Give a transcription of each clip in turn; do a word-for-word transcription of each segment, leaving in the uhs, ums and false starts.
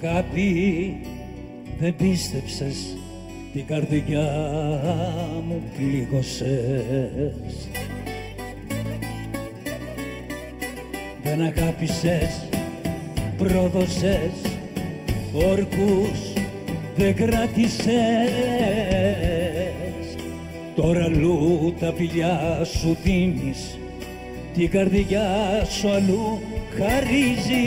αγάπη δεν πίστεψες, την καρδιά μου πλήγωσες. Δεν αγάπησες, πρόδωσες, όρκους δεν κράτησες. Τώρα αλλού τα φιλιά σου δίνεις, την καρδιά σου αλλού χαρίζεις.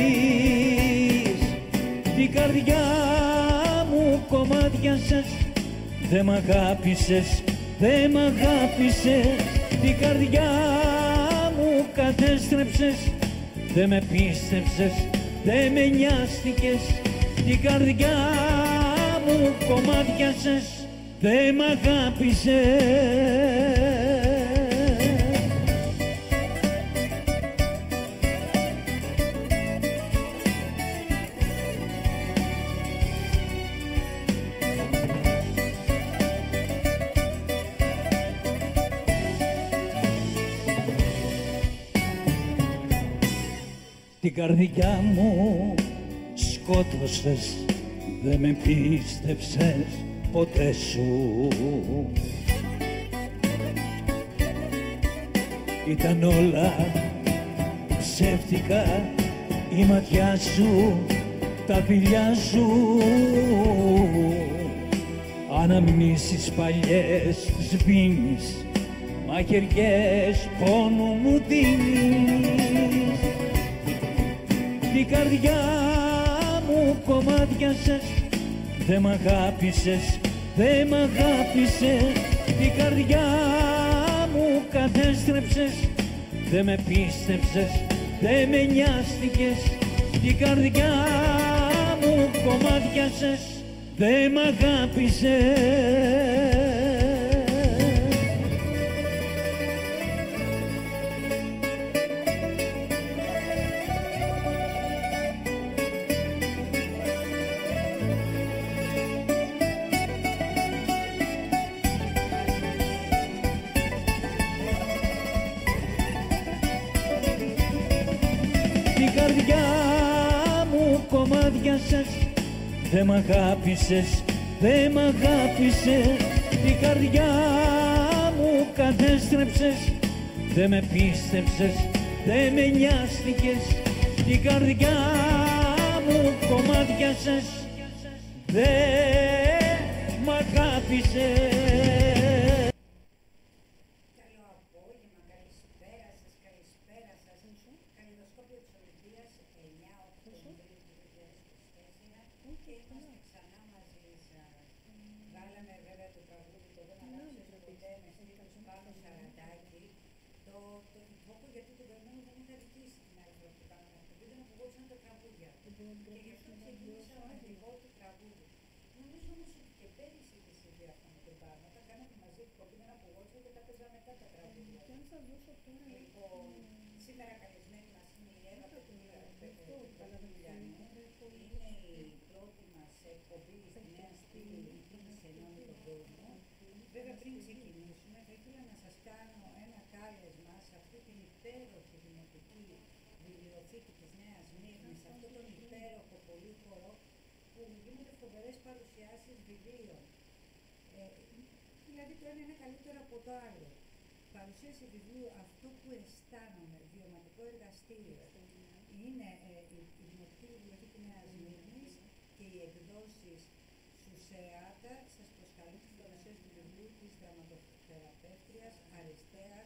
Την καρδιά μου κομμάτιασες, δε μ' αγάπησες, δε μ' αγάπησες. Την καρδιά μου κατέστρεψες, δε με πίστεψες, δε με νοιάστηκες. Την καρδιά μου κομμάτιασες, δε μ' αγάπησες. Την καρδιά μου σκότωσες, δε με πίστεψες ποτέ σου. Ήταν όλα ψεύτικα, η ματιά σου, τα φιλιά σου. Αναμνήσεις παλιές σβήνεις, μαχαιριές πόνου μου δίνεις. Την καρδιά μου κομμάτιασες, δε μ' αγάπησες, δε μ' αγάπησες. Την καρδιά μου κατέστρεψες, δε με πίστεψες, δε με νοιάστηκες. Την καρδιά μου κομμάτιασες, δε μ' αγάπησες. Την καρδιά μου κομμάτιασες, δε μ' αγάπησες, δε μ' αγάπησες. Την καρδιά μου κατέστρεψες, δε με πίστεψες, δε με νοιάστηκες. Την καρδιά μου κομμάτιασες, δε μ' αγάπησες. Σήμερα καλεσμένη μας είναι η Εύα Πετρουλιανού. Είναι η πρώτη μας εκπομπή στη Νέα Στήλη που μας ενώνει τον κόσμο. Βέβαια, πριν ξεκινήσουμε, θα ήθελα να σας κάνω ένα κάλεσμα σε αυτή την υπέροχη δημοτική βιβλιοθήκη της Νέας Μύρνης, σε αυτόν τον υπέροχο πολύχωρο που γίνονται φοβερές παρουσιάσεις βιβλίων. Ε, δηλαδή, το ένα είναι καλύτερο από το άλλο. Παρουσίαση βιβλίου «Αυτό που αισθάνομαι», βιωματικό εργαστήριο. Είναι ε, η, η Δημοτική Βιβλιοθήκη Νέας Μύρνης και οι εκδόσεις Σουσεάτα σας προσκαλούν την παρουσίαση του βιβλίου της δραματοθεραπεύτριας Αριστείας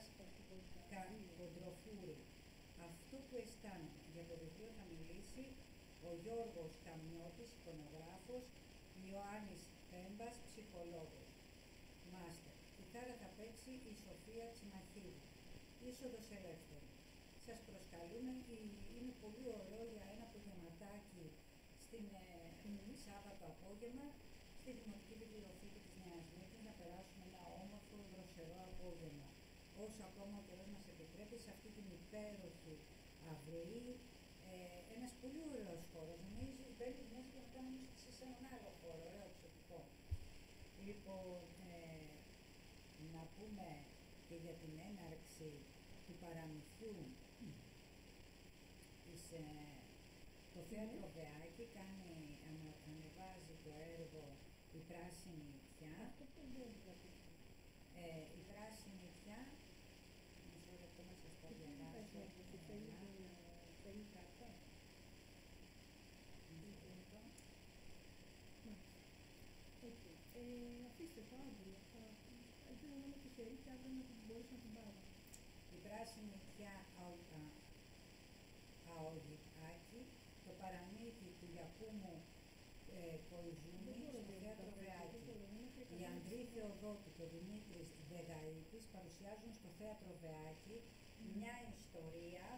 Κοντροφούρη. «Αυτό που αισθάνομαι». Για το βιβλίο θα μιλήσει ο Γιώργος Καμιώτης, εικονογράφος, Ιωάννης Πέμπας, ψυχολόγος. Μάστερ. Κιθάρα θα παίξει η Σοφία Τσιμαχίδη. Είσοδος ελεύθερη. Σας προσκαλούμε, είναι πολύ ωραίο για ένα απογευματάκι στην ε, Σάββατο απόγευμα στη Δημοτική Βιβλιοθήκη της Νέας Μύρνης να περάσουμε ένα όμορφο δροσερό απόγευμα. Όσο ακόμα ο καιρός μας επιτρέπει σε αυτή την υπέροχη αυλή, ε, ένας πολύ ωραίος χώρος. Νομίζεις μπαίνεις μέσα και μετά νομίζεις σε έναν άλλο χώρο, ωραίο εξωτικό. Λοιπόν, ε, να πούμε και για την έναρξη του παραμυθιού της, ε, το Θέατρο Βεάκη κάνει το έργο «Η πράσινη νυχτιά». Αυτό που μπορεί να πει. Ε, η πράσινη νυχτιά, μισό λεπτό να σας το διαβάσω. Θέλει κάρτα. Αφήστε το αύριο. Ήθελα να είμαι τυχερή και αύριο να μπορούσα να την πάρω. Η πράσινη νυχτιά Αογιάκη, το παραμύθι του Γιακούμου ε, Κοϊζούμη στο θέατρο Βεάκη. Οι Ανδρή Θεοδότου και ο Δημήτρης Δεγαΐτης παρουσιάζουν στο θέατρο Βεάκη μια ιστορία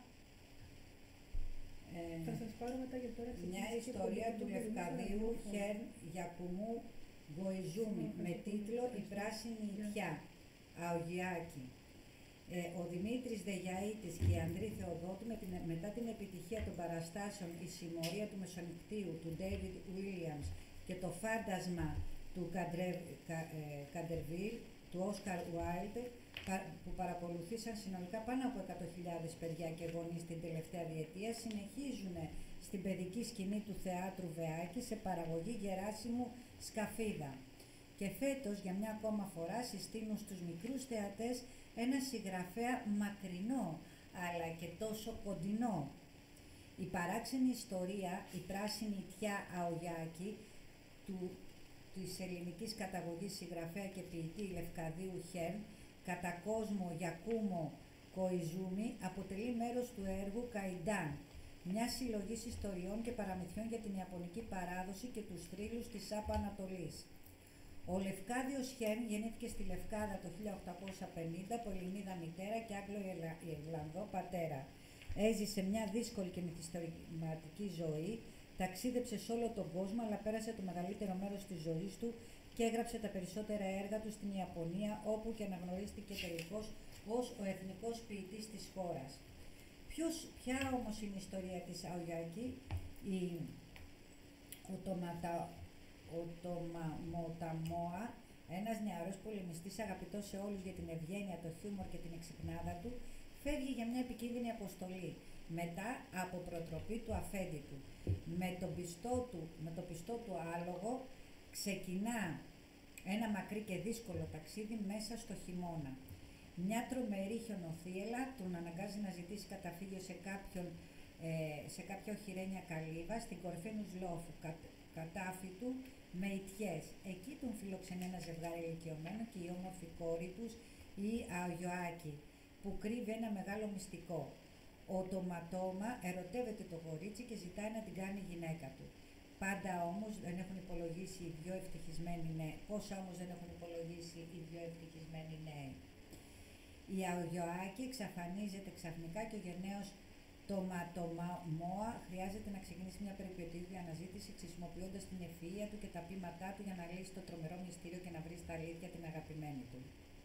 ε, Θα σας πάρω μετά για τώρα. μια ιστορία του Λευκαδίου Χέρν Γιακουμού Γκοϊζούμη με τίτλο «Η πράσινη νυχτιά» Αογιάκη. Ε, ο Δημήτρης Δεγαΐτης και η Ανδρή Θεοδότου με την, μετά την επιτυχία των παραστάσεων «Η συμμορία του Μεσονυχτίου» του Ντέιβιντ Βίλιαμς και το φάντασμα του Κάντερβιλ του Όσκαρ Ουάιλντ που παρακολουθήσαν συνολικά πάνω από εκατό χιλιάδες παιδιά και γονείς την τελευταία διετία, συνεχίζουν στην παιδική σκηνή του θεάτρου Βεάκη σε παραγωγή Γεράσιμου Σκαφίδα. Και φέτος για μια ακόμα φορά συστήνουν στους μικρούς θεατές ένα συγγραφέα μακρινό αλλά και τόσο κοντινό. Η παράξενη ιστορία «Η πράσινη νυχτιά Αογιάκη» του, της ελληνικής καταγωγής συγγραφέα και ποιητή Λευκαδίου Χέρν κατά κόσμο Γιακούμο Κοϊζούμη αποτελεί μέρος του έργου Καϊντάν, μια συλλογή ιστοριών και παραμυθιών για την ιαπωνική παράδοση και τους θρύλους της Άπα Ανατολής. Ο Λευκάδιος Χέρν γεννήθηκε στη Λευκάδα το χίλια οκτακόσια πενήντα από Ελληνίδα μητέρα και Άγγλο-Ιρλανδό πατέρα. Έζησε μια δύσκολη και μυθιστορηματική ζωή, ταξίδεψε σε όλο τον κόσμο, αλλά πέρασε το μεγαλύτερο μέρος της ζωής του και έγραψε τα περισσότερα έργα του στην Ιαπωνία, όπου και αναγνωρίστηκε τελικώς ως ο εθνικός ποιητής της χώρας. Ποιος, ποια όμως είναι η ιστορία της Αογιάκη? Η Οτοματα... Οτομαμοταμόα, ένας νεαρός πολεμιστής αγαπητός σε όλους για την ευγένεια, το χιούμορ και την εξυπνάδα του, φεύγει για μια επικίνδυνη αποστολή μετά από προτροπή του αφέντη του. Με το πιστό του, με το πιστό του άλογο ξεκινά ένα μακρύ και δύσκολο ταξίδι μέσα στο χειμώνα. Μια τρομερή χιονοθύελλα τον αναγκάζει να ζητήσει καταφύγιο σε, κάποιον, ε, σε κάποια οχυρένια καλύβα στην κορφή ενός λόφου κατάφη του με ιτιές. Εκεί τον φιλοξενεί ένα ζευγάρι ηλικιωμένο και η όμορφη κόρη τους, η Αογιάκη, που κρύβει ένα μεγάλο μυστικό. Ο Τοματόμα ερωτεύεται το κορίτσι και ζητάει να την κάνει γυναίκα του. Πάντα όμως δεν έχουν υπολογίσει οι δυο ευτυχισμένοι νέοι. Πόσα όμως δεν έχουν υπολογίσει οι δυο ευτυχισμένοι νέοι. Η Αογιάκη εξαφανίζεται ξαφνικά και ο γενναίος Τοματομόα χρειάζεται να ξεκινήσει μια περιπετειώδη αναζήτηση χρησιμοποιώντας την ευφυΐα του και τα ποίηματά του για να λύσει το τρομερό μυστήριο και να βρει στα αλήθεια την αγαπημένη του.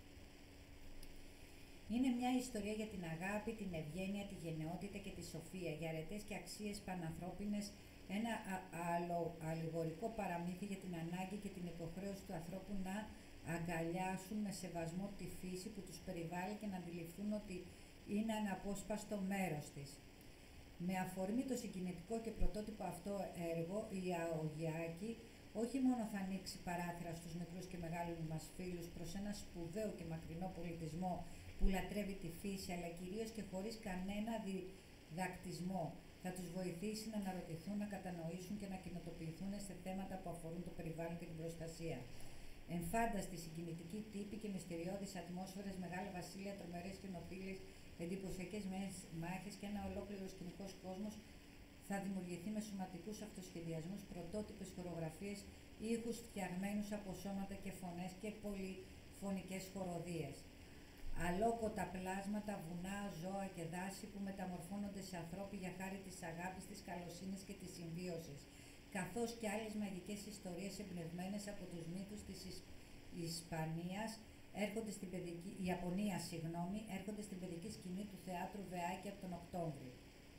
Είναι μια ιστορία για την αγάπη, την ευγένεια, τη γενναιότητα και τη σοφία, για αρετές και αξίες πανανθρώπινες, ένα άλλο αλληγορικό παραμύθι για την ανάγκη και την υποχρέωση του ανθρώπου να αγκαλιάσουν με σεβασμό τη φύση που τους περιβάλλει και να αντιληφθούν ότι είναι αναπόσπαστο μέρος της. Με αφορμή το συγκινητικό και πρωτότυπο αυτό έργο, η Αογιάκη όχι μόνο θα ανοίξει παράθυρα στους μικρούς και μεγάλους μας φίλους προς ένα σπουδαίο και μακρινό πολιτισμό που λατρεύει τη φύση, αλλά κυρίως και χωρίς κανένα διδακτισμό. Θα τους βοηθήσει να αναρωτηθούν, να κατανοήσουν και να κοινοτοποιηθούν σε θέματα που αφορούν το περιβάλλον και την προστασία. Εμφάνταστη, συγκινητική τύπη και μυστηριώδεις ατμόσφαιρες, μεγάλα βασίλεια, τρομερές χιονοθύελλες, εντυπωσιακές μάχες και ένα ολόκληρο σκηνικός κόσμος θα δημιουργηθεί με σωματικούς αυτοσχεδιασμούς, πρωτότυπες χορογραφίες, ήχους φτιαγμένους από σώματα και φωνές και πολυφωνικές χοροδίες. Αλόκοτα πλάσματα, βουνά, ζώα και δάση που μεταμορφώνονται σε ανθρώποι για χάρη της αγάπης, της καλοσύνης και της συμβίωσης, καθώς και άλλες μαγικές ιστορίες εμπνευσμένες από τους μύθους της Ισπανίας, έρχονται στην παιδική, η Ιαπωνία, συγγνώμη, έρχονται στην παιδική σκηνή του θεάτρου Βεάκη από τον Οκτώβριο.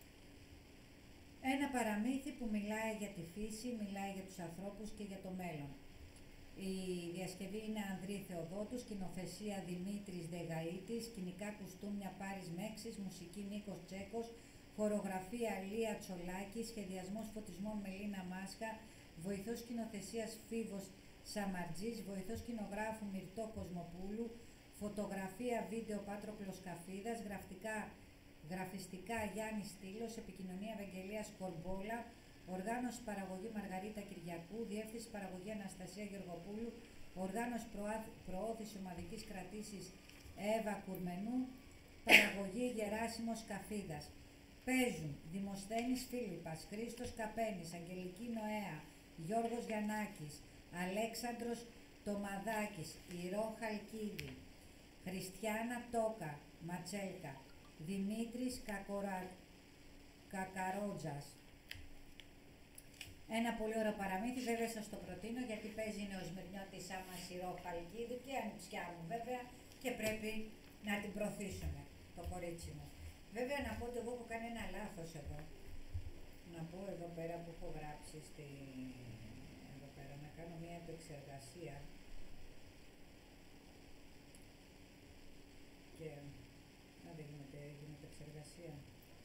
Ένα παραμύθι που μιλάει για τη φύση, μιλάει για τους ανθρώπους και για το μέλλον. Η διασκευή είναι Ανδρή Θεοδότου, σκηνοθεσία Δημήτρης Δεγαΐτης, σκηνικά κουστούμια Πάρης Μέξης, μουσική Νίκος Τσέκος, χορογραφία Λία Τσολάκη, σχεδιασμός φωτισμών Μελίνα Μάσκα, βοηθός σκηνοθεσίας Φίβος Σαμαρτζής, βοηθός σκηνογράφου Μυρτώ Κοσμοπούλου, φωτογραφία βίντεο Πάτροκλος Καφίδας, γραφτικά, γραφιστικά Γιάννης Στήλος, επικοινωνία Ευαγγελίας Κορμπόλα, οργάνωση παραγωγή Μαργαρίτα Κυριακού, διεύθυνση παραγωγή Αναστασία Γεωργοπούλου, οργάνωση προώθηση ομαδικής κρατήσης Εύα Κουρμενού, παραγωγή Γεράσιμος Καφίδας. Παίζουν Δημοσθένης Φίλιππας, Χρήστος Καπένης, Αγγελική Νοέα, Γιώργος Γιαννάκης, Αλέξανδρος Τομαδάκης, Ηρώ Χαλκίδη, Χριστιάνα Τόκα, Ματσέλκα, Δημήτρης Κακορα... Κακαρότζας. Ένα πολύ ωραίο παραμύθι, βέβαια σας το προτείνω γιατί παίζει είναι ο Σμυρνιώτης άμα Ηρώ Χαλκίδη και ανιψιά μου βέβαια και πρέπει να την προωθήσουμε, το κορίτσι μου. Βέβαια να πω ότι εγώ έχω κάνει ένα λάθος εδώ. Να πω εδώ πέρα που έχω γράψει στη... εδώ πέρα, να κάνω μια επεξεργασία. Και... να δεν γίνεται, έγινε επεξεργασία.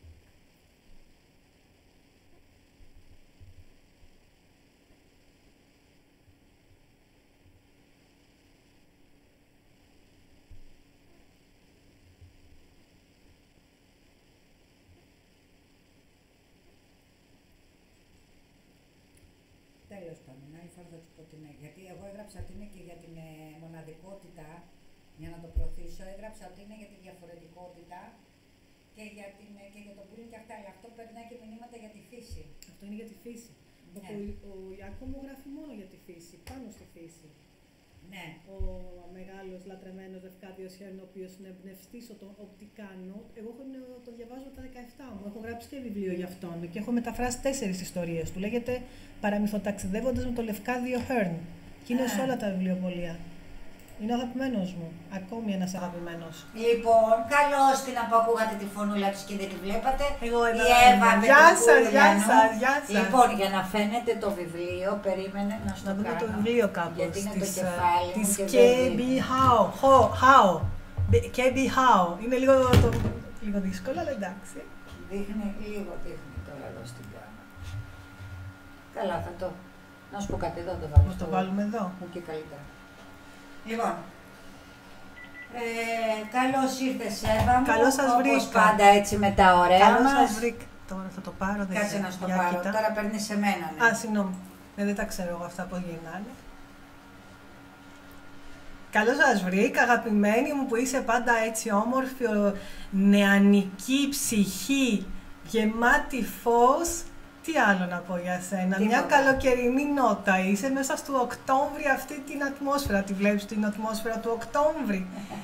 Τέλος πάντων, άλλη φορά θα του πω την είναι. Γιατί εγώ έγραψα ότι είναι και για την ε, μοναδικότητα, για να το προωθήσω, έγραψα ότι είναι για τη διαφορετικότητα και για, την, ε, και για τον bullying και αυτά. Αλλά αυτό περνάει και μηνύματα για τη φύση. Αυτό είναι για τη φύση. Ναι. Ο, ο Ιάκω μου γράφει μόνο για τη φύση, πάνω στη φύση. Ναι. Ο μεγάλος λατρεμένος Λευκάδιος Χέρν, ο οποίος είναι εμπνευστής των Οπτικάνο, εγώ έχω, το διαβάζω από τα δεκαεπτά μου. Έχω γράψει και βιβλίο για αυτόν και έχω μεταφράσει τέσσερις ιστορίες του. Λέγεται Παραμυθοταξιδεύοντας με τον Λευκάδιο Χέρν. Και είναι σε όλα τα βιβλιοπωλεία. Είναι ο αγαπημένος μου. Ακόμη ένας αγαπημένος. Λοιπόν, καλώς την που ακούγατε τη φωνούλα της και δεν τη βλέπατε. Εγώ εδώ. Η Εύα με Γεια την σας, γεια Κούλιανο. σας, γεια σας. Λοιπόν, για να φαίνεται το βιβλίο, περίμενε να σου Να το δούμε κάνω. το βιβλίο κάπως. Γιατί είναι της, το κεφάλι της μου και Κέμπι δεν δείχνει. Χάο. Χάο. Κέμπι Χάο. Είναι λίγο, το, λίγο δύσκολο, αλλά εντάξει. Δείχνει, λίγο δείχνει τώρα εδώ στην κάνα. Καλά, θα το... Να σου πω κάτι, εδώ το βάλω. Να το βάλουμε εδώ. Μου και καλύτερα. Λοιπόν, ε, καλώς ήρθες Εύα μου. Καλώς σας όπως βρήκα. πάντα έτσι με τα ωραία Καλώς μας. σας βρήκα. Τώρα θα το πάρω. Δεν Κάτσε ξέρω. να σου το Για πάρω, κοίτα. τώρα παίρνεις σε μένα. Ναι. Α, συγγνώμη. Ε, δεν τα ξέρω εγώ αυτά πώς γυρνάνε. Καλώς σας βρήκα, αγαπημένη μου, που είσαι πάντα έτσι όμορφη, ο- νεανική ψυχή, γεμάτη φως. Τι άλλο να πω για σένα, Τίποτα. μια καλοκαιρινή νότα είσαι μέσα στο Οκτώβρη, αυτή την ατμόσφαιρα, τη βλέπεις την ατμόσφαιρα του Οκτώβρη.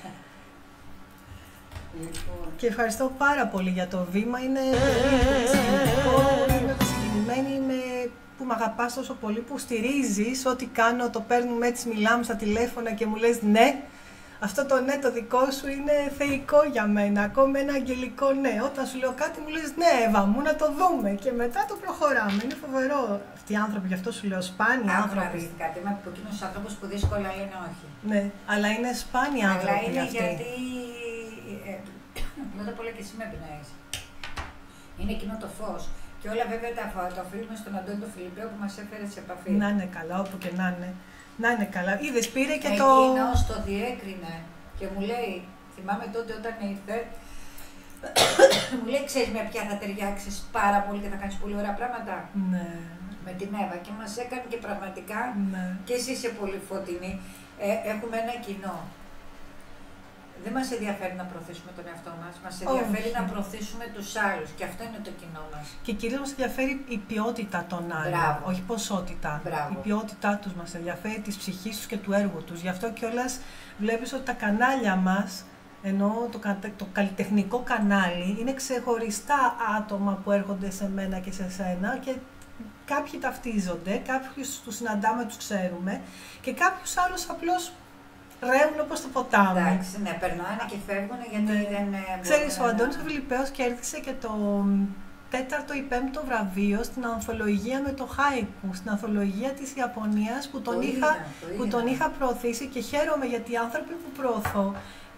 Λοιπόν, Και ευχαριστώ πάρα πολύ για το βήμα, είναι πολύ συγκινητικό, είμαι συγκινημένη με που με αγαπάς τόσο πολύ, που στηρίζεις ό,τι κάνω, το παίρνουμε έτσι, μιλάμε στα τηλέφωνα και μου λες ναι. Αυτό το ναι το δικό σου είναι θεϊκό για μένα, ακόμη ένα αγγελικό ναι. Όταν σου λέω κάτι μου λες ναι Εύα μου, να το δούμε και μετά το προχωράμε. Είναι φοβερό αυτοί οι άνθρωποι, γι' αυτό σου λέω σπάνιοι άκουρα άνθρωποι. κάτι, είμαι από εκείνους τους ανθρώπους που δύσκολα λένε όχι. Ναι, αλλά είναι σπάνιοι Αλλά άνθρωποι είναι αυτοί. γιατί, ε, πρώτα απ' όλα και εσύ με εμπνέεις. Είναι εκείνο το φως. Και όλα βέβαια τα, τα οφείλουμε στον Αντώνη τον Φιλιππέο που μας έφερε σε επαφή. Να είναι καλά, όπου και να είναι. Να είναι καλά. Είδες, πήρε και το. Εκείνος το διέκρινε και μου λέει, θυμάμαι τότε όταν ήρθε, μου λέει, ξέρεις με ποια θα ταιριάξεις πάρα πολύ και θα κάνεις πολύ ωραία πράγματα. Ναι, Με την Εύα και μας έκανε και πραγματικά ναι. και εσύ είσαι πολύ φωτεινή. Ε, έχουμε ένα κοινό. Δεν μας ενδιαφέρει να προωθήσουμε τον εαυτό μας, μας ενδιαφέρει Όχι. να προωθήσουμε τους άλλους και αυτό είναι το κοινό μας. Και κυρίως μας ενδιαφέρει η ποιότητα των άλλων, Μπράβο. όχι ποσότητα. Μπράβο. Η ποιότητά τους μας ενδιαφέρει, της ψυχής τους και του έργου τους. Γι' αυτό κιόλας βλέπεις ότι τα κανάλια μας, ενώ το, κα- το καλλιτεχνικό κανάλι, είναι ξεχωριστά άτομα που έρχονται σε μένα και σε σένα και κάποιοι ταυτίζονται, κάποιους τους συναντάμε, τους ξέρουμε και κάποιους άλλους απλώς ρέουν όπως το ποτάμι. Εντάξει, ναι, περνάνε και φεύγουν γιατί Ναι. δεν ε, Ξέρεις, ο μπορούν να- Αντώνης ο Φιλιππέος κέρδισε και το τέταρτο ή πέμπτο βραβείο στην ανθολογία με το Χάικου, στην ανθολογία της Ιαπωνίας που τον, Το είχα, είδα, το που είδα. τον είχα προωθήσει και χαίρομαι γιατί οι άνθρωποι που προωθώ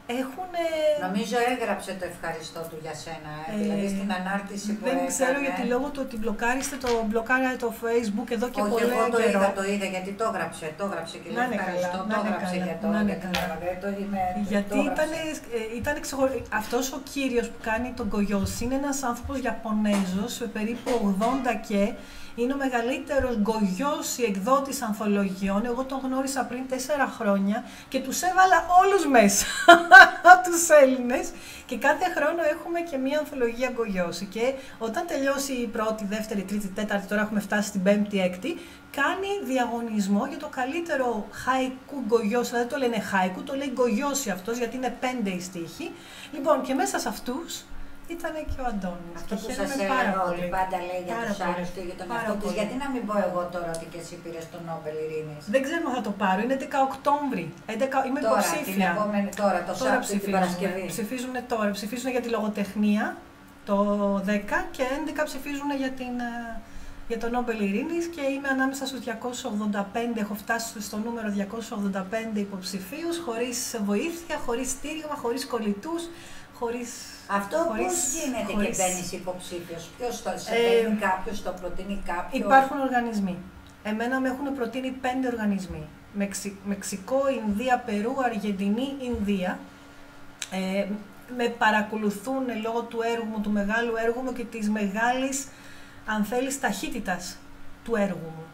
έχουν... Νομίζω έγραψε το ευχαριστώ του για σένα, ε, ε, δηλαδή στην ανάρτηση που δεν έκανε. Δεν ξέρω γιατί λόγω του ότι μπλοκάριστε το, μπλοκάρια το Facebook εδώ και όχι, πολύ εγώ το καιρό. είδα, το είδα γιατί το έγραψε, το έγραψε και λέει ευχαριστώ, το έγραψε για το, για την το είμαι, γιατί το ήταν, ήταν ξεχωρι... αυτός ο κύριος που κάνει τον Γκογιώση είναι ένας άνθρωπος Ιαπωνέζος, περίπου ογδόντα και είναι ο μεγαλύτερος Γκογιώση εκδότης ανθολογιών. Εγώ τον γνώρισα πριν τέσσερα χρόνια και τους έβαλα όλους μέσα, τους Έλληνες. Και κάθε χρόνο έχουμε και μία ανθολογία Γκογιώση. Και όταν τελειώσει η πρώτη, δεύτερη, τρίτη, τέταρτη, τώρα έχουμε φτάσει στην πέμπτη, έκτη, κάνει διαγωνισμό για το καλύτερο χαϊκού Γκογιώση. Δηλαδή το λένε χαϊκού, το λέει Γκογιώση αυτός, γιατί είναι πέντε οι στίχοι. Λοιπόν, και μέσα σε αυτούς ήταν και ο Αντώνης. Αυτό και που σας έλεγα ότι πάντα λέει για πάρα τους πολύ. άλλους και για τον εαυτό της. Γιατί να μην πω εγώ τώρα ότι και εσύ πήρες το Νόμπελ Ειρήνης. Δεν ξέρω αν θα το πάρω. Είναι έντεκα Οκτώβρη. έντεκα... Είμαι τώρα, υποψήφια. Την επόμενη, τώρα, το Σάββατο την Παρασκευή. Ψηφίζουν τώρα. Ψηφίζουν για τη λογοτεχνία το δέκα και έντεκα ψηφίζουν για, την, για το Νόμπελ Ειρήνης και είμαι ανάμεσα στους διακόσιους ογδόντα πέντε. Έχω φτάσει στο νούμερο διακόσιους ογδόντα πέντε υποψηφίους, χωρίς βοήθεια, χωρίς στήριγμα, χωρίς κολλητούς. Χωρίς, αυτό χωρίς, πώς γίνεται χωρίς... και μπαίνεις υποψήφιος, ποιος το σε ε, παίρνει κάποιος, το προτείνει κάποιος. Υπάρχουν οργανισμοί. Εμένα με έχουν προτείνει πέντε οργανισμοί. Μεξι, Μεξικό, Ινδία, Περού, Αργεντινή, Ινδία. Ε, με παρακολουθούν λόγω του έργου μου, του μεγάλου έργου μου και της μεγάλης, αν θέλεις, ταχύτητας του έργου μου.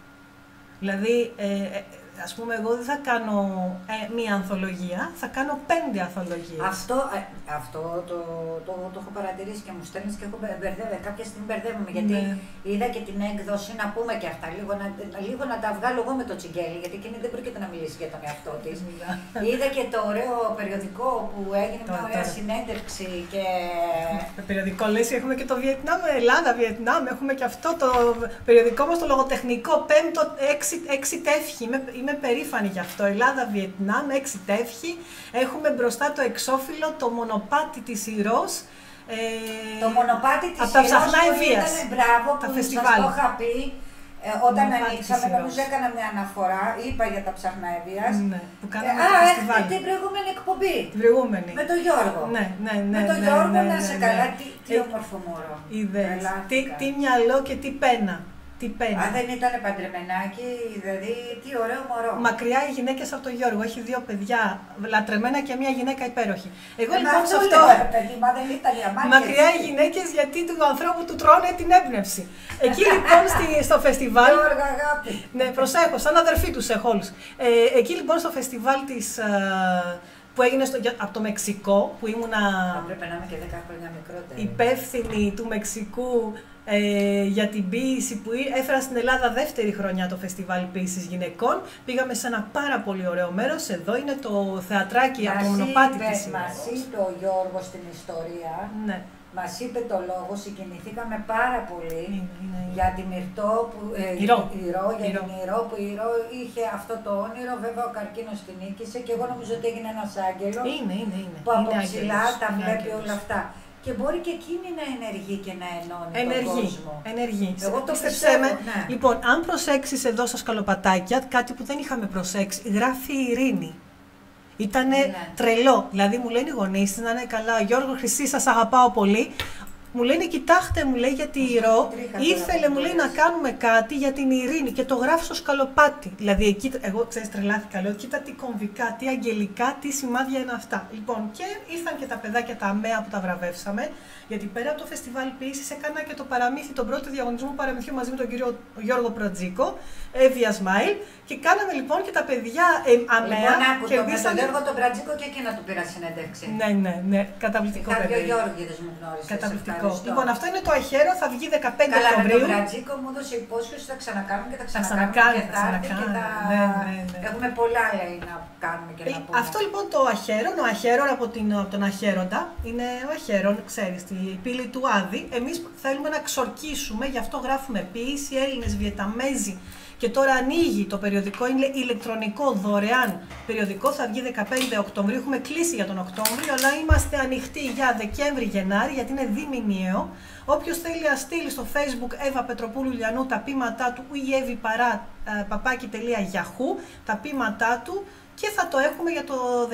Δηλαδή, ε, ας πούμε, εγώ δεν θα κάνω ε, μία ανθολογία, θα κάνω πέντε ανθολογίες. Αυτό, ε, αυτό το, το, το, το έχω παρατηρήσει και μου στέλνεις και έχω μπερδεύει. Κάποια στιγμή μπερδεύομαι γιατί ναι. είδα και την έκδοση, να πούμε και αυτά, λίγο να, λίγο να τα βγάλω εγώ με το Τσιγκέλι, γιατί εκείνη δεν πρόκειται να μιλήσει για τον εαυτό της. Είδα και το ωραίο περιοδικό που έγινε μια ωραία συνέντευξη και... Το περιοδικό, λες, έχουμε και το Βιετνάμ, Ελλάδα, Βιετνάμ, έχουμε και αυτό το περιοδικό μας το λογοτεχνικό, πέμπτο, έξι, έξι τεύχη. Είμαι, είμαι περήφανη γι' αυτό. Ελλάδα, Βιετνάμ, έξι τεύχη. Έχουμε μπροστά το εξώφυλλο, το μονοπάτι της Ηρώς. Ε, το μονοπάτι της από Ηρώς τα που ήταν, μπράβο, τα που φεστιβάλ. σας το είχα πει. Ε, όταν ανοίξαμε, νομίζω έκανα μια αναφορά, είπα για τα ψαχναέβειας. Ναι, που κάναμε ε, το α, φεστιβάλ. την προηγούμενη εκπομπή. Την προηγούμενη. Με τον Γιώργο. Ναι, ναι, ναι. Με τον ναι, Γιώργο, ναι, να ναι, σε ναι, καλά, ναι. τι, τι ε, όμορφο μωρό. Είδες, τι, τι μυαλό και τι πένα. Τι πένα. Αν δεν ήταν παντρεμενάκι, δηλαδή τι ωραίο μωρό. Μακριά οι γυναίκες από τον Γιώργο. Έχει δύο παιδιά λατρεμένα και μια γυναίκα υπέροχη. Εγώ ε, λοιπόν σε αυτό. Λέω, παιδί, μα δεν ήταν η αμάκες. Μακριά οι γυναίκες γιατί του ανθρώπου του τρώνε την έμπνευση. Εκεί λοιπόν στη, στο φεστιβάλ. Γιώργο, αγάπη. Ναι, προσέχω, σαν αδερφή τους έχω όλους. Ε, εκεί λοιπόν στο φεστιβάλ της. Ε, που έγινε στο, από το Μεξικό, που ήμουνα πρέπει να είμαι και δέκα χρόνια μικρότερη. Υπεύθυνη του Μεξικού ε, για την ποίηση που έφερα στην Ελλάδα δεύτερη χρονιά το φεστιβάλ ποίησης γυναικών. Πήγαμε σε ένα πάρα πολύ ωραίο μέρος, εδώ είναι το θεατράκι από το μονοπάτι της Ηρώς. Μας είπε ο Γιώργος στην ιστορία, ναι. μας είπε το λόγο, συγκινηθήκαμε πάρα πολύ είναι, είναι, είναι. για τη Μυρτώ, που, ε, Ηρώ. Ηρώ, για Ηρώ. την Ηρώ, που η Ηρώ είχε αυτό το όνειρο, βέβαια ο καρκίνος την νίκησε και εγώ νομίζω ότι έγινε ένας άγγελος είναι, είναι, είναι. που από είναι ψηλά άγγελος, τα είναι βλέπει άγγελος. όλα αυτά. Και μπορεί και εκείνη να ενεργεί και να ενώνει Ενεργεί, τον κόσμο. ενεργεί. Εγώ το Πίστεψέ με. ναι. Λοιπόν, αν προσέξεις εδώ στα σκαλοπατάκια, κάτι που δεν είχαμε προσέξει, γράφει Ειρήνη. Ήτανε ναι. τρελό. Δηλαδή μου λένε οι γονείς της να είναι καλά. Γιώργο Χρυσή, σας αγαπάω πολύ. Μου λένε, κοιτάξτε, μου λέει, για τη Ηρώ, ήθελε, μου λέει, να κάνουμε κάτι για την ειρήνη και το γράφει στο σκαλοπάτι. Δηλαδή, εκεί, εγώ, ξέρεις, τρελάθηκα, λέω, κοίτα τι κομβικά, τι αγγελικά, τι σημάδια είναι αυτά. Λοιπόν, και ήρθαν και τα παιδάκια τα αμαία που τα βραβεύσαμε, γιατί πέρα από το φεστιβάλ ποίησης έκανα και το παραμύθι, τον πρώτο διαγωνισμό παραμυθιού μαζί με τον κύριο Γιώργο Πρατζίκο, Εύβοια Σμάιλ, και κάναμε λοιπόν και τα παιδιά ε, αμαία. Λοιπόν, άκου, και το, με τον Γιώργο τον Πρατζίκο και εκείνα του πήρα συνέντευξη. Ναι, ναι, ναι, καταπληκτικό παιδί. παιδί. Είχα δύο Γιώργηδες μου γνώρισες. Καταπληκτικό. Λοιπόν, αυτό είναι το αχαίρο, θα βγει δεκαπέντε Καλά, Οκτωβρίου. Καλά, με τον Πρατζίκο μου έδωσε υπόσχεση, θα ξανακάνουμε και θα ξανακάνουμε ξανακάνουμε, και θα έρθει και θα... ναι, ναι, ναι. Έχουμε πολλά, λέει, να κάνουμε και να πούμε. Αυτό λοιπόν το αχαίρον, ο αχαίρον από, την, από τον αχαίροντα, είναι ο αχαίρον, ξέρεις, τη πύλη του Άδη. Εμείς θέλουμε να ξορκίσουμε, γι' αυτό γράφουμε ποίηση, Έλληνες, Βιεταμέζοι. Και τώρα ανοίγει το περιοδικό, είναι ηλεκτρονικό, δωρεάν περιοδικό, θα βγει δεκαπέντε Οκτωβρίου, έχουμε κλείσει για τον Οκτώβριο, αλλά είμαστε ανοιχτοί για Δεκέμβρη-Γενάρη, γιατί είναι διμηνιαίο. Όποιος θέλει να στείλει στο Facebook Εύα Πετροπούλου Λιανού τα πείματά του ή Εύη Παρά παπάκι τελεία γιαχού, τα πείματά του, και θα το έχουμε για το,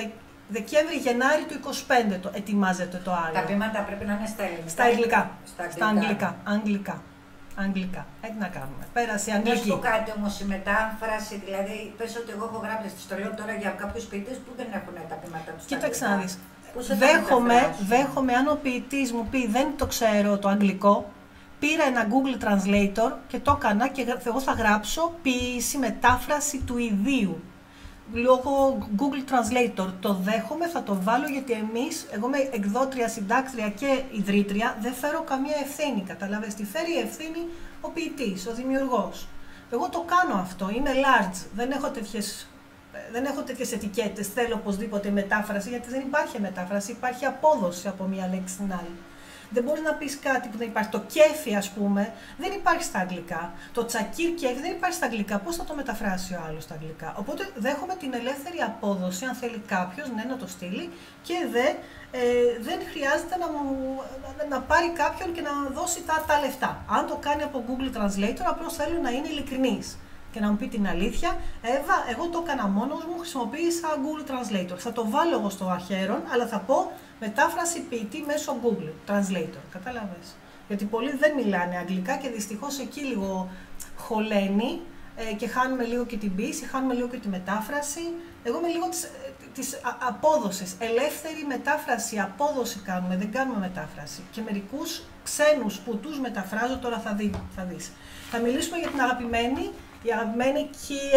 Δεκέμβρη-Γενάρη του είκοσι πέντε το ετοιμάζεται το άλλο. Τα πείματα πρέπει να είναι στα ελληνικά. Στα αγγλικά. Στα αγγλικά. Στα αγγλικά. Αγγλικά. Αγγλικά. Έτσι να κάνουμε. Πέρασε αγγλική. Να σου πω κάτι όμως, η μετάφραση, δηλαδή, πες ότι εγώ έχω γράψει, στο λέω τώρα για κάποιους ποιητές που δεν έχουν τα πείματα τους. Κοίταξε να δεις. Δέχομαι, δέχομαι αν ο ποιητής μου πει δεν το ξέρω το αγγλικό, πήρα ένα Google Translator και το έκανα και εγώ θα γράψω ποίηση, μετάφραση του ιδίου. Λόγω Google Translator το δέχομαι, θα το βάλω γιατί εμείς, εγώ είμαι εκδότρια, συντάκτρια και ιδρύτρια, δεν φέρω καμία ευθύνη, καταλαβες, τη φέρει η ευθύνη ο ποιητής, ο δημιουργός. Εγώ το κάνω αυτό, είμαι large, δεν έχω τέτοιες, δεν έχω τέτοιες ετικέτες, θέλω οπωσδήποτε μετάφραση, γιατί δεν υπάρχει μετάφραση, υπάρχει απόδοση από μία λέξη στην άλλη. Δεν μπορείς να πεις κάτι που δεν υπάρχει. Το κέφι, ας πούμε, δεν υπάρχει στα αγγλικά. Το τσακίρ κέφι δεν υπάρχει στα αγγλικά. Πώς θα το μεταφράσει ο άλλος στα αγγλικά? Οπότε δέχομαι την ελεύθερη απόδοση, αν θέλει κάποιος, ναι, να το στείλει και δε, ε, δεν χρειάζεται να, μου, να, να πάρει κάποιον και να δώσει τα, τα λεφτά. Αν το κάνει από Google Translator, απλώς θέλω να είναι ειλικρινής και να μου πει την αλήθεια. Εύα, εγώ το έκανα μόνος μου, χρησιμοποίησα Google Translator. Θα το βάλω εγώ στο αχαίρον, αλλά θα πω μετάφραση ποιητή μέσω Google Translator. Κατάλαβες. Γιατί πολλοί δεν μιλάνε αγγλικά και δυστυχώς εκεί λίγο χωλαίνει ε, και χάνουμε λίγο και την ποίηση, χάνουμε λίγο και τη μετάφραση. Εγώ είμαι λίγο της, της απόδοσης. Ελεύθερη μετάφραση, απόδοση κάνουμε, δεν κάνουμε μετάφραση. Και μερικούς ξένους που τους μεταφράζω, τώρα θα, δει, θα δεις. Θα μιλήσουμε για την αγαπημένη. Η αγαπημένη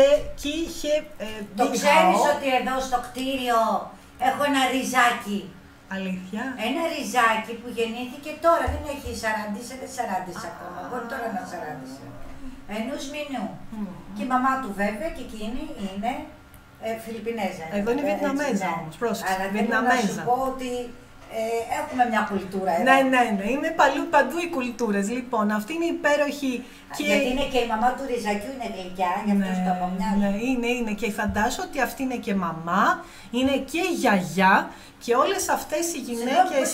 Κιχε. Το ξέρεις ότι εδώ στο κτίριο έχω ένα ριζάκι. Αλήθεια. Ένα ριζάκι που γεννήθηκε τώρα, δεν έχει σαράντισε, δεν σαράντισε ακόμα. Μπορεί τώρα να σαράντισε. Ενός μηνού. Mm. Και η μαμά του βέβαια και εκείνη είναι ε, Φιλιππινέζα. Εδώ είναι Βιετναμέζα όμως, πρόσεξε. Αλλά θέλω να σου πω ότι ε, έχουμε μια κουλτούρα εδώ. Ναι, ναι, ναι. Είναι παλιού, παντού οι κουλτούρες. Λοιπόν, αυτή είναι υπέροχη. Και... Γιατί είναι και η μαμά του ριζακιού είναι γλυκιά, γι' αυτό ναι, το απομοιάζω. Ναι, είναι, είναι. Και φαντάζομαι ότι αυτή είναι και μαμά, είναι και γιαγιά. Και όλες αυτές οι γυναίκες,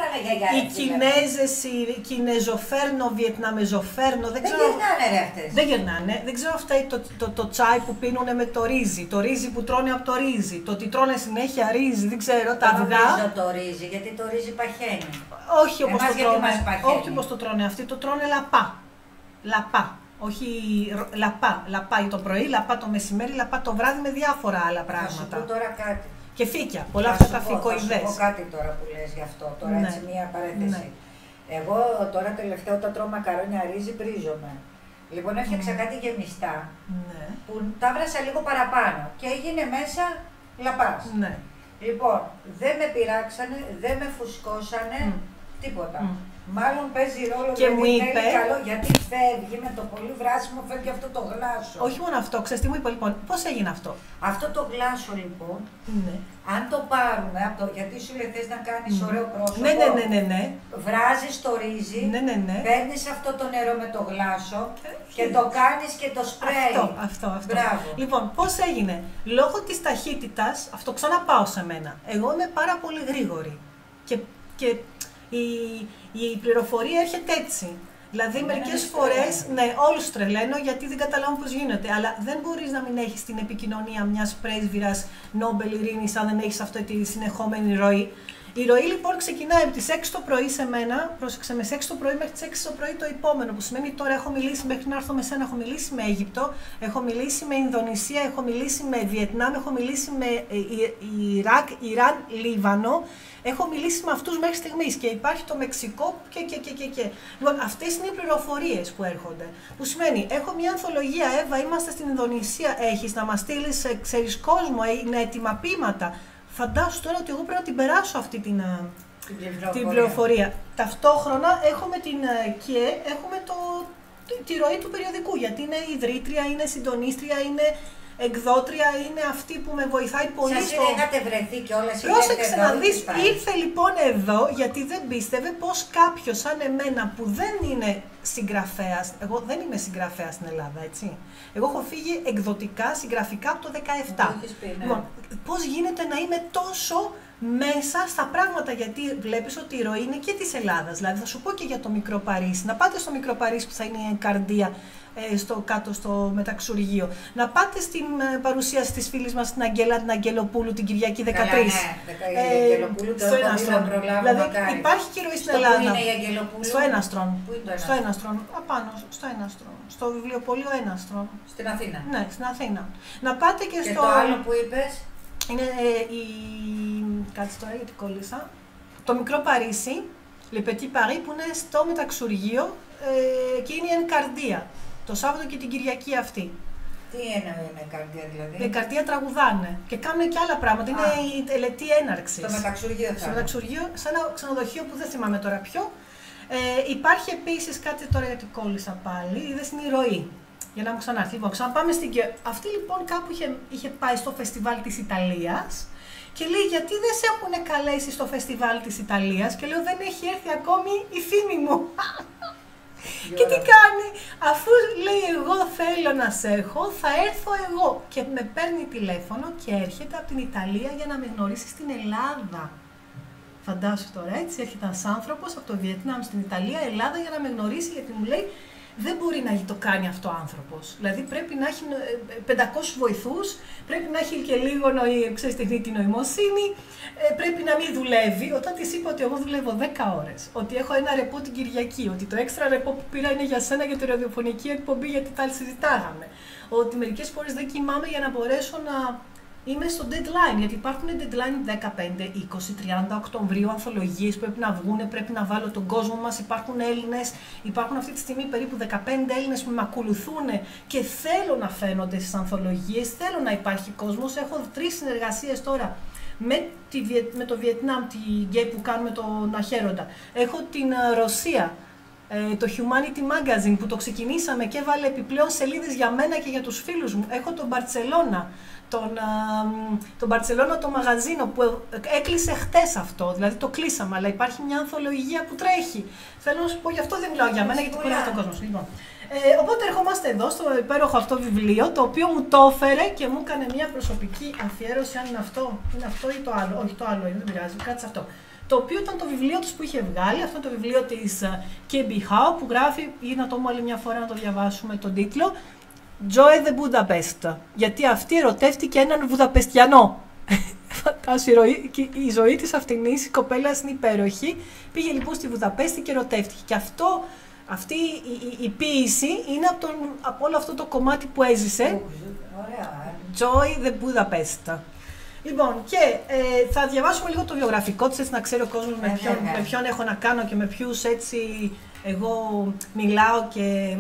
οι Κινέζες, οι Κινεζοφέρνο, Βιετναμεζοφέρνο, δεν ξέρω... Δεν γερνάνε ρε αυτές. Δεν γερνάνε. Δεν ξέρω αυτά το, το, το τσάι που πίνουνε με το ρύζι, το ρύζι που τρώνε από το ρύζι, το ότι τρώνε συνέχεια ρύζι, δεν ξέρω, τα αυγά. Δεν νομίζω το ρύζι, γιατί το ρύζι παχαίνει. Όχι όπως το τρώνε, όχι όπως το τρώνε αυτοί, το τρώνε λαπά. Λαπά. Όχι λαπά, λαπά το πρωί, λαπά το μεσημέρι, λαπά το βράδυ με διάφορα άλλα πράγματα. Θα σου πω τώρα κάτι. Και φύκια, πολλά αυτά τα φυκοειδές. Θα σου πω κάτι τώρα που λες γι' αυτό, τώρα ναι. έτσι μία παρένθεση. Ναι. Εγώ τώρα τελευταία όταν τρώω μακαρόνια ρύζι βρίζομαι. Λοιπόν έφτιαξα mm. κάτι γεμιστά ναι. που τα βράσα λίγο παραπάνω και έγινε μέσα λαπάς. Ναι. Λοιπόν, δεν με πειράξανε, δεν με φουσκώσανε, mm. τίποτα. Mm. Μάλλον παίζει ρόλο και μου είπε, καλό, γιατί φεύγει με το πολύ βράσιμο, φεύγει αυτό το γλάσο. Όχι μόνο αυτό, ξέρεις τι μου είπε λοιπόν, πώς έγινε αυτό. Αυτό το γλάσο λοιπόν, ναι. αν το πάρουμε, το, γιατί σου λέει θες να κάνεις mm. ωραίο πρόσωπο, ναι, ναι, ναι, ναι, ναι. βράζεις το ρύζι, ναι, ναι, ναι. παίρνεις αυτό το νερό με το γλάσο και το κάνεις και το σπρέι. Αυτό, αυτό, αυτό. Μπράβο. Λοιπόν, πώς έγινε. Λόγω της ταχύτητας, αυτό ξαναπάω σε μένα, εγώ είμαι πάρα πολύ γρήγορη και, και η, η πληροφορία έρχεται έτσι. Δηλαδή, ναι, μερικές φορές, ναι, όλους τρελαίνω γιατί δεν καταλάβω πώς γίνεται. Αλλά δεν μπορείς να μην έχεις την επικοινωνία μιας πρέσβυρας Νόμπελ Ειρήνης αν δεν έχεις αυτή τη συνεχόμενη ροή. Η ροή λοιπόν ξεκινάει από τις έξι το πρωί σε μένα, πρόσεξε με, τις έξι το πρωί μέχρι τις έξι το πρωί το επόμενο. Που σημαίνει τώρα έχω μιλήσει μέχρι να έρθω με σένα, έχω μιλήσει με Αίγυπτο, έχω μιλήσει με Ινδονησία, έχω μιλήσει με Βιετνάμ, έχω μιλήσει με Ιράκ, Ιράν, Λίβανο. Έχω μιλήσει με αυτούς μέχρι στιγμής και υπάρχει το Μεξικό και και και και και. Λοιπόν, αυτές είναι οι πληροφορίες που έρχονται. Που σημαίνει, έχω μια ανθολογία, Εύα, είμαστε στην Ινδονησία, έχεις να μας στείλεις, ξέρεις κόσμο, είναι έτοιμα ποίηματα. Φαντάσου τώρα ότι εγώ πρέπει να την περάσω αυτή την, την, πληροφορία. την πληροφορία. Ταυτόχρονα έχουμε την και έχουμε το, τη, τη ροή του περιοδικού, γιατί είναι ιδρύτρια, είναι συντονίστρια, είναι εκδότρια, είναι αυτή που με βοηθάει πολύ. Σας στο... είχατε βρεθεί κιόλας. Πρόσεξε να δεις, ήρθε λοιπόν εδώ γιατί δεν πίστευε πως κάποιος σαν εμένα που δεν είναι συγγραφέας, εγώ δεν είμαι συγγραφέας στην Ελλάδα, έτσι. Εγώ έχω φύγει εκδοτικά, συγγραφικά από το δεκαεπτά. Πει, ναι. Λοιπόν, πώς γίνεται να είμαι τόσο μέσα στα πράγματα, γιατί βλέπεις ότι η ροή είναι και της Ελλάδας. Δηλαδή θα σου πω και για το Μικρό Παρίσι. Να πάτε στο Μικρό Παρίσι που θα είναι η εγκαρδία ε, στο κάτω στο μεταξουργείο. Να πάτε στην ε, παρουσίαση της φίλης μας την Αγγέλα την Αγγελοπούλου την Κυριακή δεκατρείς. Καλά, ναι, η Αγγελοπούλου το στο έχω Έναστρον. δει να προλάβω, Δηλαδή μακάρι. υπάρχει και ροή στην Στο Ελλάδα. πού είναι η Αγγελοπούλου? Στο Έναστρον. Πού είναι το Στο Έναστρον? Έναστρον. Απάνω, στο Έναστρον. Στο βιβλιοπωλείο Έναστρον. Στην Αθήνα. Ναι, στην Αθήνα. Να πάτε και, Και στο. το άλλο που είπες? Είναι ε, η. Κάτσε τώρα γιατί κόλλησα. Το Μικρό Παρίσι, Le Petit Paris, που είναι στο μεταξουργείο ε, και είναι η Ενκαρδία. Το Σάββατο και την Κυριακή αυτή. Τι εννοεί είναι καρδιά δηλαδή? Η Ενκαρδία τραγουδάνε και κάνουν και άλλα πράγματα. Είναι Α. η τελετή έναρξη. Στο μεταξουργείο θα Στο είναι. μεταξουργείο, σε ένα ξενοδοχείο που δεν θυμάμαι τώρα ποιο. Ε, υπάρχει επίσης κάτι τώρα γιατί κόλλησα πάλι. Είδες την ηρωή. Για να μου ξανάρθει. Λοιπόν, ξαναπάμε στην Κιο. Αυτή λοιπόν κάπου είχε, είχε πάει στο φεστιβάλ της Ιταλίας και λέει γιατί δεν σε έχουν καλέσει στο φεστιβάλ της Ιταλίας και λέω δεν έχει έρθει ακόμη η φήμη μου. Και τι κάνει, αφού λέει εγώ θέλω να σε έχω, θα έρθω εγώ. Και με παίρνει τηλέφωνο και έρχεται από την Ιταλία για να με γνωρίσει στην Ελλάδα. Φαντάσου τώρα έτσι, έρχεται ένας άνθρωπος από το Βιετνάμ στην Ιταλία, Ελλάδα για να με γνωρίσει γιατί μου λέει δεν μπορεί να το κάνει αυτό ο άνθρωπος. Δηλαδή πρέπει να έχει πεντακόσιους βοηθούς, πρέπει να έχει και λίγο νοη, ξέρεις, τεχνητή νοημοσύνη, πρέπει να μην δουλεύει. Όταν της είπα ότι εγώ δουλεύω δέκα ώρες, ότι έχω ένα ρεπό την Κυριακή, ότι το έξτρα ρεπό που πήρα είναι για σένα για τη ραδιοφωνική εκπομπή γιατί τα συζητάγαμε, ότι μερικές φορές δεν κοιμάμαι για να μπορέσω να είμαι στο deadline, γιατί υπάρχουν deadline δεκαπέντε, είκοσι, τριάντα Οκτωβρίου, ανθολογίες που πρέπει να βγουν, πρέπει να βάλω τον κόσμο μας, υπάρχουν Έλληνες, υπάρχουν αυτή τη στιγμή περίπου δεκαπέντε Έλληνες που με ακολουθούν και θέλω να φαίνονται στις ανθολογίες, θέλω να υπάρχει κόσμος, έχω τρεις συνεργασίες τώρα με, τη, με το Βιετνάμ, τη γκέι που κάνουμε τον Αχέροντα, έχω την Ρωσία, το Humanity Magazine που το ξεκινήσαμε και έβαλε επιπλέον σελίδες για μένα και για τους φίλους μου, έχω τον Μπαρτσελώνα, τον, τον Μπαρτσελώνα το μαγαζίνο που έκλεισε χτες αυτό, δηλαδή το κλείσαμε, αλλά υπάρχει μια ανθολογία που τρέχει. Θέλω να σου πω, γι' αυτό δεν μιλάω για μένα, γιατί κουράζει τον κόσμο. Λοιπόν. Ε, οπότε ερχόμαστε εδώ στο υπέροχο αυτό βιβλίο, το οποίο μου το έφερε και μου έκανε μια προσωπική αφιέρωση, αν είναι αυτό, είναι αυτό ή το άλλο, όχι το άλλο είναι, δεν πειράζει, κάτσε αυτό. Το οποίο ήταν το βιβλίο της που είχε βγάλει, αυτό το βιβλίο της Κέμπι Χάου, που γράφει, ή να το πούμε άλλη μια φορά να το διαβάσουμε τον τίτλο, Joy the Budapest, γιατί αυτή ερωτεύτηκε έναν Βουδαπεστιανό. Φαντάσου, η, η ζωή της αυτινής, η κοπέλα είναι υπέροχη, πήγε λοιπόν στη Βουδαπέστη και ερωτεύτηκε. Και αυτό, αυτή η, η, η ποίηση είναι από, τον, από όλο αυτό το κομμάτι που έζησε. Ωραία. Joy the Budapest. Λοιπόν, και ε, θα διαβάσουμε λίγο το βιογραφικό της, έτσι να ξέρει ο κόσμος με, ποιον, με ποιον έχω να κάνω και με ποιους έτσι εγώ μιλάω και...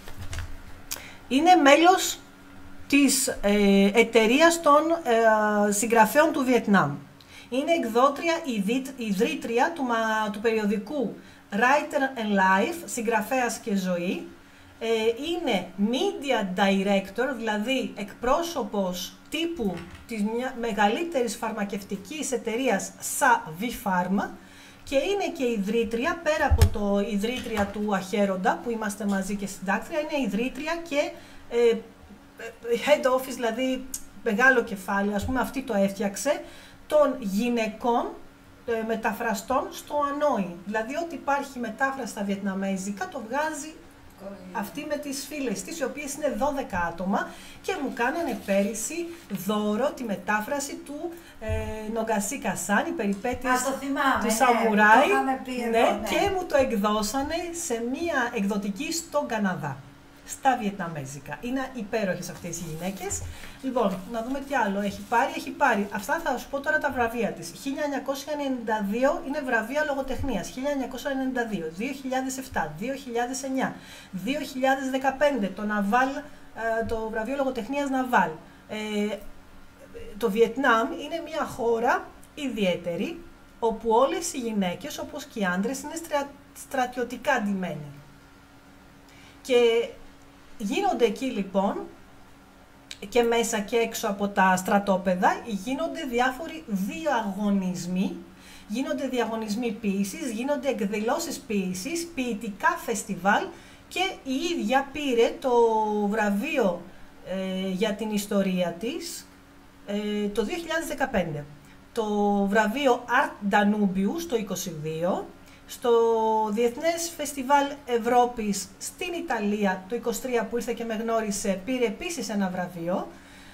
Είναι μέλος της ε, εταιρείας των ε, συγγραφέων του Βιετνάμ. Είναι εκδότρια, ιδρύτρια του, μα, του περιοδικού Writer and Life, συγγραφέας και ζωή. Ε, είναι media director, δηλαδή εκπρόσωπος τύπου της μια, μεγαλύτερης φαρμακευτικής εταιρείας Sa Pharma και είναι και ιδρύτρια, πέρα από το ιδρύτρια του Αχέροντα που είμαστε μαζί και συντάκτρια, είναι ιδρύτρια και ε, head office, δηλαδή μεγάλο κεφάλι, ας πούμε αυτή το έφτιαξε, των γυναικών ε, μεταφραστών στο Ανόη. Δηλαδή ό,τι υπάρχει μετάφραση στα βιετναμέζικα το βγάζει αυτή με τις φίλες της, οι οποίες είναι δώδεκα άτομα και μου κάνανε πέρυσι δώρο τη μετάφραση του ε, Νογκασί Κασάν, οι περιπέτειες του Σαμουράι, ναι, ναι, ναι. Και μου το εκδώσανε σε μία εκδοτική στον Καναδά, στα βιετναμέζικα. Είναι υπέροχες αυτές οι γυναίκες. Λοιπόν, να δούμε τι άλλο έχει πάρει. Έχει πάρει, αυτά θα σου πω τώρα τα βραβεία της. χίλια εννιακόσια ενενήντα δύο είναι βραβεία λογοτεχνίας, χίλια εννιακόσια ενενήντα δύο, δύο χιλιάδες επτά, δύο χιλιάδες εννιά, δύο χιλιάδες δεκαπέντε το, Ναβάλ, το βραβείο λογοτεχνίας Ναβάλ. Ε, το Βιετνάμ είναι μια χώρα ιδιαίτερη, όπου όλες οι γυναίκες, όπως και οι άντρες, είναι στρα, στρατιωτικά ντυμένοι. Και γίνονται εκεί λοιπόν, και μέσα και έξω από τα στρατόπεδα, γίνονται διάφοροι διαγωνισμοί, γίνονται διαγωνισμοί ποίησης, γίνονται εκδηλώσεις ποίησης, ποιητικά φεστιβάλ και η ίδια πήρε το βραβείο ε, για την ιστορία της ε, το δύο χιλιάδες δεκαπέντε. το βραβείο Art Danubius το είκοσι δύο, στο Διεθνές Φεστιβάλ Ευρώπης στην Ιταλία το είκοσι τρία που ήρθε και με γνώρισε, πήρε επίσης ένα βραβείο.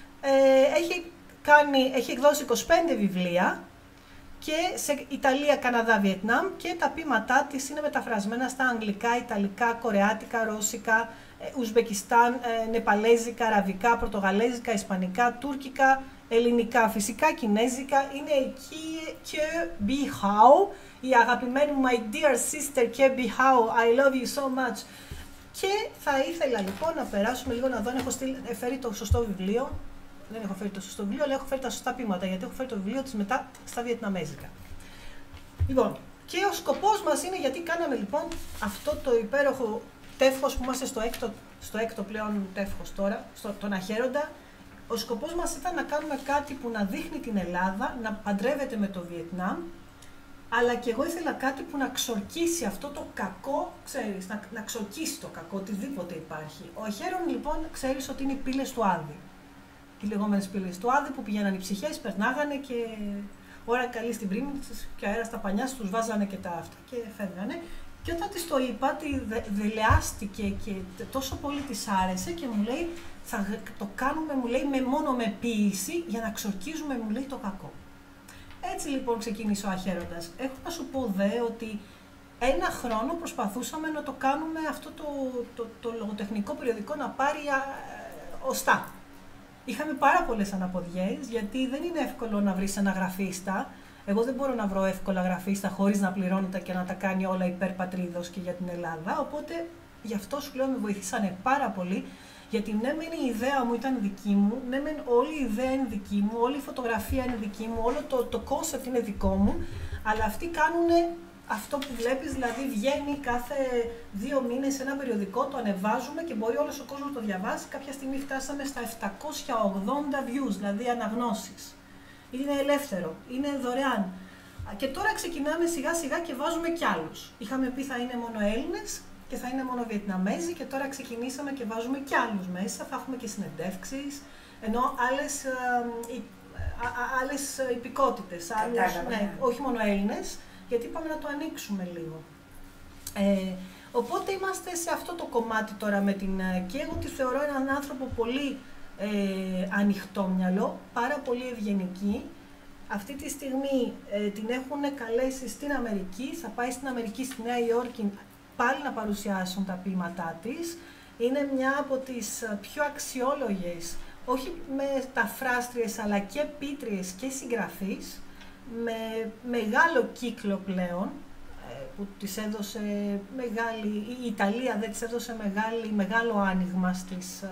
Ε, έχει, κάνει, έχει εκδώσει είκοσι πέντε βιβλία και σε Ιταλία, Καναδά, Βιετνάμ, και τα ποίηματά της είναι μεταφρασμένα στα αγγλικά, ιταλικά, κορεάτικα, ρώσικα, Ουσμπεκιστάν, νεπαλέζικα, αραβικά, πορτογαλέζικα, ισπανικά, τουρκικά, ελληνικά, φυσικά κινέζικα. Είναι η Ke Bihao, η αγαπημένη μου my dear sister Ke Bihao, I love you so much. Και θα ήθελα λοιπόν να περάσουμε λίγο να δω αν έχω στείλει, φέρει το σωστό βιβλίο. Δεν έχω φέρει το σωστό βιβλίο, αλλά έχω φέρει τα σωστά ποίηματα, γιατί έχω φέρει το βιβλίο της μετά στα βιετναμέζικα. Λοιπόν, και ο σκοπός μας είναι, γιατί κάναμε λοιπόν αυτό το υπέροχο τεύχος που είμαστε στο έκτο, στο έκτο πλέον τεύχος τώρα, στο, τον Αχέροντα, ο σκοπός μας ήταν να κάνουμε κάτι που να δείχνει την Ελλάδα, να παντρεύεται με το Βιετνάμ, αλλά και εγώ ήθελα κάτι που να ξορκίσει αυτό το κακό, ξέρεις, να, να ξορκίσει το κακό, οτιδήποτε υπάρχει. Ο Αχέρον λοιπόν, ξέρεις ότι είναι οι πύλες του Άδη. Οι λεγόμενες πύλες του Άδη που πηγαίναν οι ψυχές, περνάγανε και ώρα καλή στην πρίμη τους και αέρα στα πανιά τους βάζανε και τα αυτά και φεύγανε. Και όταν της το είπα, τη δε, δελεάστηκε και τόσο πολύ της άρεσε και μου λέει θα το κάνουμε, μου λέει, με μόνο με ποίηση για να ξορκίζουμε, μου λέει, το κακό. Έτσι λοιπόν ξεκίνησε ο Αχέροντας. Έχω να σου πω δε ότι ένα χρόνο προσπαθούσαμε να το κάνουμε αυτό το, το, το, το λογοτεχνικό περιοδικό να πάρει α, οστά. Είχαμε πάρα πολλές αναποδιές, γιατί δεν είναι εύκολο να βρεις ένα γραφίστα. Εγώ δεν μπορώ να βρω εύκολα γραφίστα χωρίς να πληρώνεται και να τα κάνει όλα υπέρ πατρίδος και για την Ελλάδα. Οπότε γι' αυτό σου λέω με βοηθήσανε πάρα πολύ, γιατί ναι μεν η ιδέα μου ήταν δική μου, ναι μεν όλη η ιδέα είναι δική μου, όλη η φωτογραφία είναι δική μου, όλο το, το concept είναι δικό μου, αλλά αυτοί κάνουν αυτό που βλέπεις, δηλαδή βγαίνει κάθε δύο μήνες ένα περιοδικό, το ανεβάζουμε και μπορεί όλος ο κόσμος να το διαβάσει. Κάποια στιγμή φτάσαμε στα επτακόσια ογδόντα views, δηλαδή αναγνώσεις. Είναι ελεύθερο, είναι δωρεάν. Και τώρα ξεκινάμε σιγά σιγά και βάζουμε κι άλλους. Είχαμε πει θα είναι μόνο Έλληνες και θα είναι μόνο Βιετναμέζοι και τώρα ξεκινήσαμε και βάζουμε κι άλλους μέσα. Θα έχουμε και συνεντεύξεις, ενώ άλλες, ε, ε, άλλες υπηκότητες, άλλους, ναι, όχι μόνο Έλληνες, γιατί είπαμε να το ανοίξουμε λίγο. Ε, οπότε είμαστε σε αυτό το κομμάτι τώρα με την... και εγώ τη θεωρώ έναν άνθρωπο πολύ ε, ανοιχτόμυαλο, πάρα πολύ ευγενική. Αυτή τη στιγμή ε, την έχουν καλέσει στην Αμερική, θα πάει στην Αμερική, στη Νέα Υόρκη, πάλι να παρουσιάσουν τα ποίηματά της. Είναι μια από τις πιο αξιόλογες, όχι μεταφράστριες, αλλά και ποίτριες και συγγραφείς, με μεγάλο κύκλο πλέον, που της έδωσε μεγάλη, η Ιταλία δεν της έδωσε μεγάλη, μεγάλο άνοιγμα στις,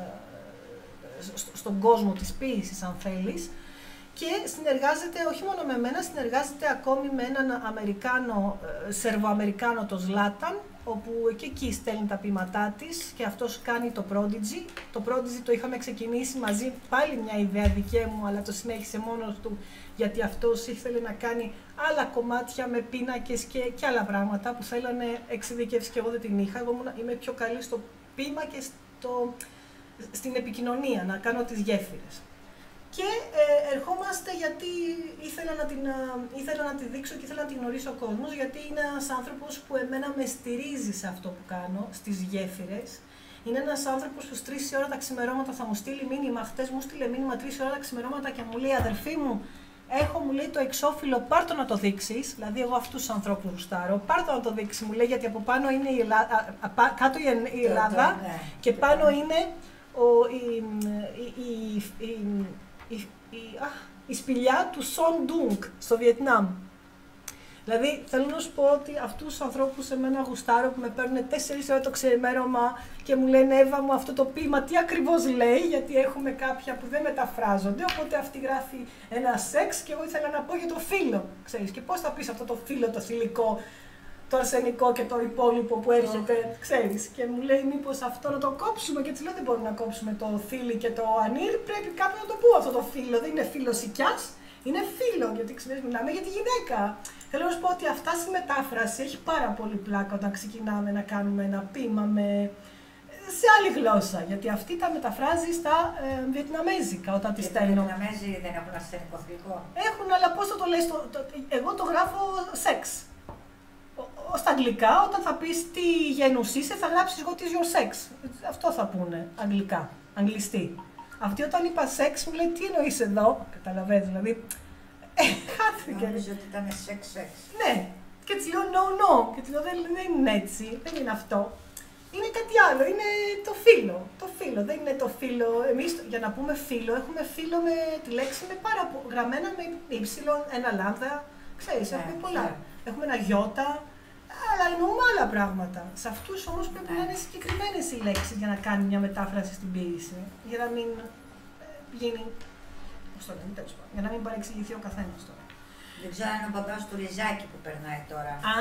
στον κόσμο της ποίησης, αν θέλεις, και συνεργάζεται όχι μόνο με μένα, συνεργάζεται ακόμη με έναν Αμερικάνο, Σερβοαμερικάνο, το Ζλάταν, όπου και εκεί στέλνει τα ποίηματά της και αυτός κάνει το Prodigy. Το Prodigy το είχαμε ξεκινήσει μαζί, πάλι μια ιδέα δική μου, αλλά το συνέχισε μόνος του, γιατί αυτός ήθελε να κάνει άλλα κομμάτια με πίνακες και, και άλλα πράγματα που θέλανε εξειδικεύσει και εγώ δεν την είχα. Εγώ είμαι πιο καλή στο ποίημα και στο, στην επικοινωνία, να κάνω τις γέφυρες. Και ε, ερχόμαστε γιατί ήθελα να, την, ήθελα να τη δείξω και ήθελα να την γνωρίσει ο κόσμος, γιατί είναι ένας άνθρωπος που εμένα με στηρίζει σε αυτό που κάνω, στις γέφυρες. Είναι ένας άνθρωπος που στις τρεις ώρα τα ξημερώματα θα μου στείλει μήνυμα. Χτες μου στείλε μήνυμα τρεις ώρα τα ξημερώματα και μου λέει, αδερφή μου, έχω, μου λέει, το εξώφυλλο, πάρ' το να το δείξεις. Δηλαδή, εγώ αυτούς τους ανθρώπους γουστάρω. Πάρ' το να το δείξει, μου λέει, γιατί από πάνω είναι η Ελλάδα, κάτω η Ελλάδα και πάνω είναι ο, η, η, η, η Η, η, α, η σπηλιά του Σον Ντουνκ στο Βιετνάμ. Δηλαδή, θέλω να σου πω ότι αυτούς τους ανθρώπους σε μένα γουστάρω που με παίρνουν τέσσερις ώρες το ξημέρωμα και μου λένε, Εύα μου, αυτό το ποίημα τι ακριβώς λέει, γιατί έχουμε κάποια που δεν μεταφράζονται, οπότε αυτή γράφει ένα σεξ και εγώ ήθελα να πω για το φύλλο, ξέρεις, και πώς θα πεις αυτό το φύλλο, το θηλυκό, το αρσενικό και το υπόλοιπο που έρχεται, oh. ξέρεις, και μου λέει μήπως αυτό να το κόψουμε, και της λέω δεν μπορούμε να κόψουμε το θήλι και το ανήρ, πρέπει κάποιο να το πούμε αυτό το φύλλο, δεν είναι φύλλο σικιάς, είναι φύλλο, γιατί ξέρεις, μιλάμε για τη γυναίκα. Θέλω να σου πω ότι αυτά στη μετάφραση έχει πάρα πολύ πλάκα όταν ξεκινάμε να κάνουμε ένα ποίημα με... σε άλλη γλώσσα, γιατί αυτή τα μεταφράζει στα ε, βιετναμέζικα όταν τη στέλνω. Οι Βιετναμέζοι δεν έχουν ασθενικό θηλυκό. Έχουν, αλλά πώς θα το λες, το, το, εγώ το γράφω σεξ. Στα αγγλικά, όταν θα πεις τι γένους είσαι, θα γράψεις what is your sex. Αυτό θα πούνε, αγγλικά, αγγλιστή. Αυτή όταν είπα σεξ μου λέει τι εννοείς εδώ, καταλαβαίνεις, δηλαδή, ε, χάθηκε. Νόμιζα ότι ήταν σεξ σεξ. Ναι, και της λέω no, no, και της λέω δεν, δεν είναι έτσι, δεν είναι αυτό. Είναι κάτι άλλο, είναι το φύλλο, το φύλλο, δεν είναι το φύλλο. Εμείς για να πούμε φύλλο, έχουμε φύλλο με τη λέξη με πάρα πο... γραμμένα με ύψιλον, ένα λάμδα, ξέρεις, Ναι, έχουμε πολλά. ναι. Έχουμε ένα γιώτα, αλλά εννοούμε άλλα πράγματα. Σε αυτούς όμως πρέπει Ναι. να είναι συγκεκριμένες οι λέξεις για να κάνει μια μετάφραση στην ποίηση, για να μην ε, γίνει, πώς το λένε, τέλος πάντων, για να μην παρεξηγηθεί ο καθένας τώρα. Δεν ξέρω αν είναι ο μπαμπάς του Ριζάκη που περνάει τώρα. Α,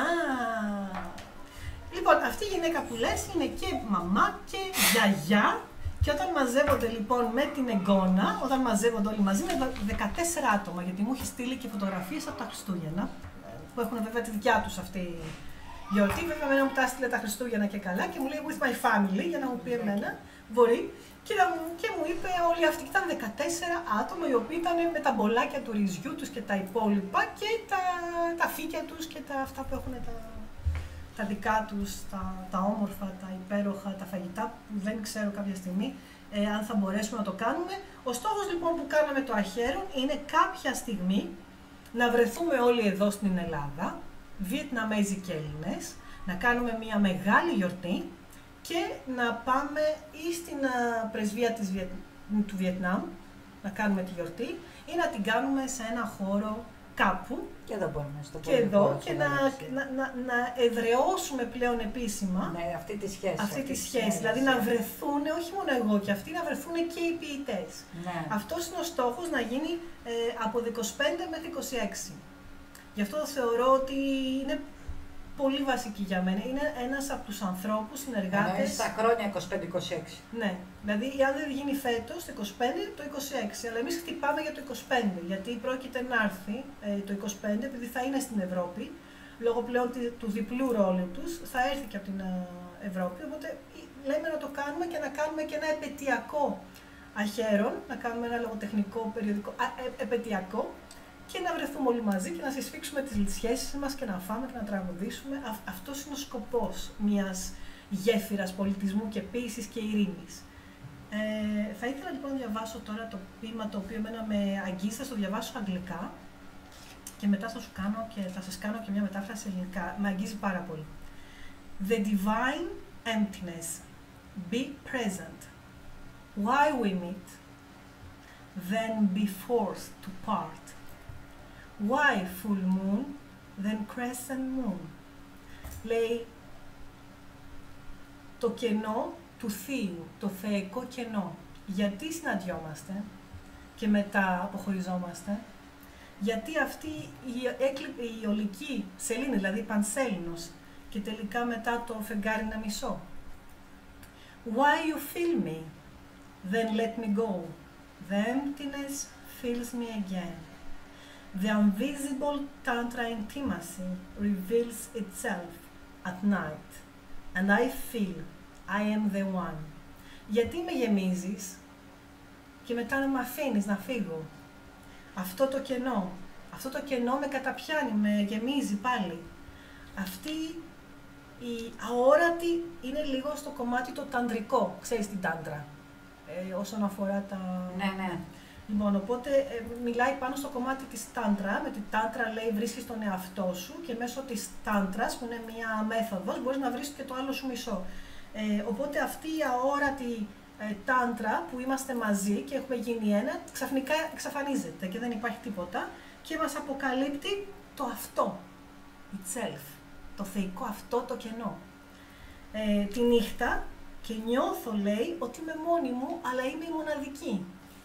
λοιπόν, αυτή η γυναίκα που λες είναι και μαμά και γιαγιά. Και όταν μαζεύονται λοιπόν με την εγγόνα, όταν μαζεύονται όλοι μαζί, είναι δεκατέσσερα άτομα, γιατί μου έχει στείλει και φωτογραφίες από τα Χριστούγεννα, που έχουν βέβαια τη δικιά τους αυτή η γιορτή. Βέβαια, εμένα μου τα έστειλε τα Χριστούγεννα και καλά και μου λέει with my family, για να μου πει εμένα, μπορεί. Και, να μου, και μου είπε όλοι αυτοί, ήταν δεκατέσσερα άτομα οι οποίοι ήταν με τα μπολάκια του ρυζιού τους και τα υπόλοιπα και τα, τα φύκια τους και τα, αυτά που έχουν τα, τα δικά τους, τα, τα όμορφα, τα υπέροχα, τα φαγητά που δεν ξέρω κάποια στιγμή ε, αν θα μπορέσουμε να το κάνουμε. Ο στόχος λοιπόν που κάναμε το Αχέρον είναι κάποια στιγμή να βρεθούμε όλοι εδώ στην Ελλάδα, Βιετναμέζοι και Έλληνες, να κάνουμε μια μεγάλη γιορτή και να πάμε ή στην α, πρεσβεία της Βιετ... του Βιετνάμ, να κάνουμε τη γιορτή, ή να την κάνουμε σε ένα χώρο κάπου, Και εδώ μπορούμε στο και εδώ, και να, να, να, να εδραιώσουμε πλέον επίσημα Ναι, αυτή τη σχέση. αυτή τη σχέση, δηλαδή να βρεθούν, όχι μόνο εγώ και αυτοί, να βρεθούν και οι ποιητές. Ναι. Αυτός είναι ο στόχος, να γίνει ε, από είκοσι πέντε μέχρι είκοσι έξι. Γι' αυτό θεωρώ ότι είναι πολύ βασική για μένα. Είναι ένας από τους ανθρώπους, συνεργάτες. Εννοείς στα χρόνια είκοσι πέντε είκοσι έξι. Ναι, δηλαδή αν δεν γίνει φέτος το είκοσι πέντε, το είκοσι έξι. Αλλά εμείς χτυπάμε για το είκοσι πέντε, γιατί πρόκειται να έρθει ε, το είκοσι πέντε, επειδή θα είναι στην Ευρώπη, λόγω πλέον του διπλού ρόλου τους, θα έρθει και από την ε, Ευρώπη. Οπότε λέμε να το κάνουμε και να κάνουμε και ένα επαιτειακό Αχέρον, να κάνουμε ένα λογοτεχνικό περιοδικό α, ε, επαιτειακό, και να βρεθούμε όλοι μαζί και να συσφίξουμε τις σχέσεις μας και να φάμε και να τραγουδήσουμε. Α, αυτός είναι ο σκοπός μιας γέφυρας πολιτισμού και ποίησης και ειρήνης. Ε, θα ήθελα λοιπόν να διαβάσω τώρα το ποίημα το οποίο εμένα με αγγίζει, θα το διαβάσω αγγλικά και μετά θα, σου κάνω και, θα σας κάνω και μια μετάφραση ελληνικά. Με αγγίζει πάρα πολύ. The divine emptiness, be present. Why we meet, then be forced to part. Why full moon, then crescent moon. Λέει το κενό του θείου, το θεϊκό κενό. Γιατί συναντιόμαστε και μετά αποχωριζόμαστε. Γιατί αυτή η, έκλει, η ολική σελήνη, δηλαδή πανσέλινος, και τελικά μετά το φεγγάρι είναι μισό. Why you feel me, then let me go. The emptiness fills me again. The invisible tantra intimacy reveals itself at night, and I feel I am the one. Γιατί με γεμίζεις και μετά να με αφήνεις να φύγω. Αυτό το κενό, αυτό το κενό με καταπιάνει, με γεμίζει πάλι. Αυτή η αόρατη είναι λίγο στο κομμάτι το ταντρικό, ξέρεις την τάντρα, ε, όσον αφορά τα... Ναι, ναι. Λοιπόν, οπότε ε, μιλάει πάνω στο κομμάτι της τάντρα. Με την τάντρα λέει βρίσκεις τον εαυτό σου και μέσω της τάντρας, που είναι μια μέθοδος, μπορείς να βρεις και το άλλο σου μισό. Ε, οπότε αυτή η αόρατη ε, τάντρα που είμαστε μαζί και έχουμε γίνει ένα, ξαφνικά εξαφανίζεται και δεν υπάρχει τίποτα και μας αποκαλύπτει το αυτό, itself, το θεϊκό αυτό, το κενό. Ε, τη νύχτα και νιώθω, λέει, ότι είμαι μόνη μου, αλλά είμαι η μοναδική.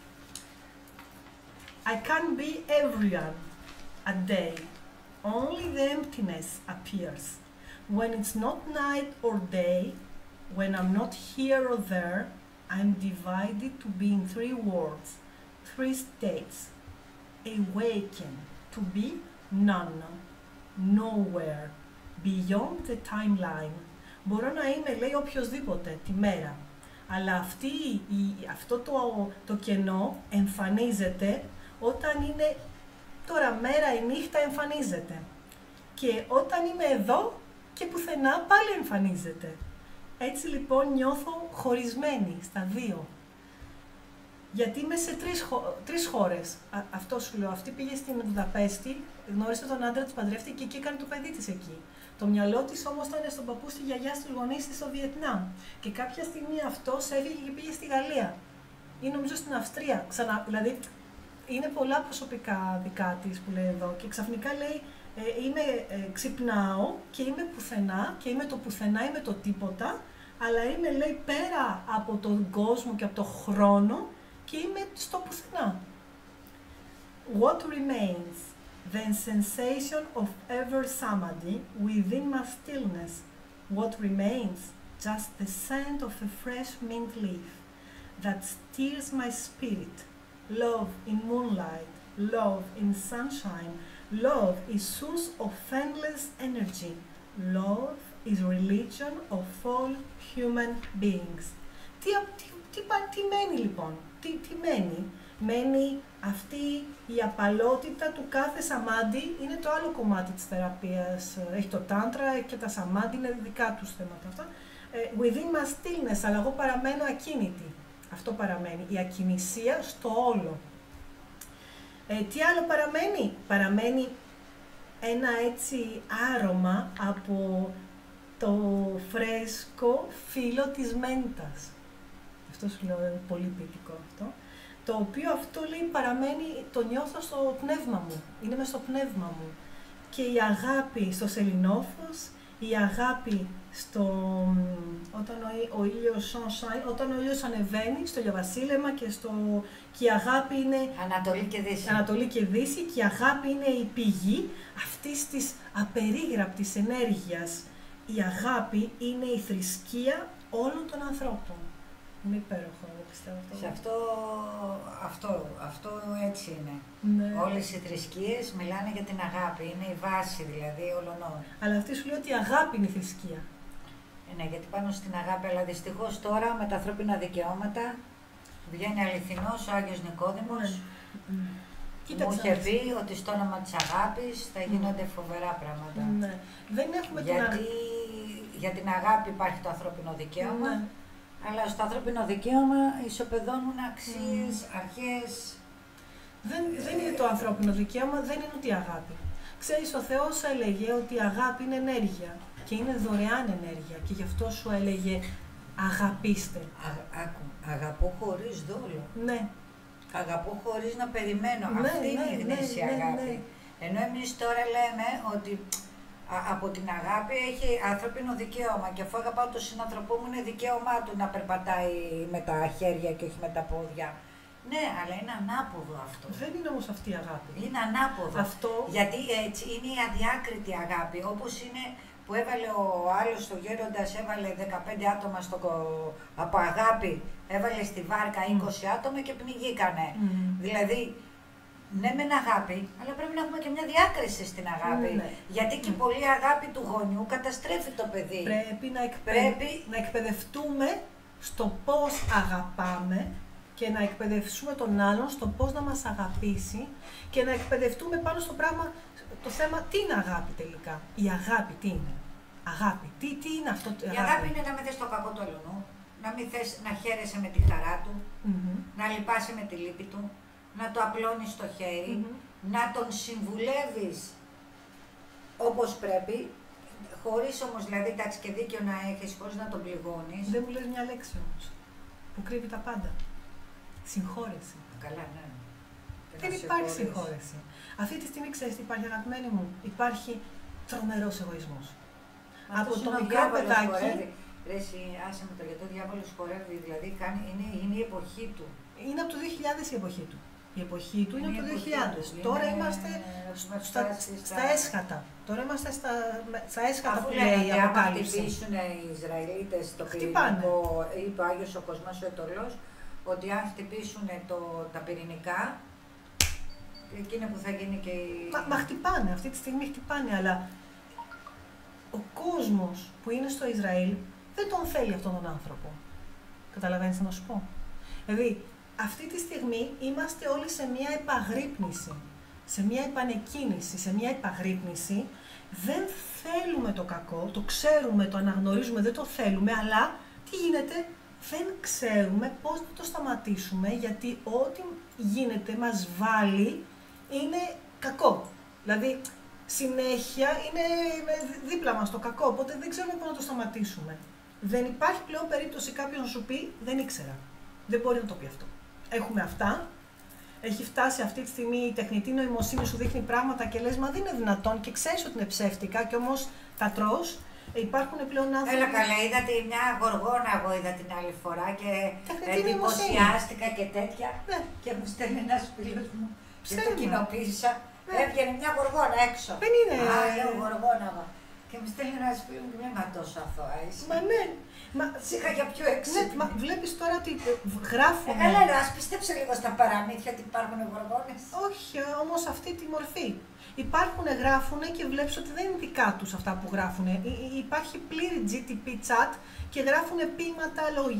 I can't be everyone at day. Only the emptiness appears. When it's not night or day, when I'm not here or there, I'm divided to be in three worlds, three states. Awaken, to be none, nowhere, beyond the timeline. Μπορώ να είμαι, λέει, οποιοσδήποτε τη μέρα. Αλλά αυτή, η, αυτό το, το κενό εμφανίζεται όταν είναι τώρα μέρα ή νύχτα εμφανίζεται. Και όταν είμαι εδώ και πουθενά πάλι εμφανίζεται. Έτσι λοιπόν νιώθω χωρισμένη στα δύο. Γιατί είμαι σε τρεις, χω... τρεις χώρες. Α, αυτό σου λέω. Αυτή πήγε στην Βουδαπέστη, γνώρισε τον άντρα της, παντρεύτηκε και εκεί έκανε το παιδί της εκεί. Το μυαλό της όμως ήταν στον παππού, στη γιαγιά, στους γονείς της στο Βιετνάμ. Και κάποια στιγμή αυτός έφυγε και πήγε στη Γαλλία. Ή νομίζω στην Αυστρία. Ξανά, δηλαδή είναι πολλά προσωπικά δικά της που λέει εδώ. Και ξαφνικά λέει, ε, είμαι, ε, ξυπνάω και είμαι πουθενά και είμαι το πουθενά, είμαι το τίποτα. Αλλά είμαι, λέει, πέρα από τον κόσμο και από τον χρόνο και είμαι στο πουθενά. What remains? The sensation of ever samadhi within my stillness. What remains? Just the scent of a fresh mint leaf that stirs my spirit. Love in moonlight, love in sunshine. Love is source of endless energy. Love is religion of all human beings. Τι, τι, τι, τι μένει λοιπόν, τι, τι μένει. Μένει αυτή η απαλότητα του κάθε σαμάντι, είναι το άλλο κομμάτι της θεραπείας. Έχει το τάντρα και τα σαμάντι, είναι δικά τους θέματα αυτά. Within my stillness, αλλά εγώ παραμένω ακίνητη. Αυτό παραμένει, η ακινησία στο όλο. Ε, τι άλλο παραμένει? Παραμένει ένα έτσι άρωμα από το φρέσκο φύλλο της μέντας. Αυτό σου λέω, είναι πολύ ποιητικό αυτό. Το οποίο αυτό, λέει, παραμένει, το νιώθω στο πνεύμα μου, είναι μες στο πνεύμα μου. Και η αγάπη στο σελινόφος, η αγάπη στο, όταν ο, ο ήλιος sunshine, όταν ο ήλιος ανεβαίνει στο ηλιοβασίλεμα και, στο, και η αγάπη είναι Ανατολή και Δύση. Ανατολή και Δύση και η αγάπη είναι η πηγή αυτής της απερίγραπτης ενέργειας. Η αγάπη είναι η θρησκεία όλων των ανθρώπων. Είναι υπέροχο, εγώ πιστεύω αυτό. Σε αυτό, αυτό, αυτό έτσι είναι. Ναι. Όλες οι θρησκείες μιλάνε για την αγάπη, είναι η βάση δηλαδή όλων. Αλλά αυτή σου λέει ότι η αγάπη είναι η θρησκεία. Ε, ναι, γιατί πάνω στην αγάπη, αλλά δυστυχώς τώρα με τα ανθρώπινα δικαιώματα βγαίνει αληθινός ο Άγιος Νικόδημος. Ναι. Μου είχε πει ότι στο όνομα της αγάπης θα γίνονται φοβερά πράγματα. Ναι. Δεν έχουμε γιατί την... για την αγάπη υπάρχει το ανθρώπινο δικαίωμα. Ναι. Αλλά στο ανθρώπινο δικαίωμα ισοπεδώνουν αξίες, mm. αρχές. Δεν, δεν είναι το ανθρώπινο δικαίωμα, δεν είναι ούτε η αγάπη. Ξέρεις, ο Θεός έλεγε ότι η αγάπη είναι ενέργεια και είναι δωρεάν ενέργεια και γι' αυτό σου έλεγε αγαπήστε. Α, άκου, αγαπώ χωρίς δόλο. Ναι. Αγαπώ χωρίς να περιμένω. Ναι, Αυτή ναι, είναι η γνήσια ναι, ναι, αγάπη. ναι. Ενώ εμείς τώρα λέμε ότι Α, από την αγάπη έχει ανθρώπινο δικαίωμα και αφού αγαπάω τον συνανθρωπό μου είναι δικαίωμά του να περπατάει με τα χέρια και όχι με τα πόδια. Ναι, αλλά είναι ανάποδο αυτό. Δεν είναι όμως αυτή η αγάπη. Είναι ανάποδο. Αυτό... Γιατί έτσι είναι η αδιάκριτη αγάπη, όπως είναι που έβαλε ο άλλος ο γέροντας, έβαλε δεκαπέντε άτομα στο, από αγάπη, έβαλε στη βάρκα είκοσι mm. άτομα και πνιγήκανε. Mm. Δηλαδή, ναι, μεν αγάπη, αλλά πρέπει να έχουμε και μια διάκριση στην αγάπη. Ναι, ναι. Γιατί και η πολλή αγάπη του γονιού καταστρέφει το παιδί. Πρέπει να, εκπαιδε... πρέπει να εκπαιδευτούμε στο πώς αγαπάμε και να εκπαιδευτούμε τον άλλον στο πώς να μας αγαπήσει και να εκπαιδευτούμε πάνω στο πράγμα, το θέμα τι είναι αγάπη τελικά. Η αγάπη τι είναι. Αγάπη. Τι, τι είναι αυτό το αγάπη. Η αγάπη είναι να μην θες το κακό του αλλού, να μην θες να χαίρεσαι με τη χαρά του, mm-hmm. να λυπάσαι με τη λύπη του, να το απλώνεις στο χέρι, mm-hmm. να τον συμβουλεύεις όπως πρέπει, χωρίς όμως δηλαδή τάξη και δίκαιο να έχεις, χωρίς να τον πληγώνεις. Δεν μου λες μια λέξη όμως, που κρύβει τα πάντα. Συγχώρεση. Καλά, ναι. Δεν υπάρχει συγχώρεση. Αυτή τη στιγμή ξέρεις τι υπάρχει, αγαπημένη μου, υπάρχει τρομερός εγωισμός. Μα από το μικρό παιδάκι... Ρε εσύ, άσε με το γιατί ο διάβολος χορεύει, δηλαδή κάνει, είναι, είναι η εποχή του. Είναι από το δύο χιλιάδες η εποχή του. Η εποχή του είναι, είναι από το δύο χιλιάδες. Τώρα είναι... είμαστε στα, στα, στα έσχατα. Τώρα είμαστε στα, στα έσχατα αφού που λέει η Αποκάλυψη. Αφού χτυπήσουν οι Ισραηλίτες το πυρηνικό, είπε ο Άγιος ο Κοσμάς ο Ετωλός, ότι αν χτυπήσουν το, τα πυρηνικά, εκείνο που θα γίνει και η... Μα, μα χτυπάνε, αυτή τη στιγμή χτυπάνε, αλλά ο κόσμος που είναι στο Ισραήλ δεν τον θέλει αυτόν τον άνθρωπο. Καταλαβαίνεις τι να σου πω? Δηλαδή, αυτή τη στιγμή είμαστε όλοι σε μια επαγρύπνηση, σε μια επανεκκίνηση, σε μια επαγρύπνηση. Δεν θέλουμε το κακό, το ξέρουμε, το αναγνωρίζουμε, δεν το θέλουμε, αλλά τι γίνεται? Δεν ξέρουμε πώς να το σταματήσουμε, γιατί ό,τι γίνεται μας βάλει είναι κακό. Δηλαδή, συνέχεια είναι δίπλα μας το κακό, οπότε δεν ξέρουμε πώς να το σταματήσουμε. Δεν υπάρχει πλέον περίπτωση κάποιος να σου πει «δεν ήξερα». Δεν μπορεί να το πει αυτό. Έχουμε αυτά. Έχει φτάσει αυτή τη στιγμή η τεχνητή νοημοσύνη, σου δείχνει πράγματα και λες «μα δεν είναι δυνατόν» και ξέρεις ότι είναι ψεύτικα και όμως τα τρως. Υπάρχουν πλέον άνθρωποι. Έλα καλά, είδα μια γοργόνα εγώ είδα την άλλη φορά και εντυπωσιάστηκα και τέτοια. Ναι. Και μου στέλνει ένας φίλος μου και το κοινοποίησα. Ναι. Έβγαινε μια γοργόνα έξω. Δεν είναι. Α, λέω γοργόνα. Και μου στέλνει ένας φίλος μου και με μα τόσο αθώα είσαι. Μα ναι. Μα... Είχα για πιο έξυπνη. Ναι, μα βλέπεις τώρα ότι γράφουν. Ε, καλά, λέω, ας πιστέψω λίγο στα παραμύθια ότι υπάρχουν γοργόνες. Όχι, όμως αυτή τη μορφή. Υπάρχουν, γράφουν και βλέπεις ότι δεν είναι δικά τους αυτά που γράφουν. Υπάρχει πλήρη τζι τι πι chat και γράφουν ποίηματα,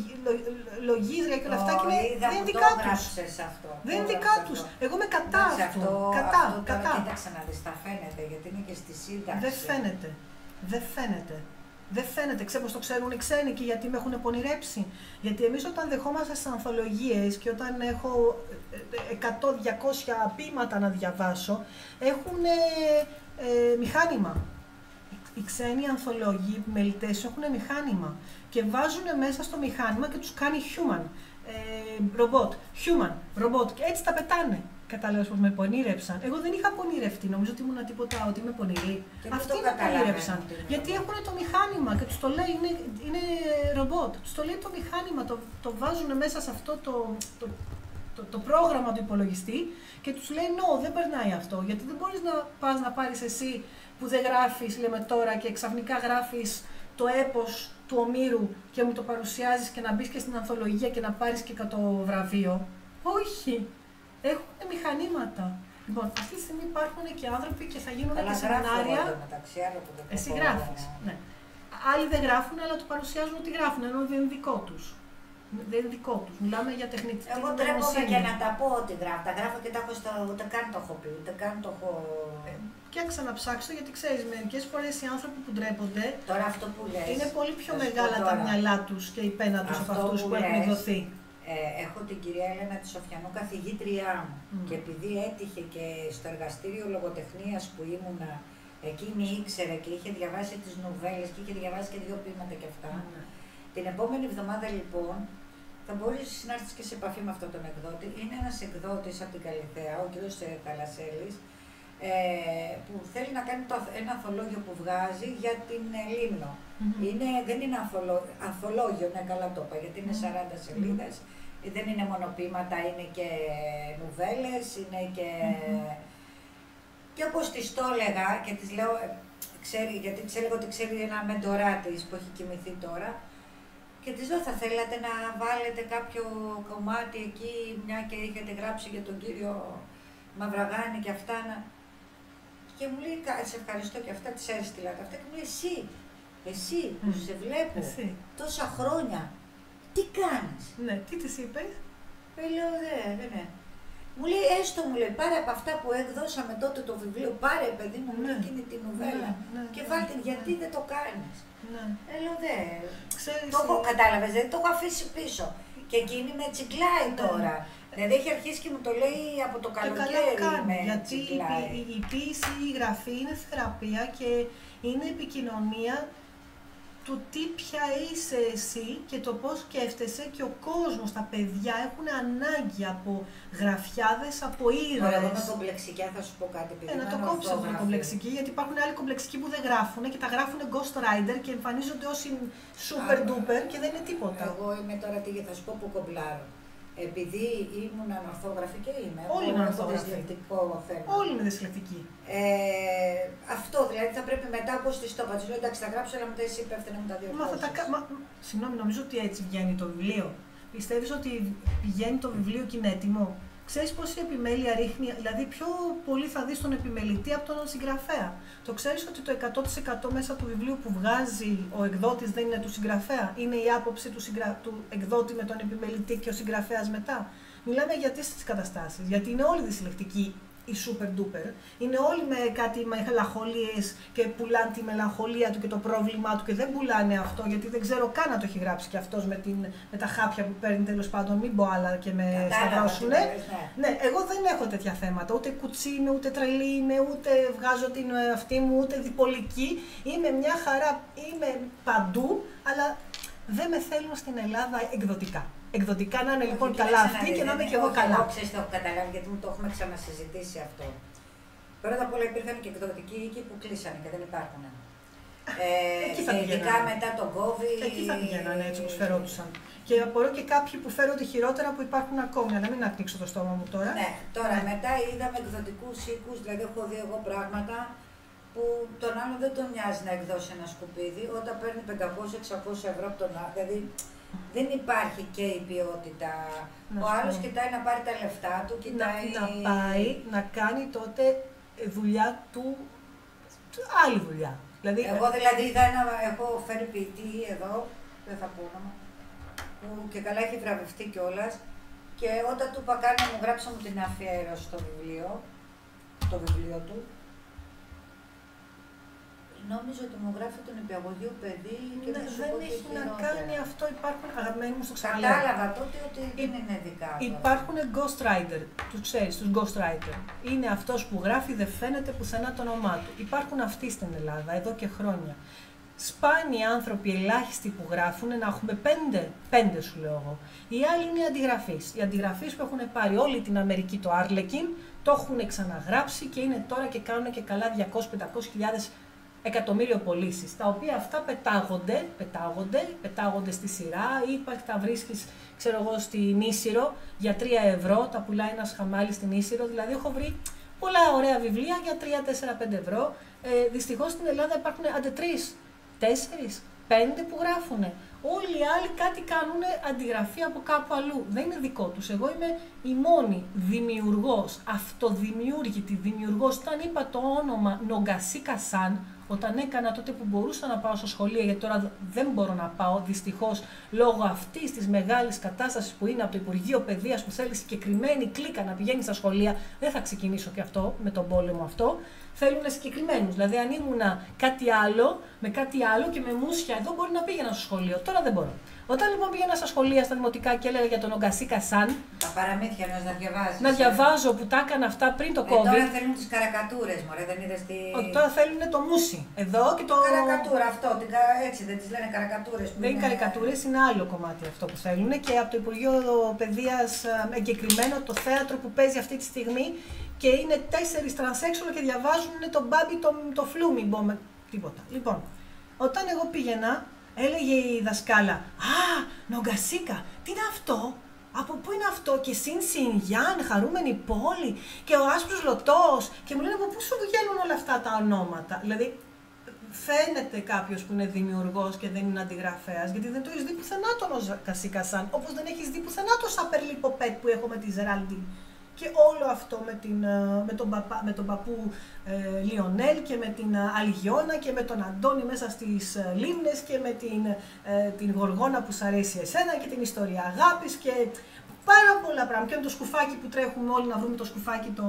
λογίζια και όλα αυτά και είναι, δεν είναι δικά τους. Αυτό. Δεν είναι δικά τους. Εγώ είμαι κατά αυτό. Κατά, αυτό κατά. Κοίταξε να δεις, τα φαίνεται, γιατί είναι και στη σύνταξη. Δεν φαίνεται. Δεν φαίνεται. Δεν φαίνεται. Ξέρω πως το ξέρουν οι ξένοι και γιατί με έχουν πονηρέψει. Γιατί εμείς όταν δεχόμαστε στις ανθολογίες και όταν έχω εκατό διακόσια ποίηματα να διαβάσω, έχουν ε, ε, μηχάνημα. Οι ξένοι ανθολόγοι, οι μελητές έχουν μηχάνημα και βάζουν μέσα στο μηχάνημα και τους κάνει human, ε, robot, human, robot και έτσι τα πετάνε. Κατάλαβες πως με πονήρεψαν. Εγώ δεν είχα πονηρευτεί, νομίζω ότι ήμουν τίποτα, ότι είμαι πονηρή. Αυτοί με πονήρεψαν. Γιατί έχουν το μηχάνημα και τους το λέει, είναι, είναι ρομπότ. Τους το λέει το μηχάνημα, το, το βάζουν μέσα σε αυτό το, το, το, το πρόγραμμα του υπολογιστή και τους λέει no, δεν περνάει αυτό. Γιατί δεν μπορείς να πας να πάρεις εσύ που δεν γράφεις, λέμε τώρα, και ξαφνικά γράφεις το έπος του Ομήρου και μου το παρουσιάζεις και να μπεις και στην ανθολογία και να πάρεις και το βραβείο. Όχι. Έχουν μηχανήματα. Λοιπόν, αυτή τη στιγμή υπάρχουν και άνθρωποι και θα γίνουν και σεμινάρια. Μεταξύ, εσύ γράφεις. Ναι. Άλλοι δεν γράφουν, αλλά το παρουσιάζουν ότι γράφουν, ενώ δεν είναι δικό τους. Δεν είναι δικό τους. Μιλάμε για τεχνητή νοημοσύνη. Εγώ τρέπομαι και να τα πω ότι γράφω. Τα γράφω και τα έχω στο. Ούτε καν το έχω πει. Ούτε καν το έχω. Και ξαναψάξω, γιατί ξέρεις, μερικές φορές οι άνθρωποι που ντρέπονται. Τώρα αυτό που λες. Είναι πολύ πιο μεγάλα τα μυαλά τους και η πένα τους από αυτούς που, που έχουν δοθεί. Ε, έχω την κυρία Έλενα τη Σοφιανού καθηγήτριά μου mm. και επειδή έτυχε και στο εργαστήριο λογοτεχνίας που ήμουνα, εκείνη ήξερε και είχε διαβάσει τις νουβέλες και είχε διαβάσει και δύο ποίηματα και αυτά. Mm. Την επόμενη εβδομάδα λοιπόν θα μπορείς να έρθεις και σε επαφή με αυτόν τον εκδότη. Είναι ένας εκδότης από την Καλιθέα, ο κ. Καλασέλης, ε, που θέλει να κάνει το, ένα ανθολόγιο που βγάζει για την Λίμνο. Mm-hmm. Είναι, δεν είναι ανθολό, ανθολόγιο, ναι, καλά το είπα, γιατί είναι σαράντα σελίδες. Mm-hmm. Δεν είναι μόνο ποίηματα, είναι και νουβέλες, είναι και... Mm-hmm. Και όπως της το έλεγα και της λέω, ξέρει, γιατί της έλεγα ότι ξέρει ένα μεντορά της που έχει κοιμηθεί τώρα, και της λέω, θα θέλατε να βάλετε κάποιο κομμάτι εκεί, μια και είχατε γράψει για τον κύριο Μαυραγάνη και αυτά, να... Και μου λέει, σε ευχαριστώ και αυτά, της έστειλα και αυτά, και μου λέει, εσύ, εσύ που mm. σε βλέπω εσύ. Τόσα χρόνια, τι κάνεις? Ναι, τι της είπες? Ε, λέω, δε, δε, ναι. Μου λέει, έστω μου λέει, πάρε από αυτά που εκδώσαμε τότε το βιβλίο, πάρε παιδί μου, ναι. εκείνη την νουβέλα ναι, ναι, και βάλτε, ναι, γιατί ναι. δεν το κάνεις? Ναι. Ε, λέω, δε, ξέρεις, το έχω, κατάλαβες, δηλαδή το έχω αφήσει πίσω. Και εκείνη με τσιγκλάει ναι. τώρα. Δηλαδή έχει αρχίσει και μου το λέει από το καλοκαίρι με γιατί τσιγκλάει. η, η ποίηση, η γραφή είναι θεραπεία και είναι επικοινωνία του τι πια είσαι εσύ και το πώς σκέφτεσαι, και ο κόσμος, τα παιδιά έχουν ανάγκη από γραφιάδες, από ήρωες. Ωραία, εγώ με κομπλεξικιά θα σου πω κάτι. Ε, να το κόψω με κομπλεξική, γιατί υπάρχουν άλλοι κομπλεξικοί που δεν γράφουν και τα γράφουν Ghost Rider και εμφανίζονται όσοι super duper και δεν είναι τίποτα. Εγώ είμαι τώρα, τι θα σου πω, που κομπλάρω. Επειδή ήμουν ανορθόγραφη και είμαι. Όλοι είναι ανορθόγραφοι. θέμα. Όλοι είναι δυσλεκτικοί. Ε, αυτό δηλαδή θα πρέπει μετά από στη στόπα. Του λέω, εντάξει, θα γράψω, αλλά μετά εσύ υπεύθυνα με τα δύο. Μα θα τα μα... Συγγνώμη, νομίζω ότι έτσι βγαίνει το βιβλίο. Πιστεύεις ότι πηγαίνει το βιβλίο και είναι έτοιμο? Ξέρεις πόση επιμέλεια ρίχνει, δηλαδή πιο πολύ θα δεις τον επιμελητή από τον συγγραφέα. Το ξέρεις ότι το εκατό τοις εκατό μέσα του βιβλίου που βγάζει ο εκδότης δεν είναι του συγγραφέα, είναι η άποψη του, συγγρα... του εκδότη με τον επιμελητή και ο συγγραφέας μετά. Μιλάμε για τις καταστάσεις, γιατί είναι όλοι δυσλεκτικοί. Οι super duper, είναι όλοι με κάτι μελαγχολίες και πουλάνε τη μελαγχολία του και το πρόβλημά του και δεν πουλάνε αυτό γιατί δεν ξέρω καν να το έχει γράψει και αυτός με, την, με τα χάπια που παίρνει, τέλος πάντων, μην πω άλλα και με σταυρώσουνε. Ναι. ναι, εγώ δεν έχω τέτοια θέματα, ούτε κουτσί είμαι, ούτε τρελή είμαι, ούτε βγάζω την αυτή μου, ούτε διπολική. Είμαι μια χαρά, είμαι παντού, αλλά δεν με θέλουν στην Ελλάδα εκδοτικά. Εκδοτικά να είναι λοιπόν καλά αυτοί και να είμαι και εγώ καλά. Εγώ ξέρεις, το έχω καταλάβει γιατί μου το έχουμε ξανασυζητήσει αυτό. Πρώτα απ' όλα υπήρχαν και εκδοτικοί οίκοι που κλείσανε και δεν υπάρχουν. Ε, εκεί θα ειδικά μετά τον COVID. Εκεί θα πηγαίνανε έτσι όπως φερόντουσαν. Και απορώ και κάποιοι που φέρονται χειρότερα που υπάρχουν ακόμη, αλλά μην ανοίξω το στόμα μου τώρα. Ναι, τώρα ναι. Μετά είδαμε εκδοτικούς οίκους, δηλαδή έχω δει εγώ πράγματα που τον άλλον δεν τον νοιάζει να εκδώσει ένα σκουπίδι όταν παίρνει πεντακόσια εξακόσια ευρώ από τον άλλο. Δηλαδή, δεν υπάρχει και η ποιότητα. Να ο άλλος κοιτάει να πάρει τα λεφτά του, κοιτάει... Να, να πάει να κάνει τότε δουλειά του, άλλη δουλειά. Δηλαδή, εγώ δηλαδή είδα ένα, έχω φέρει ποιητή εδώ, δεν θα πω όνομα, που και καλά έχει βραβευτεί κιόλας και όταν του είπα κάνει να μου γράψω μου την αφιέρωση στο βιβλίο, το βιβλίο του, νόμιζα ότι μου γράφει τον υπηαγωγείο παιδί και ναι, δεν έχει να κάνει αυτό. Υπάρχουν, αγαπημένοι μου, στο ξαναλέω. Κατάλαβα τότε ότι δεν είναι δικά του. Υπάρχουν ghostwriter, τους ξέρεις, τους ghostwriter. Είναι αυτός που γράφει, δεν φαίνεται πουθενά το όνομά του. Υπάρχουν αυτοί στην Ελλάδα, εδώ και χρόνια. Σπάνιοι άνθρωποι, ελάχιστοι που γράφουν, να έχουμε πέντε, πέντε σου λέω εγώ. Οι άλλοι είναι οι αντιγραφείς. Οι αντιγραφείς που έχουν πάρει όλη την Αμερική το Arlequin, το έχουν ξαναγράψει και είναι τώρα και κάνουν και καλά διακόσιες με πεντακόσιες χιλιάδες εκατομμύριο πωλήσεις, τα οποία αυτά πετάγονται, πετάγονται, πετάγονται στη σειρά ή τα βρίσκεις, ξέρω εγώ, στην Ίσυρο για τρία ευρώ, τα πουλάει ένας χαμάλης στην Ίσυρο, δηλαδή έχω βρει πολλά ωραία βιβλία για τρία, τέσσερα, πέντε ευρώ. Ε, δυστυχώς στην Ελλάδα υπάρχουν άντε τρεις, τέσσερις, πέντε που γράφουν. Όλοι οι άλλοι κάτι κάνουν αντιγραφή από κάπου αλλού. Δεν είναι δικό τους. Εγώ είμαι η μόνη δημιουργός, αυτοδημιούργητη δημιουργός. Όταν είπα το όνομα Νομγκασίκα Σαν, όταν έκανα τότε που μπορούσα να πάω στο σχολείο, γιατί τώρα δεν μπορώ να πάω δυστυχώς λόγω αυτής της μεγάλης κατάστασης που είναι από το Υπουργείο Παιδείας που θέλει συγκεκριμένη κλίκα να πηγαίνει στα σχολεία, δεν θα ξεκινήσω και αυτό με τον πόλεμο αυτό. Θέλουν συγκεκριμένους. Δηλαδή, αν ήμουνα κάτι άλλο, με κάτι άλλο και με μουσια εδώ, μπορεί να πήγαινα στο σχολείο. Τώρα δεν μπορώ. Όταν λοιπόν πήγαινα στα σχολεία, στα δημοτικά και έλεγα για τον Νομγκασίκα Σαν. Τα παραμύθια να διαβάζεις. Να διαβάζω που τα έκανα αυτά πριν το COVID. Ε, τώρα θέλουν τις καρακατούρες, μωρέ, δεν είδες τι. Ότι τώρα θέλουν το μουσι. Εδώ και το. Καρακατούρα αυτό, την... έτσι δεν τις λένε καρακατούρες. Δεν είναι καρικατούρες, είναι άλλο κομμάτι αυτό που θέλουν. Και από το Υπουργείο Παιδείας εγκεκριμένο το θέατρο που παίζει αυτή τη στιγμή. Και είναι τέσσερις τρανσέξουαλ και διαβάζουν το μπάμπι, το, το φλούμι, με τίποτα. Λοιπόν, όταν εγώ πήγαινα, έλεγε η δασκάλα, «Α, Νομγκασίκα, τι είναι αυτό, από πού είναι αυτό, και Σιν Σιν Γιάν, χαρούμενη πόλη, και ο άσπρος λωτός», και μου λένε, «Από πού σου βγαίνουν όλα αυτά τα ονόματα». Δηλαδή, φαίνεται κάποιος που είναι δημιουργός και δεν είναι αντιγραφέας, γιατί δεν το έχεις δει πουθενά τον Νομγκασίκα Σαν, όπως δεν έχεις δει πουθενά το Σαπερλί Ποπέτ που έχω με τη Ζεράλντιν. Και όλο αυτό με, την, με, τον, παπά, με τον παππού ε, Λιονέλ και με την Αλγιώνα και με τον Αντώνη μέσα στις ε, λίμνες και με την, ε, την Γοργόνα που σ' αρέσει εσένα και την ιστορία αγάπης και πάρα πολλά πράγματα. Και με το σκουφάκι που τρέχουμε όλοι να βρούμε το σκουφάκι, το,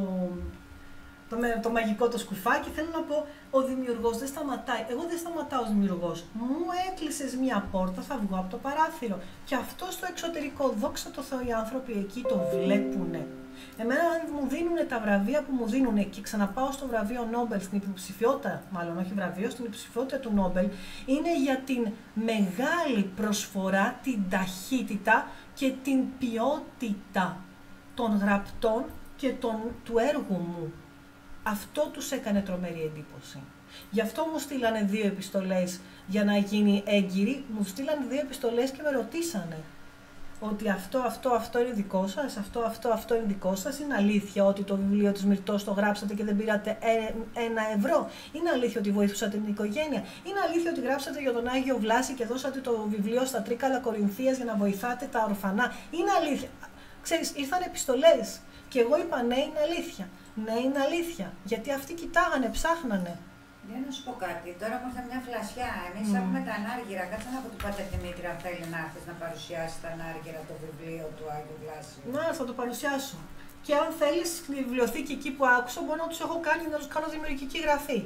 το, το, το μαγικό το σκουφάκι. Θέλω να πω, ο δημιουργός δεν σταματάει. Εγώ δεν σταματάω ως δημιουργός. Μου έκλεισες μία πόρτα, θα βγω από το παράθυρο. Και αυτό στο εξωτερικό, δόξα τω Θεώ, οι άνθρωποι εκεί το βλέπουνε. Εμένα μου δίνουν τα βραβεία που μου δίνουν και ξαναπάω στο βραβείο Νόμπελ, στην υποψηφιότητα, μάλλον όχι βραβείο, στην υποψηφιότητα του Νόμπελ, είναι για την μεγάλη προσφορά, την ταχύτητα και την ποιότητα των γραπτών και των, του έργου μου. Αυτό τους έκανε τρομερή εντύπωση. Γι' αυτό μου στείλανε δύο επιστολές για να γίνει έγκυρη, μου στείλανε δύο επιστολές και με ρωτήσανε. Ότι αυτό, αυτό, αυτό είναι δικό σας, αυτό, αυτό, αυτό είναι δικό σας. Είναι αλήθεια ότι το βιβλίο της Μυρτώς το γράψατε και δεν πήρατε ένα ευρώ. Είναι αλήθεια ότι βοηθούσατε την οικογένεια. Είναι αλήθεια ότι γράψατε για τον Άγιο Βλάση και δώσατε το βιβλίο στα Τρίκαλα Κορινθίας για να βοηθάτε τα ορφανά. Είναι αλήθεια. Ξέρεις, ήρθαν επιστολές. Και Και εγώ είπα ναι, είναι αλήθεια. Ναι, είναι αλήθεια. Γιατί αυτοί κοιτάγανε, ψάχνανε. Για να σου πω κάτι, τώρα μου ήρθε μια φλασιά. Εμείς mm. έχουμε τα ανάργυρα. Κάτσε να πω του Πάτερ Δημήτρη, αν θέλει να έρθει να παρουσιάσει τα ανάργυρα, το βιβλίο του Άγιου Βλάσιου. Να, θα το παρουσιάσω. Και αν θέλεις, στη βιβλιοθήκη εκεί που άκουσα, μπορώ να τους έχω κάνει να τους κάνω δημιουργική γραφή.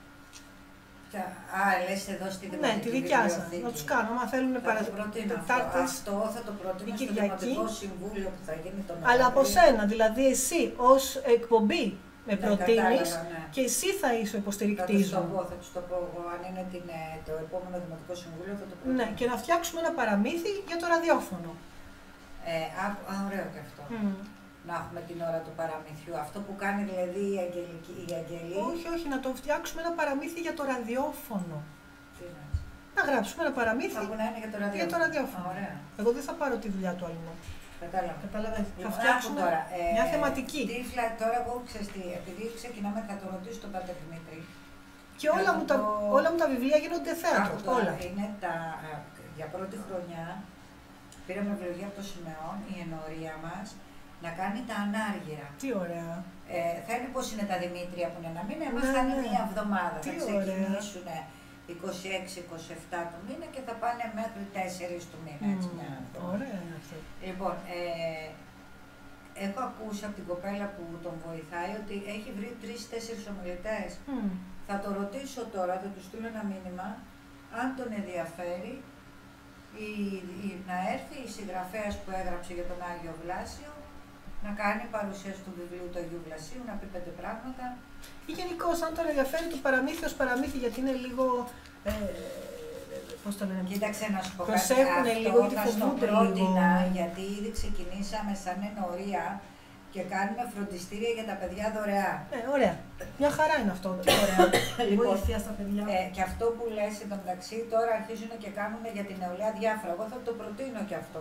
Α, λες εδώ στη δημοτική. Ναι, τη δικιά σας. Να τους κάνω, άμα θέλουν παραδείγματα. Αυτό θα το προτείνω στο Δημοτικό Συμβούλιο που θα γίνει τον Νοέμβριο. Αλλά από σένα, δηλαδή εσύ ως εκπομπή με προτείνεις, ναι. Και εσύ θα είσαι ο υποστηρικτής μου. Θα τους το πω εγώ, αν είναι την, το επόμενο Δημοτικό Συμβούλιο θα το προτείνω. Ναι, και να φτιάξουμε ένα παραμύθι για το ραδιόφωνο. Ε, α, α, ωραίο και αυτό. Mm. Να έχουμε την ώρα του παραμυθιού. Αυτό που κάνει δηλαδή η Αγγελική, η Αγγελή. Όχι, όχι, να το φτιάξουμε ένα παραμύθι για το ραδιόφωνο. Τι να, να γράψουμε ένα παραμύθι που να είναι για το ραδιόφωνο. Για το ραδιόφωνο. Α, ωραία. Εγώ δεν θα πάρω τη δουλειά του αλλού. Κατάλαβα. Κατάλαβα. Λοιπόν, θα φτιάξουμε τώρα, ε, μια θεματική. Τύφλα, τώρα εγώ ξέρεις τι, επειδή ξεκινάμε θα το ρωτήσω τον Πάτερ Δημήτρη. Και όλα μου, το... τα, όλα μου τα βιβλία γίνονται θέατρο. Τώρα, όλα. Είναι τα, για πρώτη χρονιά πήραμε ευλογία από το Σιμεών, η ενορία μας, να κάνει τα ανάργυρα. Τι ωραία. Ε, θα είναι πώς είναι τα Δημήτρια που είναι ένα μήνα, εμάς ναι, θα είναι ναι. μία εβδομάδα. Τι θα ξεκινήσουν είκοσι έξι είκοσι επτά του μήνα και θα πάνε μέχρι τέσσερα του μήνα. Έτσι, mm, μια ωραία είναι αυτό. Λοιπόν, ε, έχω ακούσει από την κοπέλα που τον βοηθάει ότι έχει βρει τρεις-τέσσερις ομιλητές. Mm. Θα το ρωτήσω τώρα, θα του στείλω ένα μήνυμα, αν τον ενδιαφέρει η, η, να έρθει η συγγραφέας που έγραψε για τον Άγιο Βλάσιο να κάνει παρουσίαση του βιβλίου του Αγίου Βλασίου, να πει πέντε πράγματα. Ή γενικώς, αν τον ενδιαφέρει το παραμύθι ως παραμύθι, γιατί είναι λίγο. Ε, πώς το λένε. Κοίταξε να σου πω κάτι. Προσέχουνε λίγο γιατί φοβούνται πρότεινα, γιατί ήδη ξεκινήσαμε σαν ενορία και κάνουμε φροντιστήρια για τα παιδιά δωρεάν. Ε, ωραία. Μια χαρά είναι αυτό. Τι ωραία. Λοιπόν, βοήθεια στα παιδιά. Ε, και αυτό που λες εντωμεταξύ, τώρα αρχίζουν και κάνουν για την νεολαία διάφορα. Εγώ θα το προτείνω και αυτό.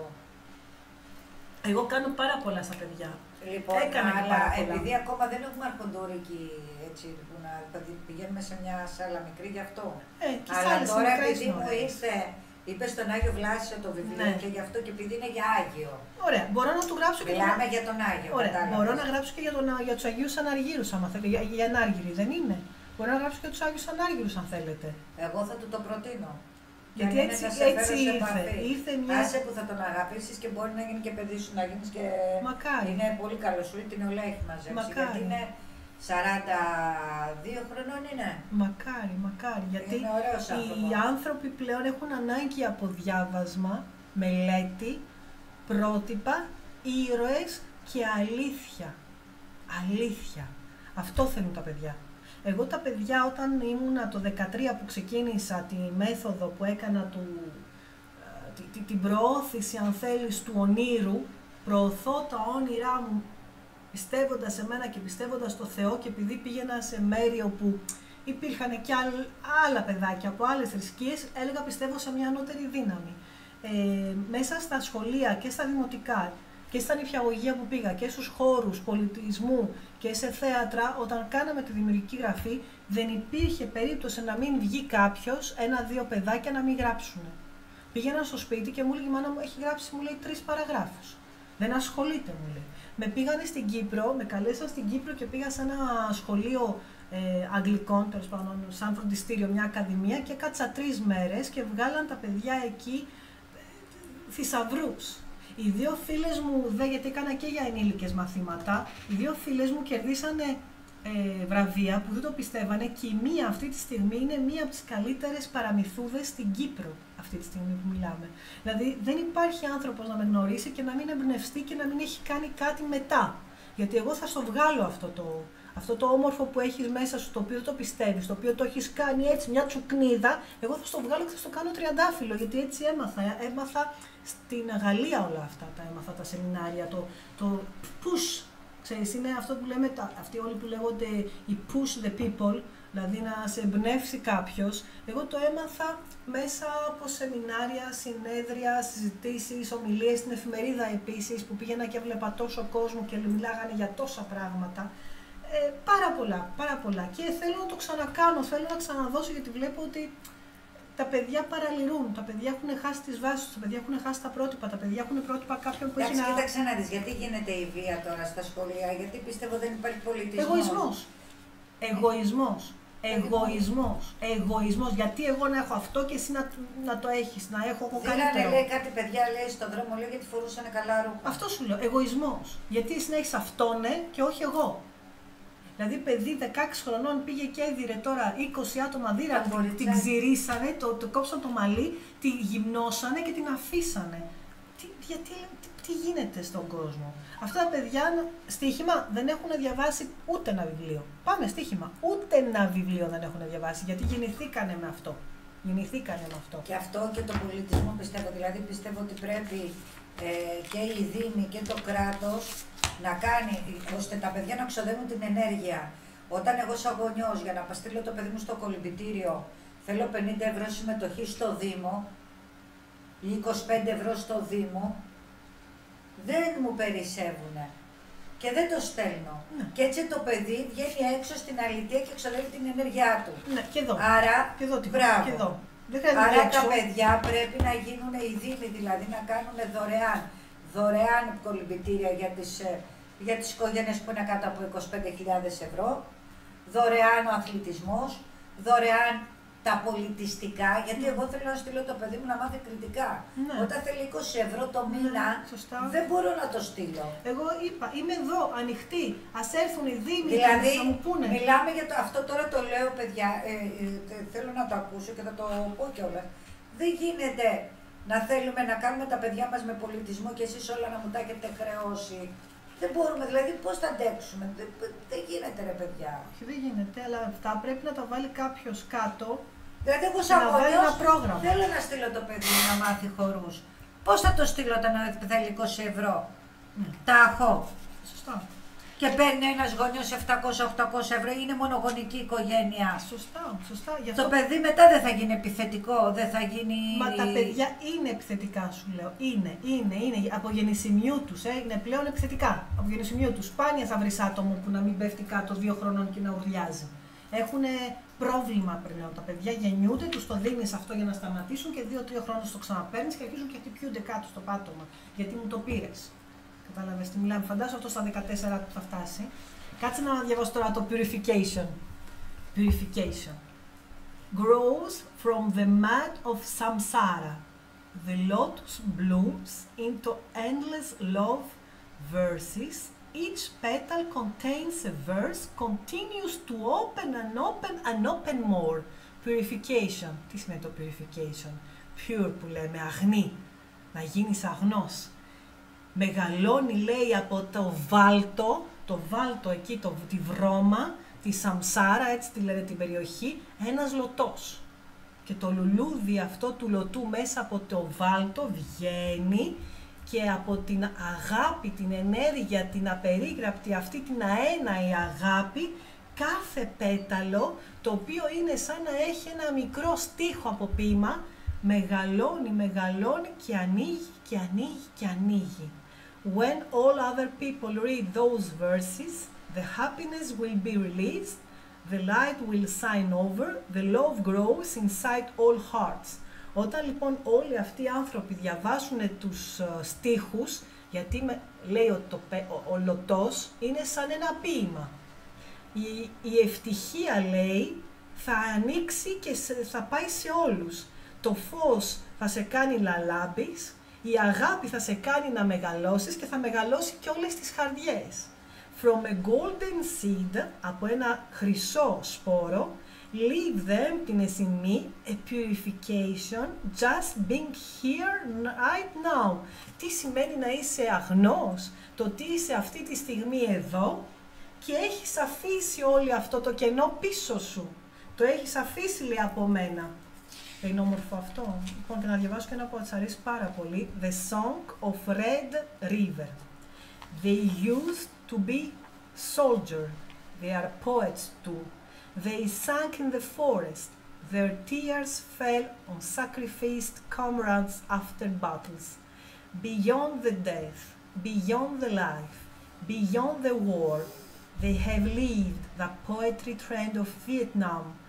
Εγώ κάνω πάρα πολλά στα παιδιά. Λοιπόν, έκανα αλλά επειδή ακόμα δεν έχουμε αρχοντορική, έτσι, που να πηγαίνουμε σε μια σάλα μικρή γι' αυτό. Ε, αλλά τώρα επειδή μου ήρθε, είπε στον Άγιο Βλάσιο το βιβλίο ναι. και γι' αυτό και επειδή είναι για Άγιο. Ωραία, μπορώ να του γράψω και Μιλάμε τον... για τον Άγιο. Ωραία, μπορώ να γράψω και για, τον, για τους Αγίους Αναργύρους, άμα θέλετε, για, για Ανάργυροι, δεν είναι. Μπορώ να γράψω και τους Άγιους Ανάργυρους, αν θέλετε. Εγώ θα του το προτείνω. Γιατί έτσι, έτσι ήρθε, ήρθε μια... Άσε που θα τον αγαπήσεις και μπορεί να γίνει και παιδί σου, να γίνεις και... Μακάρι. Είναι πολύ καλό σου, την νεολαία έχει μαζέψει. Μακάρι. Γιατί είναι σαράντα δύο χρονών είναι. Μακάρι, μακάρι. Γιατί οι άνθρωποι πλέον έχουν ανάγκη από διάβασμα, μελέτη, πρότυπα, ήρωες και αλήθεια. Αλήθεια. Αυτό θέλουν τα παιδιά. Εγώ τα παιδιά όταν ήμουνα το δεκατρία που ξεκίνησα τη μέθοδο που έκανα του, τη, τη, την προώθηση αν θέλεις του ονείρου, προωθώ τα όνειρά μου πιστεύοντας σε μένα και πιστεύοντας στο Θεό και επειδή πήγαινα σε μέρη όπου υπήρχαν και άλλα παιδάκια από άλλες θρησκείες, έλεγα πιστεύω σε μια ανώτερη δύναμη. Ε, μέσα στα σχολεία και στα δημοτικά και στα νηπιαγωγεία που πήγα και στους χώρους πολιτισμού και σε θέατρα, όταν κάναμε τη δημιουργική γραφή, δεν υπήρχε περίπτωση να μην βγει κάποιος, ένα-δύο παιδάκια να μην γράψουν. Πήγαινα στο σπίτι και μου λέει η μάνα μου έχει γράψει, μου λέει, τρεις παραγράφους. Δεν ασχολείται, μου λέει. Με πήγανε στην Κύπρο, με καλέσαν στην Κύπρο και πήγα σε ένα σχολείο ε, Αγγλικών, τέλος πάντων, σαν φροντιστήριο, μια ακαδημία και κάτσα τρεις μέρες και βγάλαν τα παιδιά εκεί ε, θησαυρούς. Οι δύο φίλες μου, δε, γιατί έκανα και για ενήλικες μαθήματα, οι δύο φίλες μου κερδίσανε ε, βραβεία που δεν το πιστεύανε και η μία αυτή τη στιγμή είναι μία από τις καλύτερες παραμυθούδες στην Κύπρο αυτή τη στιγμή που μιλάμε. Δηλαδή δεν υπάρχει άνθρωπος να με γνωρίσει και να μην εμπνευστεί και να μην έχει κάνει κάτι μετά. Γιατί εγώ θα στο βγάλω αυτό το, αυτό το όμορφο που έχεις μέσα σου, το οποίο δεν το πιστεύεις, το οποίο το έχεις κάνει έτσι μια τσουκνίδα, εγώ θα στο βγάλω και θα στο κάνω τριαντάφυλλο, γιατί έτσι έμαθα, έμαθα στην Γαλλία όλα αυτά, τα έμαθα τα σεμινάρια, το, το push, ξέρεις, είναι αυτό που λέμε, τα, αυτοί όλοι που λέγονται οι push the people, δηλαδή να σε εμπνεύσει κάποιος. Εγώ το έμαθα μέσα από σεμινάρια, συνέδρια, συζητήσεις, ομιλίες στην εφημερίδα επίσης, που πήγαινα και έβλεπα τόσο κόσμο και μιλάγανε για τόσα πράγματα. Ε, πάρα πολλά, πάρα πολλά. Και θέλω να το ξανακάνω, θέλω να ξαναδώσω, γιατί βλέπω ότι τα παιδιά παραλυρούν, τα παιδιά έχουν χάσει τις βάσεις τους, τα παιδιά έχουν χάσει τα πρότυπα, τα παιδιά έχουν πρότυπα κάποιον που έχει Εντάξει, να... κοίταξε να δεις, γιατί γίνεται η βία τώρα στα σχολεία, γιατί πιστεύω δεν υπάρχει πολιτισμός. Εγωισμός. Εγωισμός. Εγωισμός. Εγωισμός. Γιατί εγώ να έχω αυτό και εσύ να, να το έχεις, να έχω εγώ καλύτερο. Δίνανε, λέει, κάτι παιδιά λέει στον δρόμο, λέει, γιατί φορούσαν καλά ρούχα. Αυτό σου λέω, εγωισμός. Γιατί εσύ να έχεις αυτό, ναι, και όχι εγώ. Δηλαδή, παιδί δεκαέξι χρονών πήγε και έδιρε τώρα είκοσι άτομα δίρα, την, την ξυρίσανε, το, το κόψαν το μαλλί, τη γυμνώσανε και την αφήσανε. Τι, γιατί, τι, τι γίνεται στον κόσμο. Αυτά τα παιδιά, στοίχημα, δεν έχουν διαβάσει ούτε ένα βιβλίο. Πάμε στοίχημα, ούτε ένα βιβλίο δεν έχουν διαβάσει, γιατί γεννηθήκανε με αυτό. Γεννηθήκανε με αυτό. Και αυτό και το πολιτισμό πιστεύω, δηλαδή πιστεύω ότι πρέπει ε, και οι δήμοι και το κράτος να κάνει, ώστε τα παιδιά να ξοδεύουν την ενέργεια. Όταν εγώ σαν γονιός για να παστείλω το παιδί μου στο κολυμπητήριο θέλω πενήντα ευρώ συμμετοχή στο Δήμο ή είκοσι πέντε ευρώ στο Δήμο, δεν μου περισσεύουνε και δεν το στέλνω. Ναι. Και έτσι το παιδί βγαίνει έξω στην αλήθεια και ξοδεύει την ενέργειά του. Ναι, και εδώ. Άρα, και εδώ, μπράβο. Και εδώ. Δεν Άρα έξω. τα παιδιά πρέπει να γίνουν οι δήμοι, δηλαδή να κάνουν δωρεάν, δωρεάν κολυμπητήρια για τις, για τις οικογένειες που είναι κάτω από είκοσι πέντε χιλιάδες ευρώ, δωρεάν ο αθλητισμός, δωρεάν τα πολιτιστικά, γιατί εγώ θέλω να στείλω το παιδί μου να μάθει κριτικά. Ναι. Όταν θέλει είκοσι ευρώ το μήνα, ναι, δεν μπορώ να το στείλω. Εγώ είπα, είμαι εδώ, ανοιχτή. Ας έρθουν οι δήμοι Δηλαδή, και θα μου πούνε. Μιλάμε για το, αυτό τώρα το λέω παιδιά, ε, ε, θέλω να το ακούσω και θα το πω κιόλας. Δεν γίνεται να θέλουμε να κάνουμε τα παιδιά μας με πολιτισμό και εσείς όλα να μου τα έχετε χρεώσει. Δεν μπορούμε, δηλαδή πώς θα αντέξουμε, δεν, δεν γίνεται ρε παιδιά. Όχι, δεν γίνεται, αλλά αυτά πρέπει να τα βάλει κάποιος κάτω. Δηλαδή εγώ σαν γονιός θέλω να στείλω το παιδί μου να μάθει χορούς. Πώς θα το στείλω όταν θέλει είκοσι ευρώ. Mm. Τα έχω. Σωστά. Και παίρνει ένας γονιός επτακόσια οχτακόσια ευρώ, είναι μονογονική οικογένεια. Σωστά, σωστά. Γι' αυτό... Το παιδί μετά δεν θα γίνει επιθετικό, δεν θα γίνει... Μα τα παιδιά είναι επιθετικά σου λέω. Είναι, είναι, είναι. Από γεννησιμιού τους, ε, είναι πλέον επιθετικά. Από γεννησιμιού τους. Σπάνια θα βρεις άτομο που να μην πέφτει κάτω δύο χρονών και να ουρλιάζει. Έχουν πρόβλημα πλέον. Τα παιδιά γεννιούνται, τους το δίνεις αυτό για να σταματήσουν και δύο-τρία χρόνια το ξαναπαίρνεις και αρχίζουν και χτυπιούνται κάτω στο πάτωμα. Γιατί μου το πήρες. Κατάλαβες τι μιλάμε, φαντάζομαι αυτό στα δεκατέσσερα που θα φτάσει. Κάτσε να διαβάσω τώρα το purification. Purification. Grows from the mud of samsara. The lotus blooms into endless love verses. Each petal contains a verse, continues to open and open and open more. Purification. Τι σημαίνει το purification? Pure που λέμε, αγνή. Να γίνεις αγνός. Μεγαλώνει, λέει, από το βάλτο, το βάλτο εκεί, το, τη βρώμα, τη Σαμσάρα, έτσι τη λένε την περιοχή, ένας λωτός. Και το λουλούδι αυτό του λωτού μέσα από το βάλτο βγαίνει και από την αγάπη, την ενέργεια, την απερίγραπτη, αυτή την αέναη αγάπη, κάθε πέταλο, το οποίο είναι σαν να έχει ένα μικρό στίχο από ποίημα, μεγαλώνει, μεγαλώνει και ανοίγει και ανοίγει και ανοίγει. When all other people read those verses, the happiness will be released, the light will shine over, the love grows inside all hearts. Όταν λοιπόν όλοι αυτοί οι άνθρωποι διαβάσουν τους uh, στίχους, γιατί με, λέει ότι το, ο, ο λωτός είναι σαν ένα ποίημα. Η, η ευτυχία, λέει, θα ανοίξει και σε, θα πάει σε όλους. Το φως θα σε κάνει να λάμπεις, η αγάπη θα σε κάνει να μεγαλώσεις και θα μεγαλώσει και όλες τις χαρδιές. From a golden seed, από ένα χρυσό σπόρο, leave the emptiness in me, a purification, just being here right now. Τι σημαίνει να είσαι αγνός? Το ότι είσαι αυτή τη στιγμή εδώ και έχεις αφήσει όλο αυτό το κενό πίσω σου. Το έχεις αφήσει, λέει, από μένα. Είναι όμορφο αυτό. Λοιπόν, και να διαβάσω και ένα που σας αρέσει πάρα πολύ. The Song of Red River. They used to be soldiers. They are poets too. They sank in the forest. Their tears fell on sacrificed comrades after battles. Beyond the death, beyond the life, beyond the war, they have lived the poetry trend of Vietnam,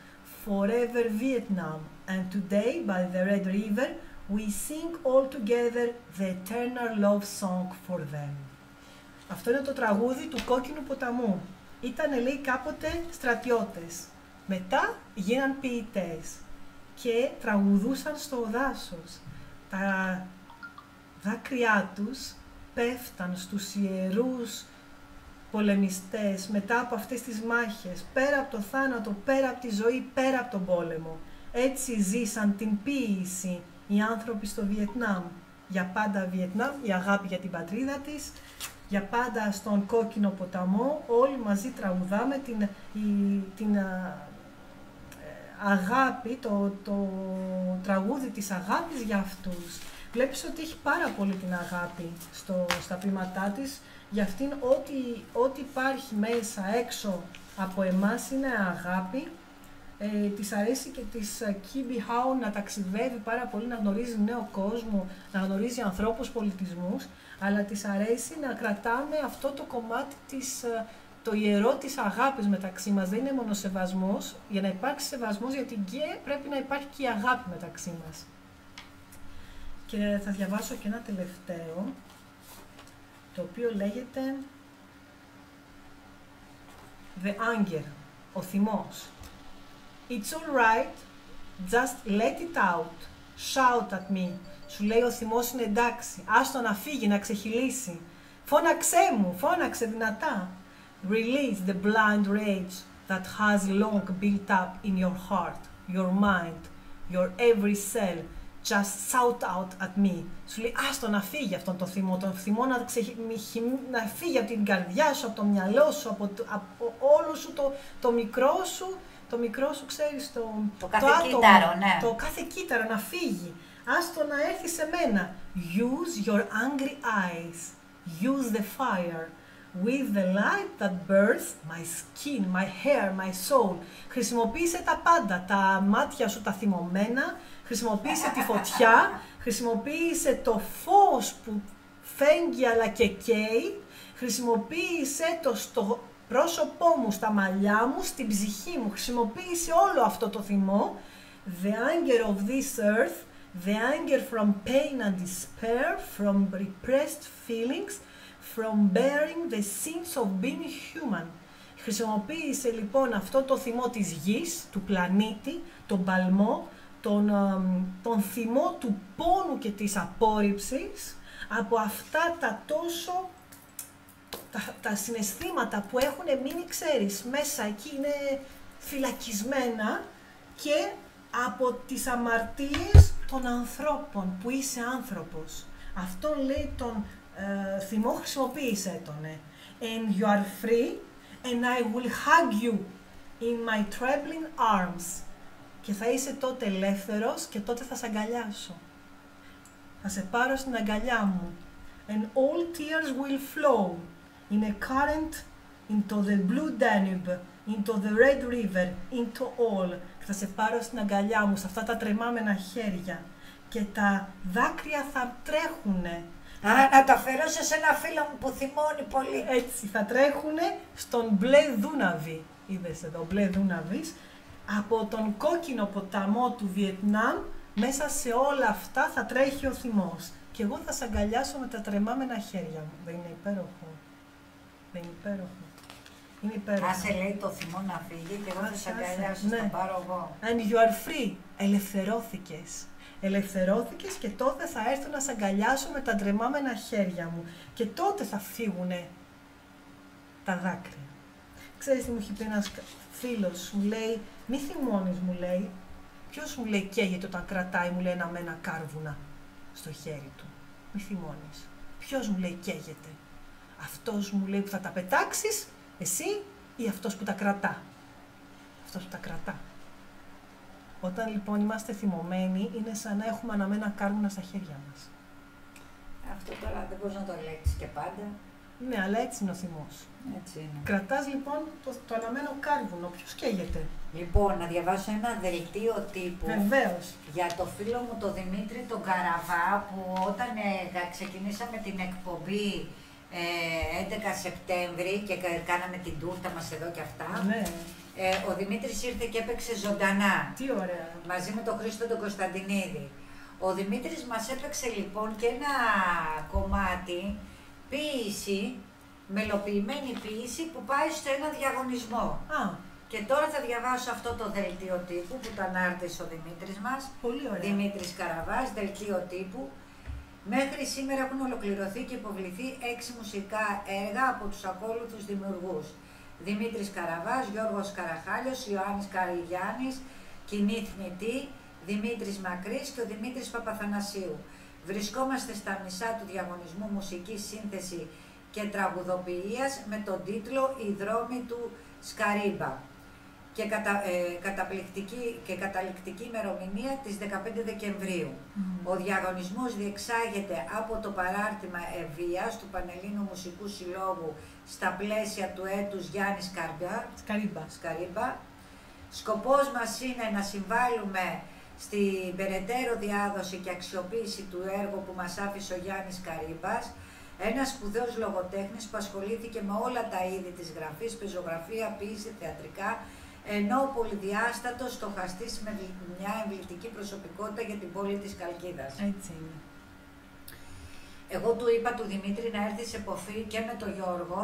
Forever Vietnam, and today by the Red River we sing all together the eternal love song for them. Αυτό είναι το τραγούδι του Κόκκινου Ποταμού. Ήτανε, λέει, κάποτε στρατιώτες. Μετά γίναν ποιητές και τραγουδούσαν στο δάσος. Τα δάκρυά τους πέφταν στους ιερούς πολεμιστές μετά από αυτές τις μάχες, πέρα από το θάνατο, πέρα από τη ζωή, πέρα από τον πόλεμο. Έτσι ζήσαν την ποίηση οι άνθρωποι στο Βιετνάμ. Για πάντα Βιετνάμ, η αγάπη για την πατρίδα της, για πάντα στον Κόκκινο Ποταμό, όλοι μαζί τραγουδάμε την, η, την α, αγάπη, το, το τραγούδι της αγάπης για αυτούς. Βλέπεις ότι έχει πάρα πολύ την αγάπη στο, στα ποίηματά της, για αυτήν ό,τι, ό,τι υπάρχει μέσα, έξω από εμάς είναι αγάπη. Ε, της αρέσει και της Kibi Hao να ταξιδεύει πάρα πολύ, να γνωρίζει νέο κόσμο, να γνωρίζει ανθρώπους, πολιτισμούς, αλλά της αρέσει να κρατάμε αυτό το κομμάτι της, το ιερό της αγάπης μεταξύ μας. Δεν είναι μόνο σεβασμός, για να υπάρξει σεβασμός για την γκέ πρέπει να υπάρχει και η αγάπη μεταξύ μας. Και θα διαβάσω και ένα τελευταίο, το οποίο λέγεται The Anger, ο θυμός. It's all right, just let it out, shout at me. Σου λέει ο θυμός είναι εντάξει, άστο να φύγει, να ξεχυλήσει. Φώναξέ μου, φώναξε δυνατά. Release the blind rage that has long built up in your heart, your mind, your every cell. Just shout out at me. Σου λέει άστο να φύγει αυτόν το θυμό, τον θυμό να, ξεχ... να φύγει από την καρδιά σου, από το μυαλό σου, από, το... από όλο σου το... το μικρό σου, το μικρό σου ξέρεις, το, το κάθε το άτομο, κύτταρο, ναι. Το κάθε κύτταρο να φύγει. Άστο να έρθει σε μένα. Use your angry eyes. Use the fire. With the light that burns my skin, my hair, my soul. Χρησιμοποίησε τα πάντα, τα μάτια σου τα θυμωμένα, χρησιμοποίησε τη φωτιά, χρησιμοποίησε το φως που φέγγει αλλά και καίει, χρησιμοποίησε το στο πρόσωπό μου, στα μαλλιά μου, στην ψυχή μου, χρησιμοποίησε όλο αυτό το θυμό. The anger of this earth, the anger from pain and despair, from repressed feelings, from bearing the sins of being human. Χρησιμοποίησε λοιπόν αυτό το θυμό της γης, του πλανήτη, τον παλμό, τον, τον θυμό του πόνου και της απόρριψης, από αυτά τα τόσο, τα, τα συναισθήματα που έχουν μείνει, ξέρεις, μέσα εκεί είναι φυλακισμένα, και από τις αμαρτίες των ανθρώπων, που είσαι άνθρωπος. Αυτό λέει τον Uh, θυμό, χρησιμοποίησε τον. Ε. And you are free, and I will hug you in my trembling arms. Και θα είσαι τότε ελεύθερος και τότε θα σε αγκαλιάσω. Θα σε πάρω στην αγκαλιά μου. And all tears will flow in a current into the blue Danube, into the red river, into all. Και θα σε πάρω στην αγκαλιά μου, σε αυτά τα τρεμάμενα χέρια. Και τα δάκρυα θα τρέχουνε. Α, να το αφαιρώσω σε ένα φίλο μου που θυμώνει πολύ. Έτσι, θα τρέχουνε στον μπλε Δούναβι. Είδες εδώ, μπλε Δούναβις. Από τον Κόκκινο Ποταμό του Βιετνάμ, μέσα σε όλα αυτά θα τρέχει ο θυμός. Και εγώ θα σε αγκαλιάσω με τα τρεμάμενα χέρια μου. Δεν είναι υπέροχο? Δεν είναι υπέροχο? Είναι υπέροχο. Άσε, λέει, το θυμό να φύγει και εγώ θα σε αγκαλιάσω, ναι. θα πάρω εγώ. And you are free. Ελευθερώθηκες. Ελευθερώθηκες και τότε θα έρθω να σε αγκαλιάσω με τα τρεμάμενα χέρια μου. Και τότε θα φύγουνε τα δάκρυα. Ξέρεις τι μου έχει πει ένας φίλος, μου λέει, μη θυμώνεις, μου λέει. Ποιος, μου λέει, καίγεται όταν κρατάει, μου λέει, ένα με ένα κάρβουνα στο χέρι του? Μη θυμώνεις. Ποιος, μου λέει, καίγεται? Αυτός, μου λέει, που θα τα πετάξεις, εσύ, ή αυτός που τα κρατά? Αυτός που τα κρατά. Όταν λοιπόν είμαστε θυμωμένοι, είναι σαν να έχουμε αναμένα κάρβουνα στα χέρια μας. Αυτό τώρα δεν μπορείς να το ελέγξεις και πάντα. Ναι, αλλά έτσι είναι ο θυμός. Έτσι είναι. Κρατάς λοιπόν το, το αναμένο κάρβουνο. Ποιος καίγεται? Λοιπόν, να διαβάσω ένα δελτίο τύπου. Βεβαίως. Για το φίλο μου τον Δημήτρη τον Καραβά, που όταν ε, ξεκινήσαμε την εκπομπή ε, έντεκα Σεπτέμβρη και κάναμε την τούρτα μας εδώ και αυτά. Ναι. Ε, ο Δημήτρης ήρθε και έπαιξε ζωντανά. Τι ωραία. Μαζί με τον Χρήστο τον Κωνσταντινίδη. Ο Δημήτρης μας έπαιξε λοιπόν και ένα κομμάτι ποίηση, μελοποιημένη ποίηση που πάει στο ένα διαγωνισμό. Α. Και τώρα θα διαβάσω αυτό το δελτίο τύπου που το ανάρτησε ο Δημήτρης μας. Πολύ ωραία. Δημήτρης Καραβάς, δελτίο τύπου. Μέχρι σήμερα έχουν ολοκληρωθεί και υποβληθεί έξι μουσικά έργα από τους ακόλουθους δημιουργούς. Δημήτρης Καραβάς, Γιώργος Καραχάλιος, Ιωάννης Καρηγιάννης, Κοινή Θνητή, Δημήτρης Μακρύς και ο Δημήτρης Παπαθανασίου. Βρισκόμαστε στα μισά του διαγωνισμού μουσικής σύνθεση και τραγουδοποιίας με τον τίτλο «Οι δρόμοι του Σκαρίμπα» και, κατα, ε, καταπληκτική και καταληκτική ημερομηνία της δεκαπέντε Δεκεμβρίου. Mm. Ο διαγωνισμός διεξάγεται από το παράρτημα Ευβίας του Πανελλήνου Μουσικού Συλλόγου στα πλαίσια του έτους Γιάννης Σκαρίμπα. Σκαρίμπα. Σκοπός μας είναι να συμβάλλουμε στην περαιτέρω διάδοση και αξιοποίηση του έργου που μας άφησε ο Γιάννης Καρύμπας, ένας σπουδαίος λογοτέχνης που ασχολήθηκε με όλα τα είδη της γραφής, πεζογραφία, ποίηση, θεατρικά, ενώ πολυδιάστατος στοχαστής με μια εμβλητική προσωπικότητα για την πόλη της Χαλκίδας. Έτσι είναι. Εγώ του είπα του Δημήτρη να έρθει σε επαφή και με τον Γιώργο,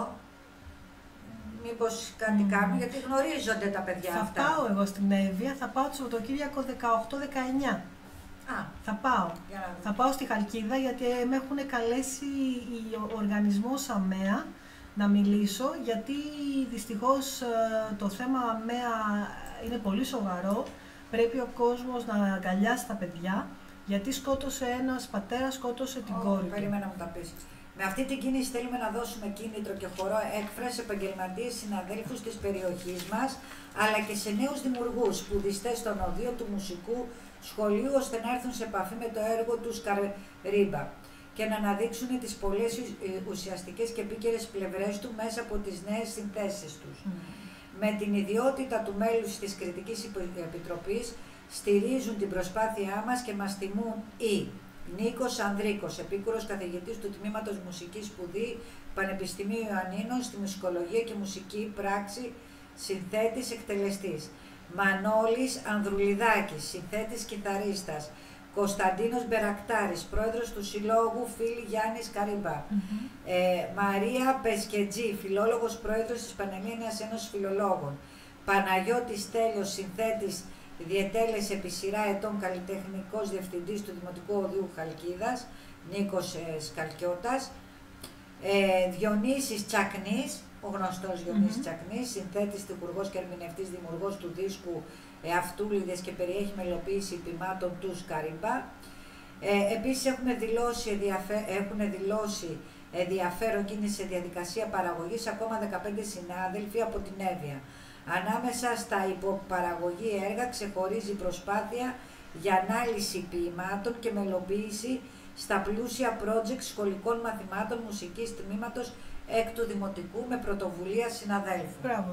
μήπως κάτι mm. κάνουν, γιατί γνωρίζονται τα παιδιά θα αυτά. Θα πάω εγώ στην Εύβοια, θα πάω το Σαββατοκύριακο δεκαοκτώ δεκαεννιά. Α, θα πάω. Θα πάω στη Χαλκίδα γιατί με έχουν καλέσει ο οργανισμός ΑΜΕΑ να μιλήσω, γιατί δυστυχώς το θέμα ΑΜΕΑ είναι πολύ σοβαρό. Πρέπει ο κόσμος να αγκαλιάσει τα παιδιά, γιατί σκότωσε ένας πατέρας, σκότωσε την oh, κόρη του. Περίμενα να μου τα πεις. Με αυτή την κίνηση θέλουμε να δώσουμε κίνητρο και χορό έκφραση επαγγελματίες συναδέλφους της περιοχής μας, αλλά και σε νέους δημιουργούς, σπουδιστές στον οδείο του μουσικού σχολείου, ώστε να έρθουν σε επαφή με το έργο του Σκαρίμπα και να αναδείξουν τις πολλές ουσιαστικές και επίκαιρες πλευρές του μέσα από τις νέες συνθέσεις τους. Mm. Με την ιδιότητα του μέλους της Κριτικής Επιτροπής στηρίζουν την προσπάθειά μας και μας τιμούν οι Νίκος Ανδρίκος, επίκουρος καθηγητής του Τμήματος Μουσικής Σπουδή, Πανεπιστημίου Ιωαννίνων στη Μουσικολογία και Μουσική Πράξη, συνθέτης εκτελεστής. Μανώλης Ανδρουλιδάκης, συνθέτης κιθαρίστας. Κωνσταντίνος Μπερακτάρης, πρόεδρος του Συλλόγου Φίλη Γιάννης Καρύμπα. Mm-hmm. ε, Μαρία Πεσκετζή, φιλόλογος, πρόεδρος της Πανελλήνιας Ένωσης Φιλολόγων. Παναγιώτης Τέλειος, συνθέτης, διετέλεσε επί σειρά ετών καλλιτεχνικός διευθυντής του Δημοτικού Οδείου Χαλκίδας, Νίκος ε, Σκαλκιώτας. Ε, Διονύσης Τσακνής, ο γνωστός Διονύσης mm-hmm. Τσακνής, συνθέτης, τυπουργός και ερμηνευτής, δημιουργός του δίσκου ε, Αυτούλιδες και περιέχει μελοποίηση ποιμάτων του Σκαρίμπα. Ε, επίσης έχουμε δηλώσει, έχουν δηλώσει ενδιαφέρον και είναι σε διαδικασία παραγωγής ακόμα δεκαπέντε συνάδελφοι από την Εύβοια. Ανάμεσα στα υποπαραγωγή έργα ξεχωρίζει προσπάθεια για ανάλυση ποιημάτων και μελοποίηση στα πλούσια project σχολικών μαθημάτων μουσικής τμήματος έκτου δημοτικού με πρωτοβουλία συναδέλφων. Μπράβο.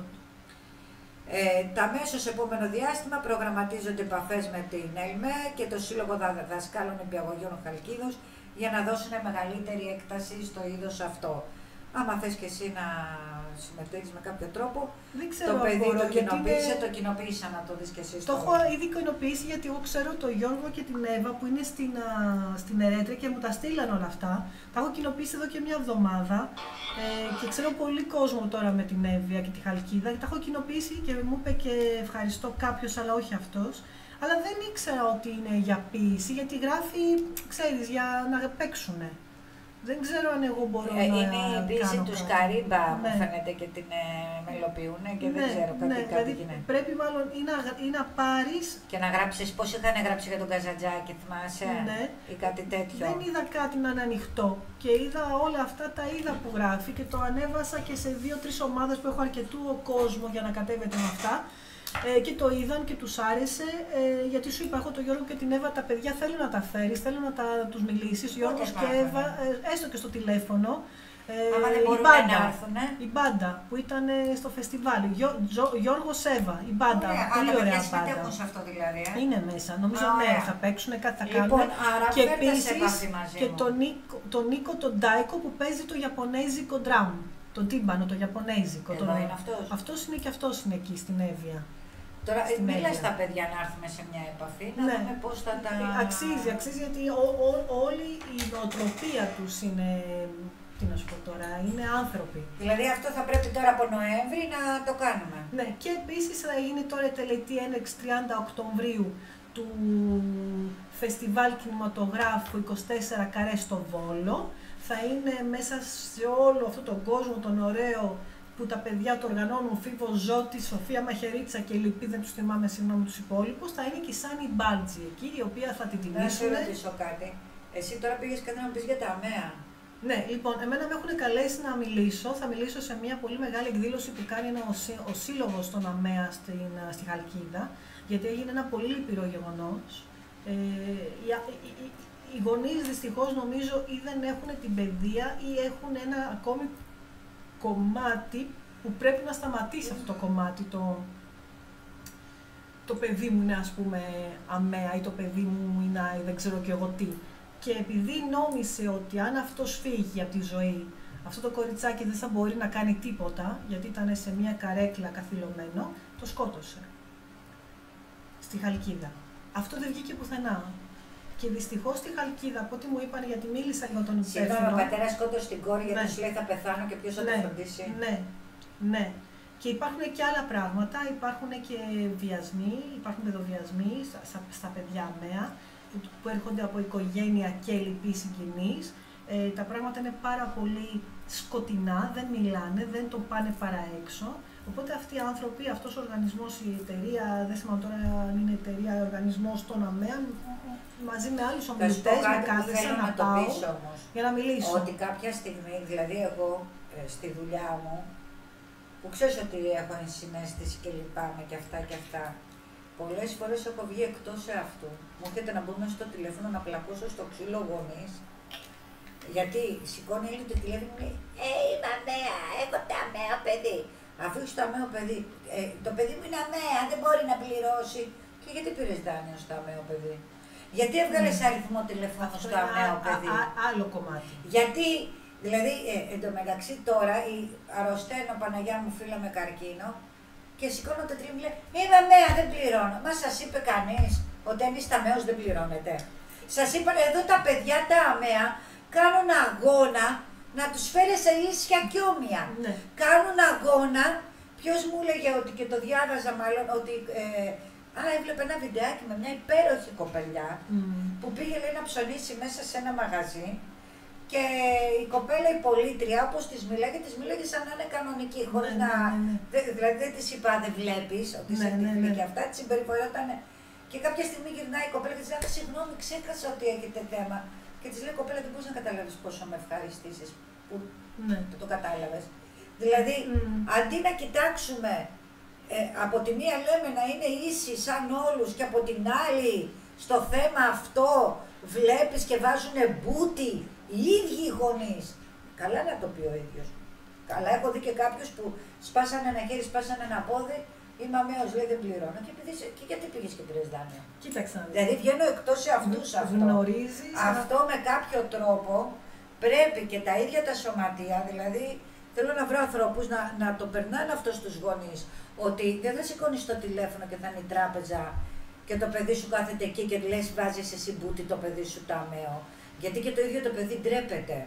Ε, τα μέσω σε επόμενο διάστημα προγραμματίζονται επαφές με την ΕΛΜΕ και το Σύλλογο Δασκάλων Νηπιαγωγείων Χαλκίδος για να δώσουν μεγαλύτερη έκταση στο είδος αυτό. Άμα θες και εσύ να συμμετέχεις με κάποιο τρόπο, δεν ξέρω, το παιδί μπορώ, το κοινοποίησε, είναι... το κοινοποίησα να το δεις και εσύ. Το έχω ήδη κοινοποιήσει, γιατί εγώ ξέρω τον Γιώργο και την Εύα που είναι στην, α, στην Ερέτρια και μου τα στείλαν όλα αυτά. Τα έχω κοινοποιήσει εδώ και μια εβδομάδα ε, και ξέρω πολύ κόσμο τώρα με την Εύβοια και τη Χαλκίδα. Τα έχω κοινοποιήσει και μου είπε και ευχαριστώ κάποιος, αλλά όχι αυτός. Αλλά δεν ήξερα ότι είναι για ποίηση, γιατί γράφει, ξέρεις, για να παίξουνε. Δεν ξέρω αν εγώ μπορώ ε, να είναι η ποίηση του Σκαρίμπα, ναι. μου φαίνεται, και την ε, μελοποιούν και ναι, δεν ξέρω κάτι, ναι, κάτι δηλαδή γίνεται. Πρέπει μάλλον ή να, ή να πάρεις... Και να γράψεις, πώς είχαν γράψει για τον Καζαντζάκη, θυμάσαι, ναι. ή κάτι τέτοιο. Δεν είδα κάτι να είναι ανοιχτό και είδα όλα αυτά, τα είδα που γράφει και το ανέβασα και σε δύο-τρεις ομάδες που έχω αρκετού κόσμο για να κατέβετε με αυτά. Ε, και το είδαν και τους άρεσε, ε, γιατί σου είπα, έχω τον Γιώργο και την Εύα, τα παιδιά θέλουν να τα φέρεις, θέλουν να τα, τους μιλήσεις, Γιώργος και Εύα, ε, έστω και στο τηλέφωνο. Ε, Άμα δεν μπορούν να έρθουν, ε? Η μπάντα που ήταν στο φεστιβάλ, Γιώ, Γιώ, Γιώργος Εύα, η μπάντα, ωραία, πολύ άρα, ωραία μπάντα. συμμετέχουν σε αυτό δηλαδή, ε? Είναι μέσα, νομίζω Α, ναι, ωραία. θα παίξουν, κάτι θα λοιπόν, κάνουν. Άρα και επίσης και τον Νίκο, τον Νίκο τον Ντάικο που παίζει το Ιαπωνέζικο ντραμ. το τύμπανο, το Ιαπωνέζικο. Εδώ το... είναι αυτός. Αυτός είναι και αυτός είναι εκεί στην Εύβοια. Τώρα, Στην μίλα Εύβοια. στα παιδιά να έρθουμε σε μια επαφή, να Ναι. δούμε πώς θα τα... Αξίζει, αξίζει γιατί ό, ό, όλη η νοοτροπία τους είναι, τι να σου πω τώρα, είναι άνθρωποι. Δηλαδή αυτό θα πρέπει τώρα από Νοέμβρη να το κάνουμε. Ναι, και επίσης θα γίνει τώρα η τελετή έναρξη τριάντα Οκτωβρίου του Φεστιβάλ Κινηματογράφου είκοσι τέσσερα Καρέ στο Βόλο. Θα είναι μέσα σε όλο αυτόν τον κόσμο τον ωραίο που τα παιδιά το οργανώνουν, Φίβο Ζώτη, Σοφία Μαχαιρίτσα και Λυπή, δεν τους θυμάμαι συγγνώμη τους υπόλοιπους. Θα είναι και η Σάνι Μπάλτζη εκεί, η οποία θα την Να σε τιμήσουν. ρωτήσω κάτι. Εσύ τώρα πήγες κάτι να μου πεις για τα ΑΜΕΑ. Ναι, λοιπόν, εμένα με έχουν καλέσει να μιλήσω. Θα μιλήσω σε μια πολύ μεγάλη εκδήλωση που κάνει ένα, ο, σύ- ο Σύλλογος των ΑΜΕΑ στην, στη Χαλκίδα, γιατί έγινε ένα πολύ λυπηρό γεγονός. Ε, οι, οι, οι, οι γονείς δυστυχώς νομίζω ή δεν έχουν την παιδεία ή έχουν ένα ακόμη κομμάτι που πρέπει να σταματήσει αυτό το κομμάτι, το, το παιδί μου είναι ας πούμε ΑΜΕΑ ή το παιδί μου είναι δεν ξέρω και εγώ τι. Και επειδή νόμισε ότι αν αυτός φύγει από τη ζωή, αυτό το κοριτσάκι δεν θα μπορεί να κάνει τίποτα, γιατί ήταν σε μια καρέκλα καθυλωμένο, το σκότωσε. Στη Χαλκίδα. Αυτό δεν βγήκε πουθενά. Και δυστυχώς στη Χαλκίδα, από ό,τι μου είπαν, γιατί μίλησα με τον Συγγνώμη, υπεύθυνο. ο πατέρας σκότωσε την κόρη γιατί Ναι. σου λέει θα πεθάνω και ποιος θα Ναι, το φροντίσει. ναι, ναι. Και υπάρχουν και άλλα πράγματα, υπάρχουν και βιασμοί, υπάρχουν παιδοβιασμοί στα, στα, στα παιδιά ΑΜΕΑ που, που έρχονται από οικογένεια και λοιποί συγγενείς. Ε, τα πράγματα είναι πάρα πολύ σκοτεινά, δεν μιλάνε, δεν το πάνε παρά έξω. Οπότε αυτοί οι άνθρωποι, αυτός ο οργανισμός, η εταιρεία, δεν θυμάμαι τώρα αν είναι εταιρεία ή οργανισμός των ΑΜΕΑ, μαζί με άλλους Θα σου πω ομιλητές με κάτι που κάλεσαν θέλω να να το πάω πεις όμως. για να μιλήσω. Ότι κάποια στιγμή, δηλαδή εγώ ε, στη δουλειά μου, που ξέρεις ότι έχω ενσυναίσθηση και λυπάμαι και αυτά και αυτά, πολλές φορές έχω βγει εκτός αυτού. Μου έρχεται να μπούμε στο τηλέφωνο να πλακώσω στο ξύλο γονείς, γιατί σηκώνει όλη το τηλέφωνο και λέει «Ε, είμαι ΑΜΕΑ, έχω τα ΑΜΕΑ παιδί». Αφού είσαι το ΑΜΕΑ παιδί, ε, το παιδί μου είναι ΑΜΕΑ, δεν μπορεί να πληρώσει. Και γιατί πήρες δάνειο στο ΑΜΕΑ παιδί. Γιατί έβγαλες mm. αριθμό τηλεφώνου Αυτό στο είναι ΑΜΕΑ α, παιδί. α, α, άλλο κομμάτι. Γιατί, δηλαδή, ε, εντωμεταξύ τώρα η αρρωσταίνω Παναγιά μου φίλα με καρκίνο και σηκώνω το τηλέφωνο και λέει «Είμαι ΑΜΕΑ, δεν πληρώνω». Μα σας είπε κανείς ότι αν είστε ΑΜΕΑος δεν πληρώνετε. Σας είπαν εδώ τα παιδιά τα ΑΜΕΑ κάνουν αγώνα να τους φέρει σε ίσια και όμοια. Ναι. Κάνουν αγώνα, ποιος μου έλεγε ότι και το διάβαζα μάλλον, ότι ε, α, έβλεπε ένα βιντεάκι με μια υπέροχη κοπελιά Mm. που πήγε λέει, να ψωνίσει μέσα σε ένα μαγαζί και η κοπέλα, η πολίτρια, όπως της μιλάγε, της μιλάγε σαν να είναι κανονική, χωρίς Ναι, να... ναι, ναι. Δε, δηλαδή δεν της είπα, δεν βλέπεις ότι Ναι, σε ναι, τυφλή ναι. και αυτά, της συμπεριφερόταν. Και κάποια στιγμή γυρνάει η κοπέλα και της λέει, συγγνώμη, ξέχασα ότι έχετε θέμα. Και της λέει, κοπέλα, δεν μπορείς να καταλάβεις πόσο με ευχαριστήσεις που Ναι. το κατάλαβες. Δηλαδή, Mm. αντί να κοιτάξουμε, ε, από τη μία λέμε να είναι ίσοι σαν όλους και από την άλλη στο θέμα αυτό βλέπεις και βάζουνε μπούτι οι ίδιοι οι γονείς. Καλά να το πει ο ίδιος. Καλά, έχω δει και κάποιους που σπάσανε ένα χέρι, σπάσανε ένα πόδι, είμαι ΑΜΕΑος, λέει δεν πληρώνω. Και, επειδή, και γιατί πήγες και πήρες δάνειο. Κοίταξε να δεις. Δηλαδή βγαίνω εκτός σε αυτούς αυτό. Γνωρίζεις. Αυτό με κάποιο τρόπο πρέπει και τα ίδια τα σωματεία, δηλαδή θέλω να βρω ανθρώπους να, να το περνάνε αυτό στους γονείς, ότι δεν θα σηκώνεις το τηλέφωνο και θα είναι η τράπεζα και το παιδί σου κάθεται εκεί και λες βάζεις εσύ μπούτι το παιδί σου το ΑΜΕΑ. Γιατί και το ίδιο το παιδί ντρέπεται.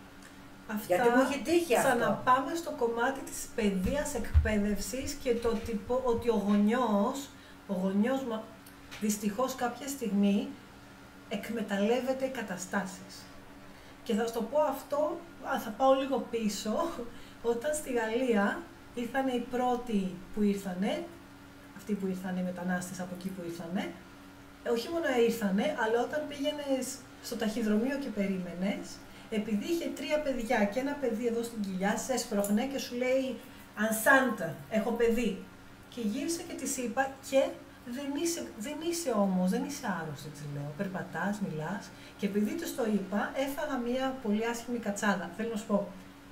Αυτά, Γιατί μου έχει τύχει αυτό. ξαναπάμε στο κομμάτι της παιδείας εκπαίδευσης και το ότι, ότι ο γονιός, ο γονιός μα- δυστυχώς κάποια στιγμή εκμεταλλεύεται καταστάσεις. Και θα σου το πω αυτό, α, θα πάω λίγο πίσω, όταν στη Γαλλία ήρθανε οι πρώτοι που ήρθανε, αυτοί που ήρθανε, οι μετανάστες από εκεί που ήρθανε, ε, όχι μόνο ήρθανε, αλλά όταν πήγαινες στο ταχυδρομείο και περίμενες, επειδή είχε τρία παιδιά και ένα παιδί εδώ στην κοιλιά, σε έσπροχνε και σου λέει «Enceinte, έχω παιδί». Και γύρισα και της είπα «Και δεν είσαι, δεν είσαι όμως, δεν είσαι άρρωστη», της λέω. Περπατάς, μιλάς. Και επειδή τους το είπα, έφαγα μια πολύ άσχημη κατσάδα. Θέλω να σου πω,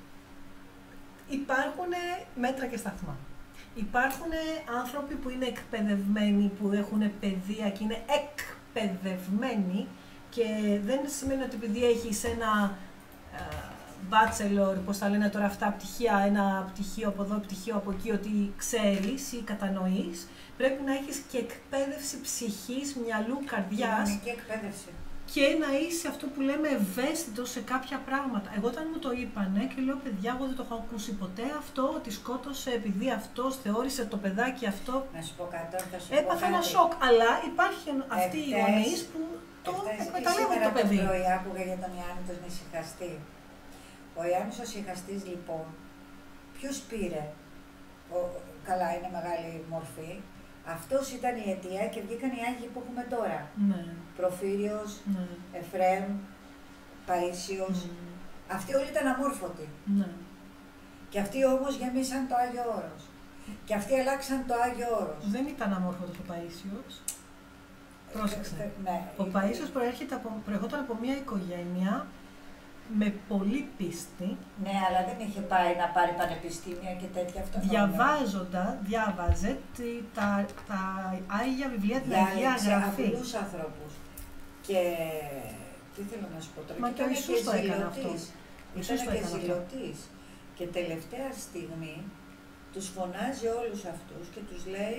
υπάρχουν μέτρα και σταθμά. Υπάρχουν άνθρωποι που είναι εκπαιδευμένοι, που έχουν παιδεία και είναι εκπαιδευμένοι και δεν σημαίνει ότι επειδή έχεις ένα ε, bachelor, πώς τα λένε τώρα αυτά, πτυχία, ένα πτυχίο από εδώ, πτυχίο από εκεί, ότι ξέρεις ή κατανοείς. Πρέπει να έχεις και εκπαίδευση ψυχής, μυαλού, καρδιάς. Κοινωνική εκπαίδευση. Και να είσαι αυτό που λέμε ευαίσθητο σε κάποια πράγματα. Εγώ όταν μου το είπανε και λέω παιδιά, εγώ δεν το έχω ακούσει ποτέ αυτό, ότι σκότωσε επειδή αυτός θεώρησε το παιδάκι αυτό. Να σου πω κάτι, θα σου Έπαθα πω ένα κάτι. σοκ. Αλλά υπάρχουν αυτοί οι γονείς που το εκμεταλλεύουν το παιδί. Το πρωί άκουγα για τον Ιάννη τον ησυχαστή. Ο Ιάννης ο ησυχαστής λοιπόν, ποιος πήρε, ο, καλά είναι μεγάλη μορφή, αυτός ήταν η αιτία και βγήκαν οι Άγιοι που έχουμε τώρα. Ναι. Προφύριος, Ναι. Εφραίμ, Παΐσιος, Mm. αυτοί όλοι ήταν αμόρφωτοι. Ναι. Και αυτοί όμως γεμίσαν το Άγιο Όρος. Και αυτοί αλλάξαν το Άγιο Όρος. Δεν ήταν αμόρφωτος ο Παΐσιος. Πρόσεξε. Ε, ναι. Ο Παΐσιος προέρχεται από, προερχόταν από μια οικογένεια με πολύ πίστη. Ναι, αλλά δεν είχε πάει να πάρει πανεπιστήμια και τέτοια αυτό. Διαβάζοντα, διάβαζε τη, τα, τα Άγια Βιβλία, την Αγία Γραφή. Απλούς ανθρώπους. Και τι θέλω να σου πω τώρα. Μα και ο Ιησούς το έκανε αυτό. Ήταν και ζηλωτής. Και τελευταία στιγμή τους φωνάζει όλους αυτούς και τους λέει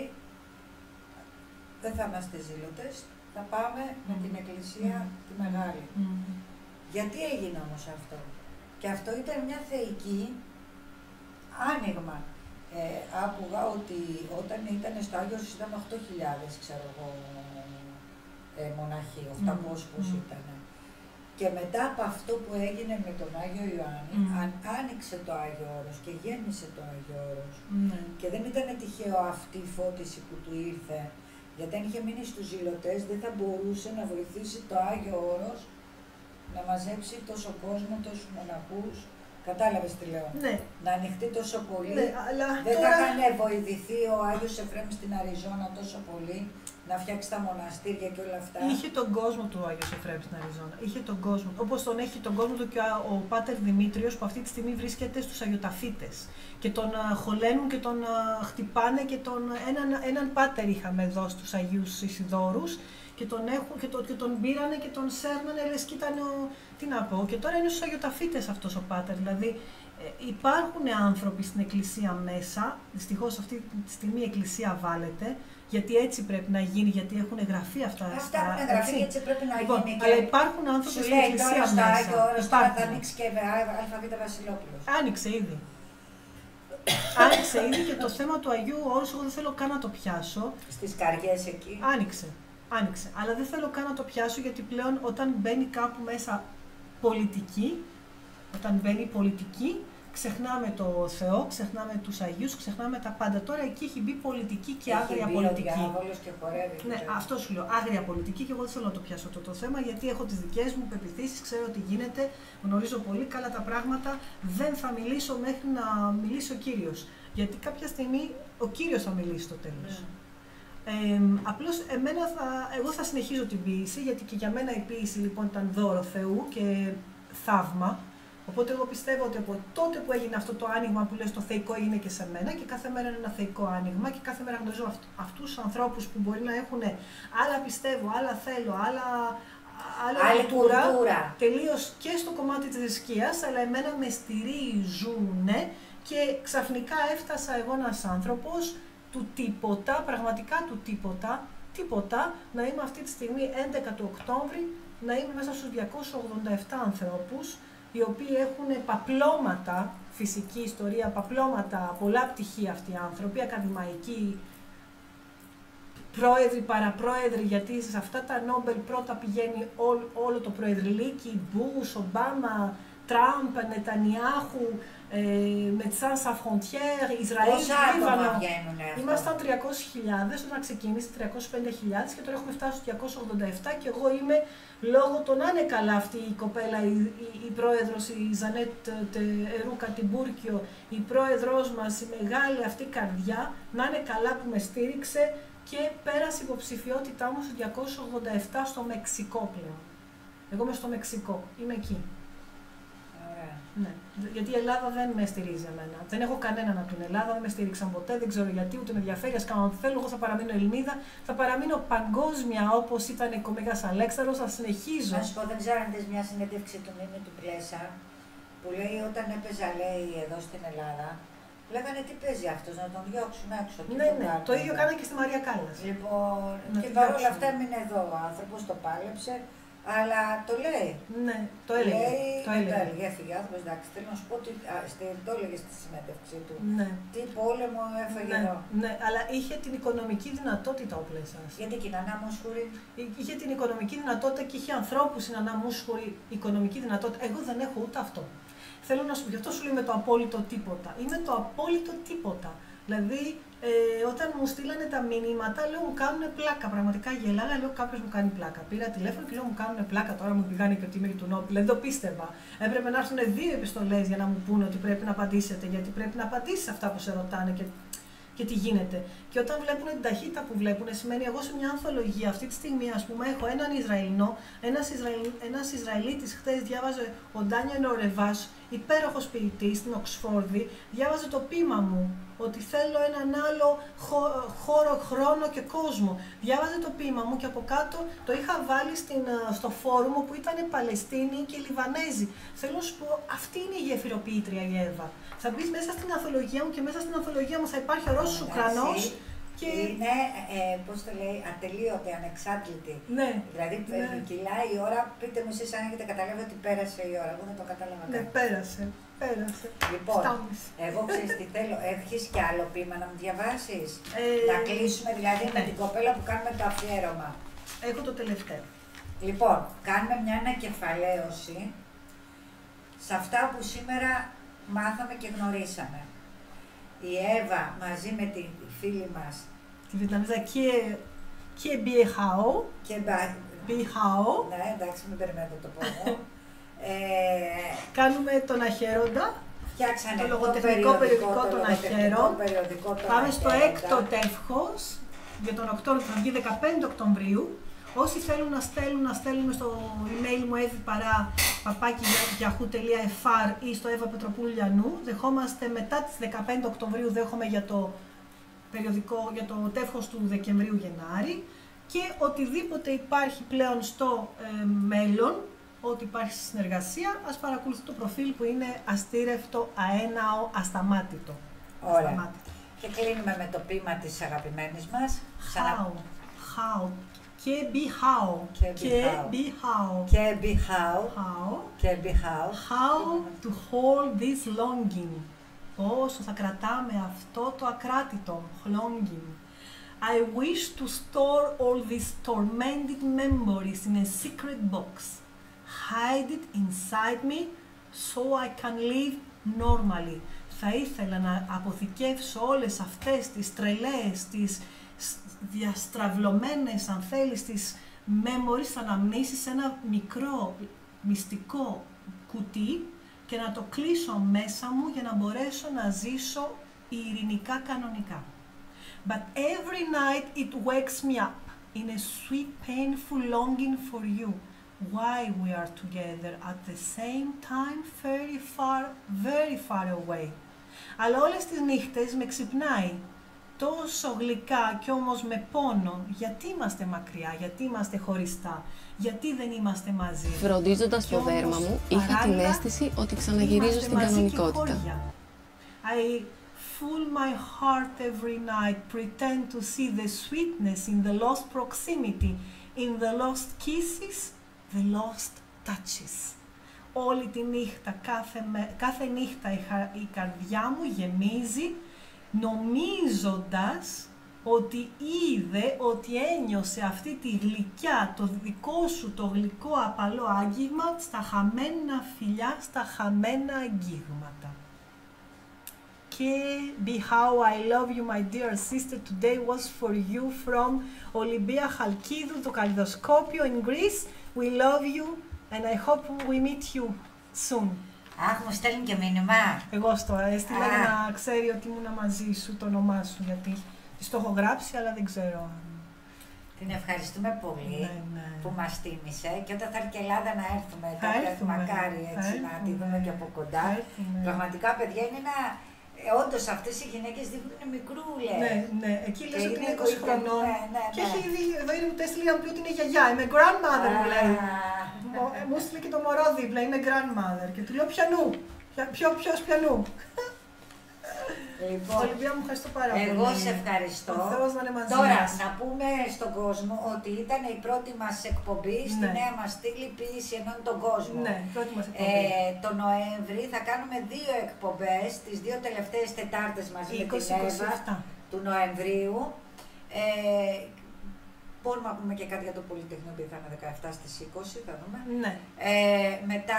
δεν θα είμαστε ζήλωτες, θα πάμε mm. με την Εκκλησία mm. τη Μεγάλη. Mm. Γιατί έγινε όμως αυτό? Και αυτό ήταν μια θεϊκή άνοιγμα. Ε, άκουγα ότι όταν ήταν στο Άγιος ήταν οκτώ χιλιάδες, ξέρω εγώ, ε, μοναχοί, οκτακόσιοι mm. ήταν. Και μετά από αυτό που έγινε με τον Άγιο Ιωάννη, mm. αν, άνοιξε το Άγιο Όρος και γέμισε το Άγιο Όρος. Mm. Και δεν ήταν τυχαίο αυτή η φώτιση που του ήρθε, γιατί αν είχε μείνει στους ζηλωτές δεν θα μπορούσε να βοηθήσει το Άγιο Όρος να μαζέψει τόσο κόσμο, τόσους μοναχούς. Κατάλαβες τι λέω. Ναι. Να ανοιχτεί τόσο πολύ. Ναι, αλλά δεν τώρα... θα είχαν βοηθηθεί ο Άγιος Εφραίμ στην Αριζόνα τόσο πολύ να φτιάξει τα μοναστήρια και όλα αυτά. Είχε τον κόσμο του ο Άγιος Εφραίμ στην Αριζόνα. Είχε τον κόσμο. Όπως τον έχει τον κόσμο του και ο Πάτερ Δημήτριος που αυτή τη στιγμή βρίσκεται στους Αγιοταφίτες. Και τον uh, χωλένουν και τον uh, χτυπάνε και τον, έναν, έναν πάτερ είχαμε εδώ στους Αγίους Ισιδόρους. Και τον, έχουν, και, το, και τον πήρανε και τον σέρνανε, λες και ήταν ο, τι να πω, και τώρα είναι στους Αγιοταφίτες αυτός ο πάτερ, δηλαδή ε, υπάρχουν άνθρωποι στην Εκκλησία μέσα, δυστυχώς αυτή τη στιγμή η Εκκλησία βάλετε, γιατί έτσι πρέπει να γίνει, γιατί έχουν γραφεί αυτά. Αυτά έχουν γραφεί και έτσι πρέπει να λοιπόν, γίνει. Αλλά υπάρχουν άνθρωποι στην Εκκλησία μέσα. Σου λέει τώρα στο Άγιο Όρος, τώρα θα ανοίξει και Αλφαβήτα Βασιλόπουλος. Άνοιξε ήδη. Άνοιξε ήδη και το θέμα του Αγίου Όρους, εγώ δεν θέλω καν να το πιάσω. Στις καρδιές εκεί. Άνοιξε. Άνοιξε. Αλλά δεν θέλω καν να το πιάσω γιατί πλέον όταν μπαίνει κάπου μέσα πολιτική, όταν μπαίνει πολιτική, ξεχνάμε το Θεό, ξεχνάμε τους Αγίους, ξεχνάμε τα πάντα. Τώρα εκεί έχει μπει πολιτική και έχει άγρια μπει πολιτική. Ο και χορεύει. Ναι, αυτό σου λέω. Άγρια πολιτική και εγώ δεν θέλω να το πιάσω το, το θέμα γιατί έχω τις δικές μου πεποιθήσεις, ξέρω ότι γίνεται, γνωρίζω πολύ καλά τα πράγματα. Δεν θα μιλήσω μέχρι να μιλήσει ο Κύριος. Γιατί κάποια στιγμή ο Κύριος θα μιλήσει στο τέλος. Mm. Ε, απλώς εμένα θα, εγώ θα συνεχίζω την ποίηση, γιατί και για μένα η ποίηση λοιπόν ήταν δώρο Θεού και θαύμα. Οπότε εγώ πιστεύω ότι από τότε που έγινε αυτό το άνοιγμα που λες το θεϊκό είναι και σε μένα και κάθε μέρα είναι ένα θεϊκό άνοιγμα και κάθε μέρα γνωρίζω αυτ, αυτούς τους ανθρώπους που μπορεί να έχουν άλλα πιστεύω, άλλα θέλω, άλλα, άλλα άλλη κουλτούρα, κουλτούρα, τελείως και στο κομμάτι της θρησκείας, αλλά εμένα με στηρίζουνε και ξαφνικά έφτασα εγώ ένας άνθρωπος του τίποτα, πραγματικά του τίποτα, τίποτα, να είμαι αυτή τη στιγμή έντεκα του Οκτώβρη, να είμαι μέσα στους διακόσιους ογδόντα επτά ανθρώπους, οι οποίοι έχουν παπλώματα, φυσική ιστορία, παπλώματα, πολλά πτυχία αυτοί οι άνθρωποι, ακαδημαϊκοί, πρόεδροι, παραπρόεδροι, γιατί σε αυτά τα Νόμπελ πρώτα πηγαίνει ό, όλο το προεδρυλίκι, Μπούς, Ομπάμα, Τραμπ, Νετανιάχου, Médecins Sans Frontières, Ισραήλ, Λίβανο. Ήμασταν τριακόσιες χιλιάδες όταν ξεκίνησε, τριακόσιες πενήντα χιλιάδες και τώρα έχουμε φτάσει στους διακόσιους ογδόντα επτά και εγώ είμαι λόγω των να είναι καλά αυτή η κοπέλα, η, η, η πρόεδρος, η Ζανέτ Ερούκα Τιμπούρκιο, η πρόεδρος μας, η μεγάλη αυτή καρδιά, να είναι καλά που με στήριξε και πέρασε η υποψηφιότητά μου στους διακόσιους ογδόντα επτά στο Μεξικό πλέον. Εγώ είμαι στο Μεξικό, είμαι εκεί. Ναι, γιατί η Ελλάδα δεν με στηρίζει εμένα. Δεν έχω κανέναν από την Ελλάδα, δεν με στήριξαν ποτέ, δεν ξέρω γιατί, ούτε με ενδιαφέρει. Α κάνω ό,τι θέλω. Εγώ θα παραμείνω Ελληνίδα, θα παραμείνω παγκόσμια όπως ήταν ο Μέγας Αλέξανδρος, θα συνεχίζω. Να σου πω, δεν ξέρω αν δεις μια συνέντευξη του Μίμη του Πλέσα που που λέει όταν έπαιζα, λέει, εδώ στην Ελλάδα, λέγανε τι παίζει αυτός, να τον διώξουν έξω. Ναι, ναι, το ίδιο κάνανε και στη Μαρία Κάλλας. Λοιπόν, να και παρόλα αυτά έμεινε εδώ ο άνθρωπος, το πάλεψε, αλλά το λέει. Ναι, το έλεγε. Λέει, το έλεγε. Το έλεγε, έφυγε άνθρωπος, εντάξει, θέλω να σου πω ότι α, στη, το έλεγε στη συνέντευξή του. Ναι. Τι πόλεμο έφαγε Ναι, εδώ. ναι, αλλά είχε την οικονομική δυνατότητα ο Πλέσας. Γιατί εκεί είναι ανάμοσχουρη. Είχε την οικονομική δυνατότητα και είχε ανθρώπους στην αναμούσχουρη οικονομική δυνατότητα. Εγώ δεν έχω ούτε αυτό. Θέλω να σου πω, γι' αυτό σου λέω με το απόλυτο τίποτα. Είμαι το απόλυτο τίποτα. Δηλαδή, ε, όταν μου στείλανε τα μηνύματα, λέω μου κάνουν πλάκα. Πραγματικά γελάγα, λέω κάποιο μου κάνει πλάκα. Πήρα τηλέφωνο και λέω μου κάνουν πλάκα. Τώρα μου πηγάνε και ότι είμαι και του Νόμπελ. Δηλαδή το πίστευα. Έπρεπε να έρθουν δύο επιστολές για να μου πούνε ότι πρέπει να απαντήσετε. Γιατί πρέπει να απαντήσει αυτά που σε ρωτάνε και, και τι γίνεται. Και όταν βλέπουν την ταχύτητα που βλέπουν, σημαίνει εγώ σε μια ανθολογία αυτή τη στιγμή, ας πούμε, έχω έναν Ισραηλινό, ένας, Ισραηλ, ένας Ισραηλίτης, χθες διάβαζε ο Ντάνιελ Ορεβάς, υπέροχος ποιητής στην Οξφόρδη, διάβαζε το ποίημα μου, ότι θέλω έναν άλλο χώρο, χρόνο και κόσμο. Διάβαζε το ποίημα μου και από κάτω το είχα βάλει στην, στο φόρουμ που ήταν Παλαιστίνοι και Λιβανέζοι. Θέλω να σου πω, αυτή είναι η γεφυροποιήτρια η Εύα. Θα μπει μέσα στην ανθολογία μου και μέσα στην ανθολογία μου θα υπάρχει ο Ρώσος Ουκρανός. Και... Είναι, ε, πώς το λέει, ατελείωτη, ανεξάντλητη. Ναι. Δηλαδή, ναι. Κυλάει η ώρα, πείτε μου εσείς αν έχετε καταλάβει ότι πέρασε η ώρα. Εγώ δεν το κατάλαβα καν. Ναι, πέρασε. Πέρασε. Λοιπόν, εγώ ξέρεις τι θέλω, έχεις κι άλλο ποίημα να μου διαβάσεις. Ε, να κλείσουμε δηλαδή ναι. με την κοπέλα που κάνουμε το αφιέρωμα. Έχω το τελευταίο. Λοιπόν, κάνουμε μια ανακεφαλαίωση σε αυτά που σήμερα μάθαμε και γνωρίσαμε. Η Εύα μαζί με τη φίλη μας τη Βιετναμίζα και Μπιεχάο και Μπιεχάο ναι, εντάξει, μην περιμένετε το πω ε, κάνουμε τον Αχαίροντα, φτιάξανε το λογοτεχνικό περιοδικό των Αχαίρων. Πάμε στο έκτο τεύχος για τον Οκτώβριο, θα βγει δεκαπέντε Οκτωβρίου. Όσοι θέλουν να στέλνουν, να στέλνουμε στο email μου evipará παπάκι yahoo τελεία fr ή στο Εύα Πετροπούλου Λιανού. Δεχόμαστε μετά τις δεκαπέντε Οκτωβρίου, δέχομαι για το περιοδικό, για το τεύχος του Δεκεμβρίου Γενάρη και οτιδήποτε υπάρχει πλέον στο ε, μέλλον, ό,τι υπάρχει στη συνεργασία, ας παρακολουθεί το προφίλ που είναι αστήρευτο, αέναο, ασταμάτητο. Ωραία. Ασταμάτητο. Και κλείνουμε με το ποίημα της αγαπημένης μας. How, how. Και be how. Και be how. Και be how. How. Και be how. How to hold this longing. Πόσο θα κρατάμε αυτό το ακράτητο longing. I wish to store all these tormented memories in a secret box. Hide it inside me so I can live normally. Θα ήθελα να αποθηκεύσω όλες αυτές τις τρελές, τις διαστραβλωμένες, αν θέλεις, τις memories, θα αναμνήσεις σε ένα μικρό μυστικό κουτί και να το κλείσω μέσα μου για να μπορέσω να ζήσω ειρηνικά κανονικά. But every night it wakes me up in a sweet painful longing for you. Why we are together at the same time very far, very far away. Αλλά όλες τις νύχτες με ξυπνάει τόσο γλυκά κι όμως με πόνο. Γιατί είμαστε μακριά, γιατί είμαστε χωριστά, γιατί δεν είμαστε μαζί. Φροντίζοντας το δέρμα μου, είχα την αίσθηση ότι ξαναγυρίζω στην κανονικότητα. I fool my heart every night, pretend to see the sweetness in the lost proximity, in the lost kisses, the lost touches. Όλη τη νύχτα, κάθε, με, κάθε νύχτα η, η καρδιά μου γεμίζει νομίζοντας ότι είδε, ότι ένιωσε αυτή τη γλυκιά, το δικό σου το γλυκό απαλό άγγιγμα στα χαμένα φιλιά, στα χαμένα αγγίγματα. Και be how I love you my dear sister today was for you from Olympia Chalkidou, το καλλιδοσκόπιο in Greece. We love you and I hope we meet you soon. Αχ, μου στέλνει και μήνυμα. Εγώ στο έστειλα για να ξέρει ότι ήμουν μαζί σου, το όνομά σου, γιατί της το έχω γράψει, αλλά δεν ξέρω. Την ευχαριστούμε πολύ ναι, ναι. που μας τίμησε και όταν θα έρθει και η Ελλάδα να έρθουμε, θα έρθουμε, μακάρι έτσι, να τη δούμε και από κοντά. Πραγματικά, παιδιά, είναι ένα... Ε, όντως αυτές οι γυναίκες δείχνουν μικρούλες. Ναι, ναι, εκεί λες ότι είναι είκοσι χρονών. Ναι, ναι, και ναι. έχει ήδη, εδώ είναι μου το έστειλε να πει ότι είναι γιαγιά, είμαι grandmother μου λέει. Μου έστειλε και το μωρό δίπλα, είμαι grandmother και του λέω πιανού. Ποιο, ποιος πιανού. Λοιπόν, Ολυμπία, μου ευχαριστώ πάρα πολύ. εγώ σε ευχαριστώ. Ο Θεός να είναι μαζί Τώρα, μας. να πούμε στον κόσμο ότι ήταν η πρώτη μας εκπομπή στη Ναι. νέα μας στήλη ποιήση ενώνει τον κόσμο. Ναι, πρώτη μας εκπομπή. Ε, το Νοέμβρη θα κάνουμε δύο εκπομπές, τις δύο τελευταίες Τετάρτες μαζί με είκοσι την είκοσι Εύα επτά. του Νοεμβρίου. Ε, μπορούμε να πούμε και κάτι για το Πολυτεχνείο, που θα είναι δεκαεπτά στις είκοσι, θα δούμε. Ναι. Ε, μετά,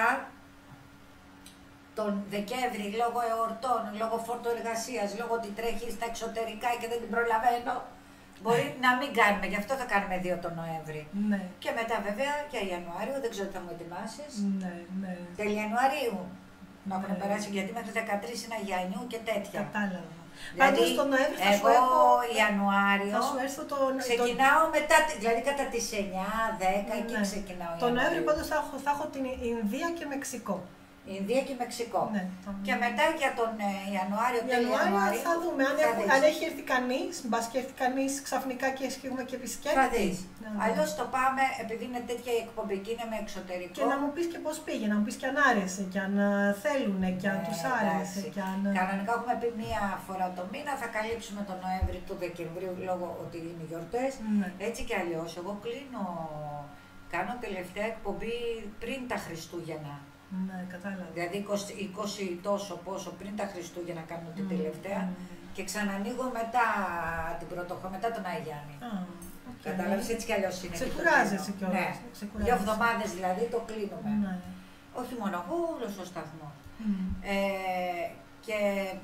τον Δεκέμβρη, λόγω εορτών, λόγω φόρτου εργασίας, λόγω ότι τρέχει στα εξωτερικά και δεν την προλαβαίνω, μπορεί να μην κάνουμε. Γι' αυτό θα κάνουμε δύο τον Νοέμβρη. Ναι. Και μετά βέβαια για Ιανουάριο, δεν ξέρω τι θα μου ετοιμάσεις. Ναι, ναι. Τέλη Ιανουαρίου. Να έχουν Ναι. περάσει, γιατί μέχρι δεκατρείς είναι Αγιανιού και τέτοια. Κατάλαβα. Δηλαδή, Πάντως τον Νοέμβρη θα σου εγώ έχω... Ιανουάριο Θα σου έρθω τον... ξεκινάω μετά, δηλαδή κατά τις εννιά δέκα τον... εκεί ναι. ξεκινάω. Τον Νοέμβρη πάντως θα έχω, θα έχω την Ινδία και Μεξικό. Ινδία και Μεξικό. Ναι, τον... Και μετά για τον ε, Ιανουάριο, τέλη Ιανουάριο Ιανουαρίου, θα δούμε αν, θα έχω, δεις. αν έχει έρθει κανείς, μπας και έρθει κανείς ξαφνικά και έχουμε και επισκέπτη. Θα δεις. Ναι, ναι. Αλλιώς το πάμε, επειδή είναι τέτοια η εκπομπή και είναι με εξωτερικό. Και να μου πεις και πώς πήγε, να μου πεις και αν άρεσε και αν θέλουν και αν Ε, τους άρεσε εντάξει. και αν... Κανονικά έχουμε πει μία φορά το μήνα, θα καλύψουμε τον Νοέμβρη του Δεκεμβρίου λόγω ότι είναι οι γιορτές. Ναι. Έτσι κι αλλιώς, εγώ κλείνω, κάνω τελευταία εκπομπή πριν τα Χριστούγεννα. Ναι, κατάλαβα. Δηλαδή είκοσι, είκοσι τόσο πόσο πριν τα Χριστούγεννα κάνω την Μμμ, τελευταία μμμ. και ξανανοίγω μετά την πρωτοχώ, μετά τον Αγιάννη. Α, οκ. Κατάλαβες, έτσι κι αλλιώς είναι. και το Ξεκουράζεσαι κλείνω. κιόλας, Ναι. ξεκουράζεσαι. Δύο εβδομάδες δηλαδή το κλείνουμε. Ναι. Όχι μόνο εγώ, όλος ο σταθμός. Μμ. Ε, και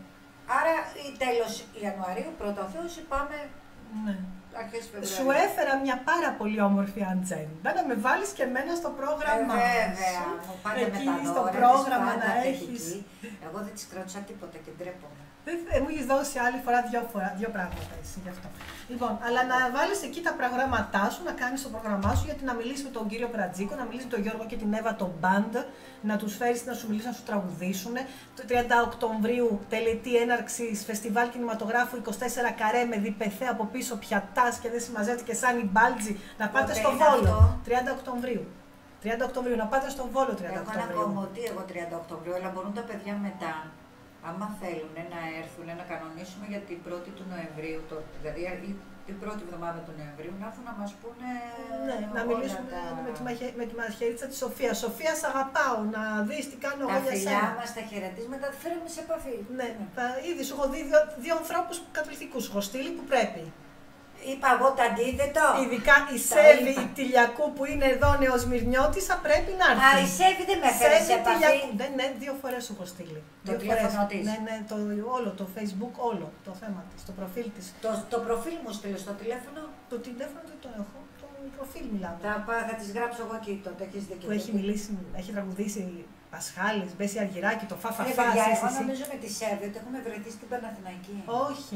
άρα ή τέλος Ιανουαρίου, πρώτα ο Θεός, πάμε Ναι. αρχές Φεβρουαρίου. Σου έφερα μια πάρα πολύ όμορφη ατζέντα να με βάλεις και εμένα στο πρόγραμμά Ε, βέβαια, σου. μου πάτε με Εκεί τα στο δώρα, πρόγραμμα τις να πάντα έχεις. εκεί. Εγώ δεν τις κρατούσα τίποτα και ντρέπομαι. Δεν θε- μου έχει δώσει άλλη φορά δύο, φορά, δύο πράγματα εσύ γι' αυτό. Λοιπόν, αλλά να βάλεις εκεί τα προγράμματά σου, να κάνεις το πρόγραμμά σου, γιατί να μιλήσεις με τον κύριο Πρατζίκο, να μιλήσεις με τον Γιώργο και την Εύα, τον μπαντ, να τους φέρεις να σου μιλήσουν, να σου τραγουδήσουν. Το τριάντα Οκτωβρίου, τελετή έναρξης φεστιβάλ κινηματογράφου είκοσι τέσσερα καρέ με διπεθέ από πίσω πιατάς και δεν συμμαζεύεται και σαν η μπάλτζη. Να πάτε Πότε στο είναι Βόλο. αυτό? τριάντα Οκτωβρίου. τριάντα Οκτωβρίου, να πάτε στο Βόλο τριάντα Έχω ένα Οκτωβρίου. κομμωτή εγώ τριάντα Οκτωβρίου, αλλά μπορούν τα παιδιά μετά, άμα θέλουν να έρθουν, να κανονίσουμε για την πρώτη του Νοεμβρίου, το, δηλαδή η- την πρώτη εβδομάδα του Νοεμβρίου, να έρθουν να μας πούνε Ναι, να όλα μιλήσουμε τα... με τη, μαχαι... με τη μαχαιρίτσα της Σοφίας. Σοφία, σ' αγαπάω, να δεις τι κάνω Τα εγώ για φιλιά σένα. μας, τα χαιρετίσματα, φέρουμε σε επαφή. Ναι, θα, ήδη σου έχω δει δύο, δύο ανθρώπους καταπληκτικούς σου έχω στείλει που πρέπει. Είπα εγώ το αντίθετο. Ειδικά η Τα Σέβη είπα. η Τηλιακού που είναι εδώ νεοσμυρνιώτισσα πρέπει να έρθει. Α, η Σέβη δεν με έφερε σε Σέβη επαφή. Τηλιακού. Ναι, ναι, δύο φορές σου έχω στείλει. Το Δύο τηλέφωνο φορές. της. Ναι, ναι, το, όλο, το Facebook, όλο το θέμα της, το προφίλ της. Το, το προφίλ μου στείλε στο τηλέφωνο. Το τηλέφωνο δεν το έχω, το προφίλ μιλάμε. Θα, πά- θα τις γράψω εγώ εκεί τότε, έχεις δίκιο. Που έχει μιλήσει, έχει τραγουδήσει Πασχάλης, Μπέση Αργυράκη, το Ρε Φαφαφά. παιδιά, εσύ, εγώ εσύ. νομίζω με τη Σέβη ότι έχουμε βρεθεί στην Παναθηναϊκή. Όχι.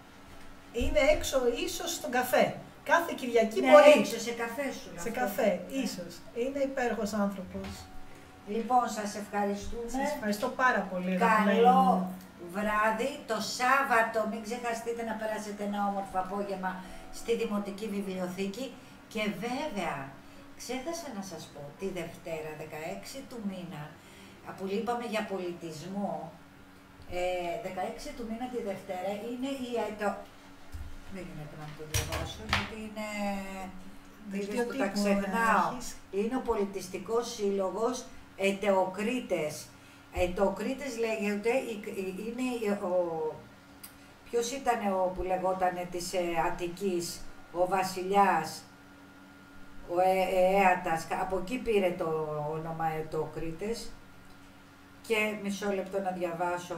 Είναι έξω, ίσως στον καφέ. Κάθε Κυριακή Ναι, μπορεί. έξω, σε καφέ σου. Σε αυτό. καφέ, Ναι. ίσως. Είναι υπέροχος άνθρωπος. Λοιπόν, σας ευχαριστούμε. Σας ευχαριστώ πάρα πολύ. Καλό αγαπημένοι μου. βράδυ. Το Σάββατο μην ξεχαστείτε να περάσετε ένα όμορφο απόγευμα στη Δημοτική Βιβλιοθήκη. Και βέβαια, ξέχασα να σας πω, τη Δευτέρα, δεκαέξι του μήνα, που είπαμε για πολιτισμό, ε, δεκαέξι του μήνα τη Δευτέρα είναι η αετο... Δεν γίνεται να το διαβάσω, γιατί είναι... Δελτίο Είδες που τα τύπου, ξεχνάω. έχεις. Είναι ο Πολιτιστικός Σύλλογος Αιτεοκρίτες. Αιτεοκρίτες λέγεται, η- η- είναι η- ο... Ποιος ήταν ο που λεγότανε της ε, Αττικής, ο βασιλιάς, ο ε, ε, Έατας, από εκεί πήρε το όνομα Αιτεοκρίτες. Και μισό λεπτό να διαβάσω.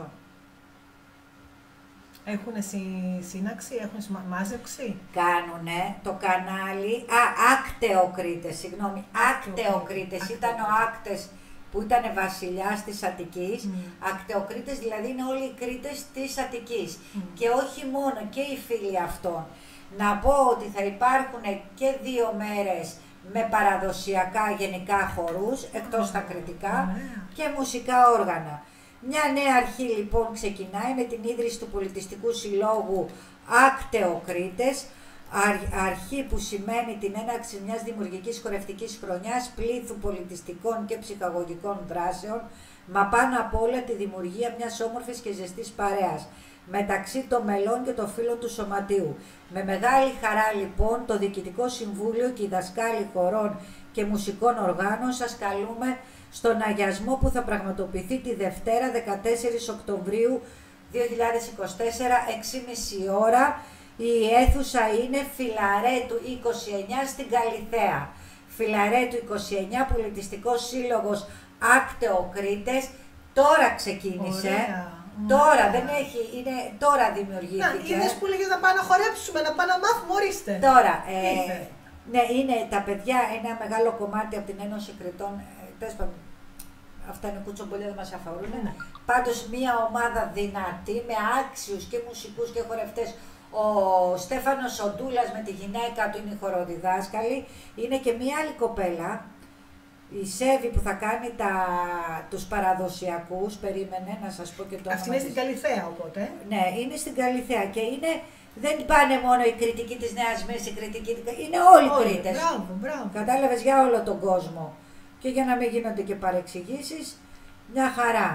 Έχουν συ- σύναξη, έχουν συμα- μάζεξη. Κάνουνε το κανάλι, α, Άκτεοκρίτες, συγγνώμη, Άκτεοκρίτες, ήταν ο Άκτες που ήταν βασιλιάς της Αττικής, Μμ. Ακτεοκρίτες δηλαδή είναι όλοι οι Κρήτες της Αττικής Μμ. και όχι μόνο και οι φίλοι αυτών. Να πω ότι θα υπάρχουν και δύο μέρες με παραδοσιακά γενικά χορούς, εκτός τα κριτικά, Ωραία. και μουσικά όργανα. Μια νέα αρχή λοιπόν ξεκινάει με την ίδρυση του Πολιτιστικού Συλλόγου Άκτεοκρίτες, αρχή που σημαίνει την έναρξη μιας δημιουργικής χορευτικής χρονιάς πλήθου πολιτιστικών και ψυχαγωγικών δράσεων μα πάνω απ' όλα τη δημιουργία μιας όμορφης και ζεστής παρέας μεταξύ των μελών και των φίλων του Σωματείου. Με μεγάλη χαρά λοιπόν το Διοικητικό Συμβούλιο και οι δασκάλοι χορών και μουσικών οργάνων σας καλούμε στον αγιασμό που θα πραγματοποιηθεί τη Δευτέρα δεκατέσσερις Οκτωβρίου δύο χιλιάδες είκοσι τέσσερα, έξι και μισή ώρα. Η αίθουσα είναι Φιλαρέτου είκοσι εννιά στην Καλιθέα. Φιλαρέτου είκοσι εννιά, Πολιτιστικός Σύλλογος Άκτεο Κρήτες. Τώρα ξεκίνησε. Ωραία. Τώρα Ωραία. δεν έχει, είναι, τώρα δημιουργήθηκε. Να, είδες που λέγες να πάμε να χορέψουμε, να πάμε να μάθουμε, ορίστε. Τώρα, ε, Ήρθε. ναι, είναι τα παιδιά, ένα μεγάλο κομμάτι από την Ένωση Κρητών, ε, τέλος πάντων, αυτά είναι κουτσομπολιά, δεν μας αφορούν. Ναι. Πάντως μια ομάδα δυνατή, με άξιους και μουσικούς και χορευτές. Ο Στέφανος Οντούλας με τη γυναίκα του είναι η χοροδιδάσκαλη. Είναι και μια άλλη κοπέλα, η Σέβη, που θα κάνει τα, τους παραδοσιακούς, περίμενε να σας πω και το Αυτή είναι στην Καλιθέα οπότε. Ναι, είναι στην Καλιθέα και είναι, δεν πάνε μόνο η κριτική της Νέας Μύρης, η κριτική, είναι όλοι οι κρίτες. Μπράβο, μπράβο. Κατάλαβες, για όλο τον κόσμο. Και για να μην γίνονται και παρεξηγήσεις, μια χαρά.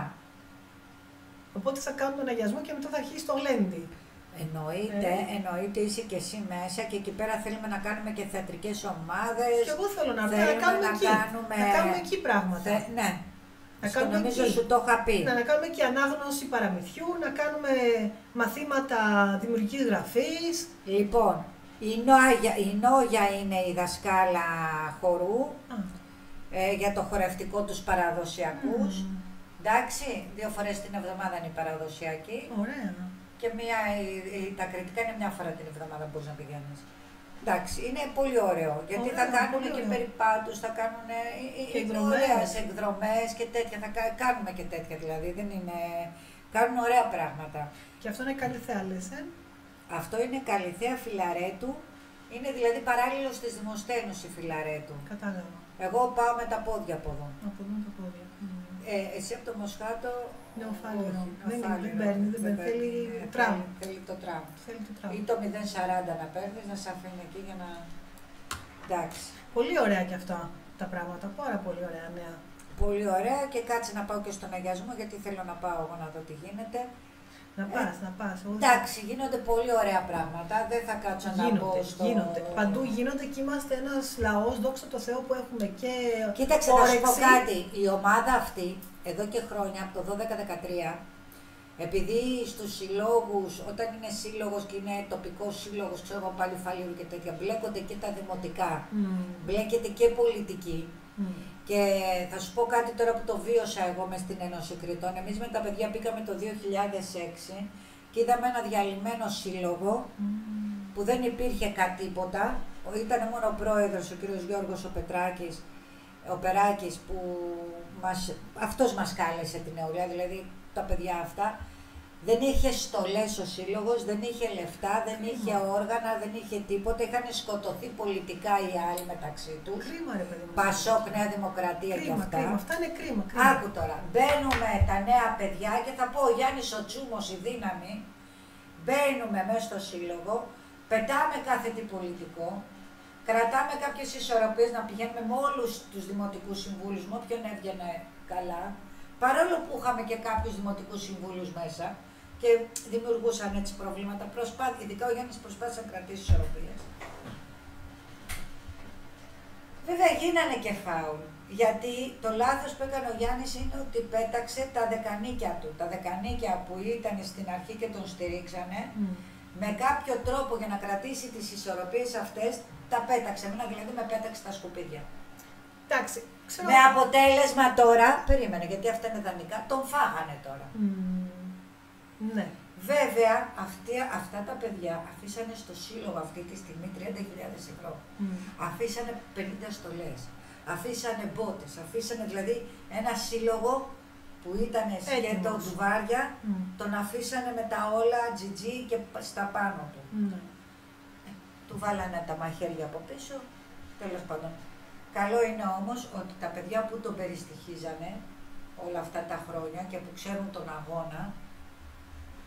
Οπότε θα κάνουμε τον αγιασμό και μετά θα αρχίσει το Λέντι. Εννοείται, Ε. εννοείται, είσαι και εσύ μέσα και εκεί πέρα θέλουμε να κάνουμε και θεατρικές ομάδες. Και εγώ θέλω να έρθω, να θέλουμε κάνουμε να εκεί. κάνουμε- Να κάνουμε εκεί πράγματα. Θε- ναι, Να Στο κάνουμε νομίζω εκεί. σου το είχα πει. Να, να κάνουμε και ανάγνωση παραμυθιού, να κάνουμε μαθήματα δημιουργικής γραφής. Λοιπόν, η Νόγια, η Νόγια είναι η δασκάλα χορού Α, ε, για το χορευτικό τους παραδοσιακούς. μμμ. Εντάξει, δύο φορές την εβδομάδα είναι η παραδοσιακή. Ωραία. Και μία, η- η- τα κριτικά είναι μια φορά την εβδομάδα που μπορείς να πηγαίνεις. Εντάξει, είναι πολύ ωραίο, γιατί Ωραία, θα κάνουν πολύ και ωραίο. περιπάτους, θα κάνουν ε, ε, Και ε, εκδρομές. ωραίες εκδρομές και τέτοια, θα κα- κάνουμε και τέτοια δηλαδή, δεν είναι, κάνουν ωραία πράγματα. Και αυτό είναι Καλιθέα, λες, ε. Αυτό είναι Καλιθέα Φιλαρέτου, είναι δηλαδή παράλληλο στις Δημοσθένους η Φιλαρέτου. Κατάλαβα. Εγώ πάω με τα πόδια από εδώ. Από εδώ τα πόδια. Μμμ. Ε, εσύ από το Μοσχάτο. Νεοφάλιρο. όχι, Δεν είναι, νεοφάλιρο. δεν παίρνει, δεν παίρνει. Θέλει Ε, τραμ. Θέλει το τραμ. Θέλει το Ή τράβο. το μηδέν σαράντα να παίρνεις, να σε αφήνει εκεί για να... Εντάξει. Πολύ ωραία και αυτά τα πράγματα. Πάρα πολύ ωραία νέα. Πολύ ωραία και κάτσε να πάω και στον αγιασμό γιατί θέλω να πάω εγώ να δω τι γίνεται. Να πας, να πας. Εγώ θα- Εντάξει, γίνονται πολύ ωραία πράγματα. Δεν θα κάτσω να Γίνονται, μπω στο... γίνονται. Παντού γίνονται και είμαστε ένας λαός, δόξα τω Θεώ, που έχουμε και Κοίταξε, να σου πω όρεξη. κάτι. Η ομάδα αυτή, εδώ και χρόνια, από το δώδεκα δεκατρία, επειδή στους συλλόγους, όταν είναι σύλλογος και είναι τοπικός σύλλογος, ξέρω εγώ πάλι Φαλήρου και τέτοια, μπλέκονται και τα δημοτικά, Μμμ. μπλέκεται και πολιτική. Μμμ. Και θα σου πω κάτι τώρα που το βίωσα εγώ μες στην Ένωση Κρητών. Εμείς με τα παιδιά πήγαμε το δύο χιλιάδες έξι και είδαμε ένα διαλυμένο σύλλογο που δεν υπήρχε κάτι τίποτα. Ήταν μόνο ο πρόεδρος, ο κύριος Γιώργος ο Πετράκης, ο Περάκης, που μας, αυτός μας κάλεσε την νεολαία, δηλαδή τα παιδιά αυτά. Δεν είχε στολές ο σύλλογος, δεν είχε λεφτά, δεν είχε όργανα, δεν είχε τίποτα. Είχαν σκοτωθεί πολιτικά οι άλλοι μεταξύ τους. Κρίμα, ρε παιδί μου. Πασόκ, Νέα Δημοκρατία και Κρίμα, αυτά. κρίμα. Αυτά είναι κρίμα. κρίμα. Άκου τώρα, μπαίνουμε τα νέα παιδιά και θα πω ο Γιάννης ο Τσούμος, η δύναμη, μπαίνουμε μέσα στο σύλλογο, πετάμε κάθε τι πολιτικό, κρατάμε κάποιες ισορροπίες να πηγαίνουμε με όλους τους δημοτικούς συμβούλους, με όποιον έβγαινε καλά, παρόλο που είχαμε και κάποιους δημοτικούς συμβούλους μέσα και δημιουργούσαν έτσι προβλήματα, προσπάθη, ειδικά ο Γιάννης προσπάθησε να κρατήσει ισορροπίες. Βέβαια γίνανε και φάουλ, γιατί το λάθος που έκανε ο Γιάννης είναι ότι πέταξε τα δεκανίκια του. Τα δεκανίκια που ήταν στην αρχή και τον στηρίξανε, Μμ. με κάποιο τρόπο για να κρατήσει τις ισορροπίες αυτές, τα πέταξε. Εμένα δηλαδή με πέταξε τα σκουπίδια. Εντάξει, ξέρω. Με αποτέλεσμα τώρα, περίμενε γιατί αυτά είναι δανεικά, τον φάγανε τώρα. Μμ. Ναι. Βέβαια, αυτοί, αυτά τα παιδιά αφήσανε στο σύλλογο αυτή τη στιγμή τριάντα χιλιάδες ευρώ. Μμ. Αφήσανε πενήντα στολές, αφήσανε μπότες, αφήσανε δηλαδή ένα σύλλογο που ήταν σκέτο Έτοιμος. ντουβάρια, Μμ. τον αφήσανε με τα όλα τζιτζί και στα πάνω του. Ναι. Του βάλανε τα μαχαίρια από πίσω, τέλος πάντων. Καλό είναι όμως ότι τα παιδιά που τον περιστοιχίζανε όλα αυτά τα χρόνια και που ξέρουν τον αγώνα,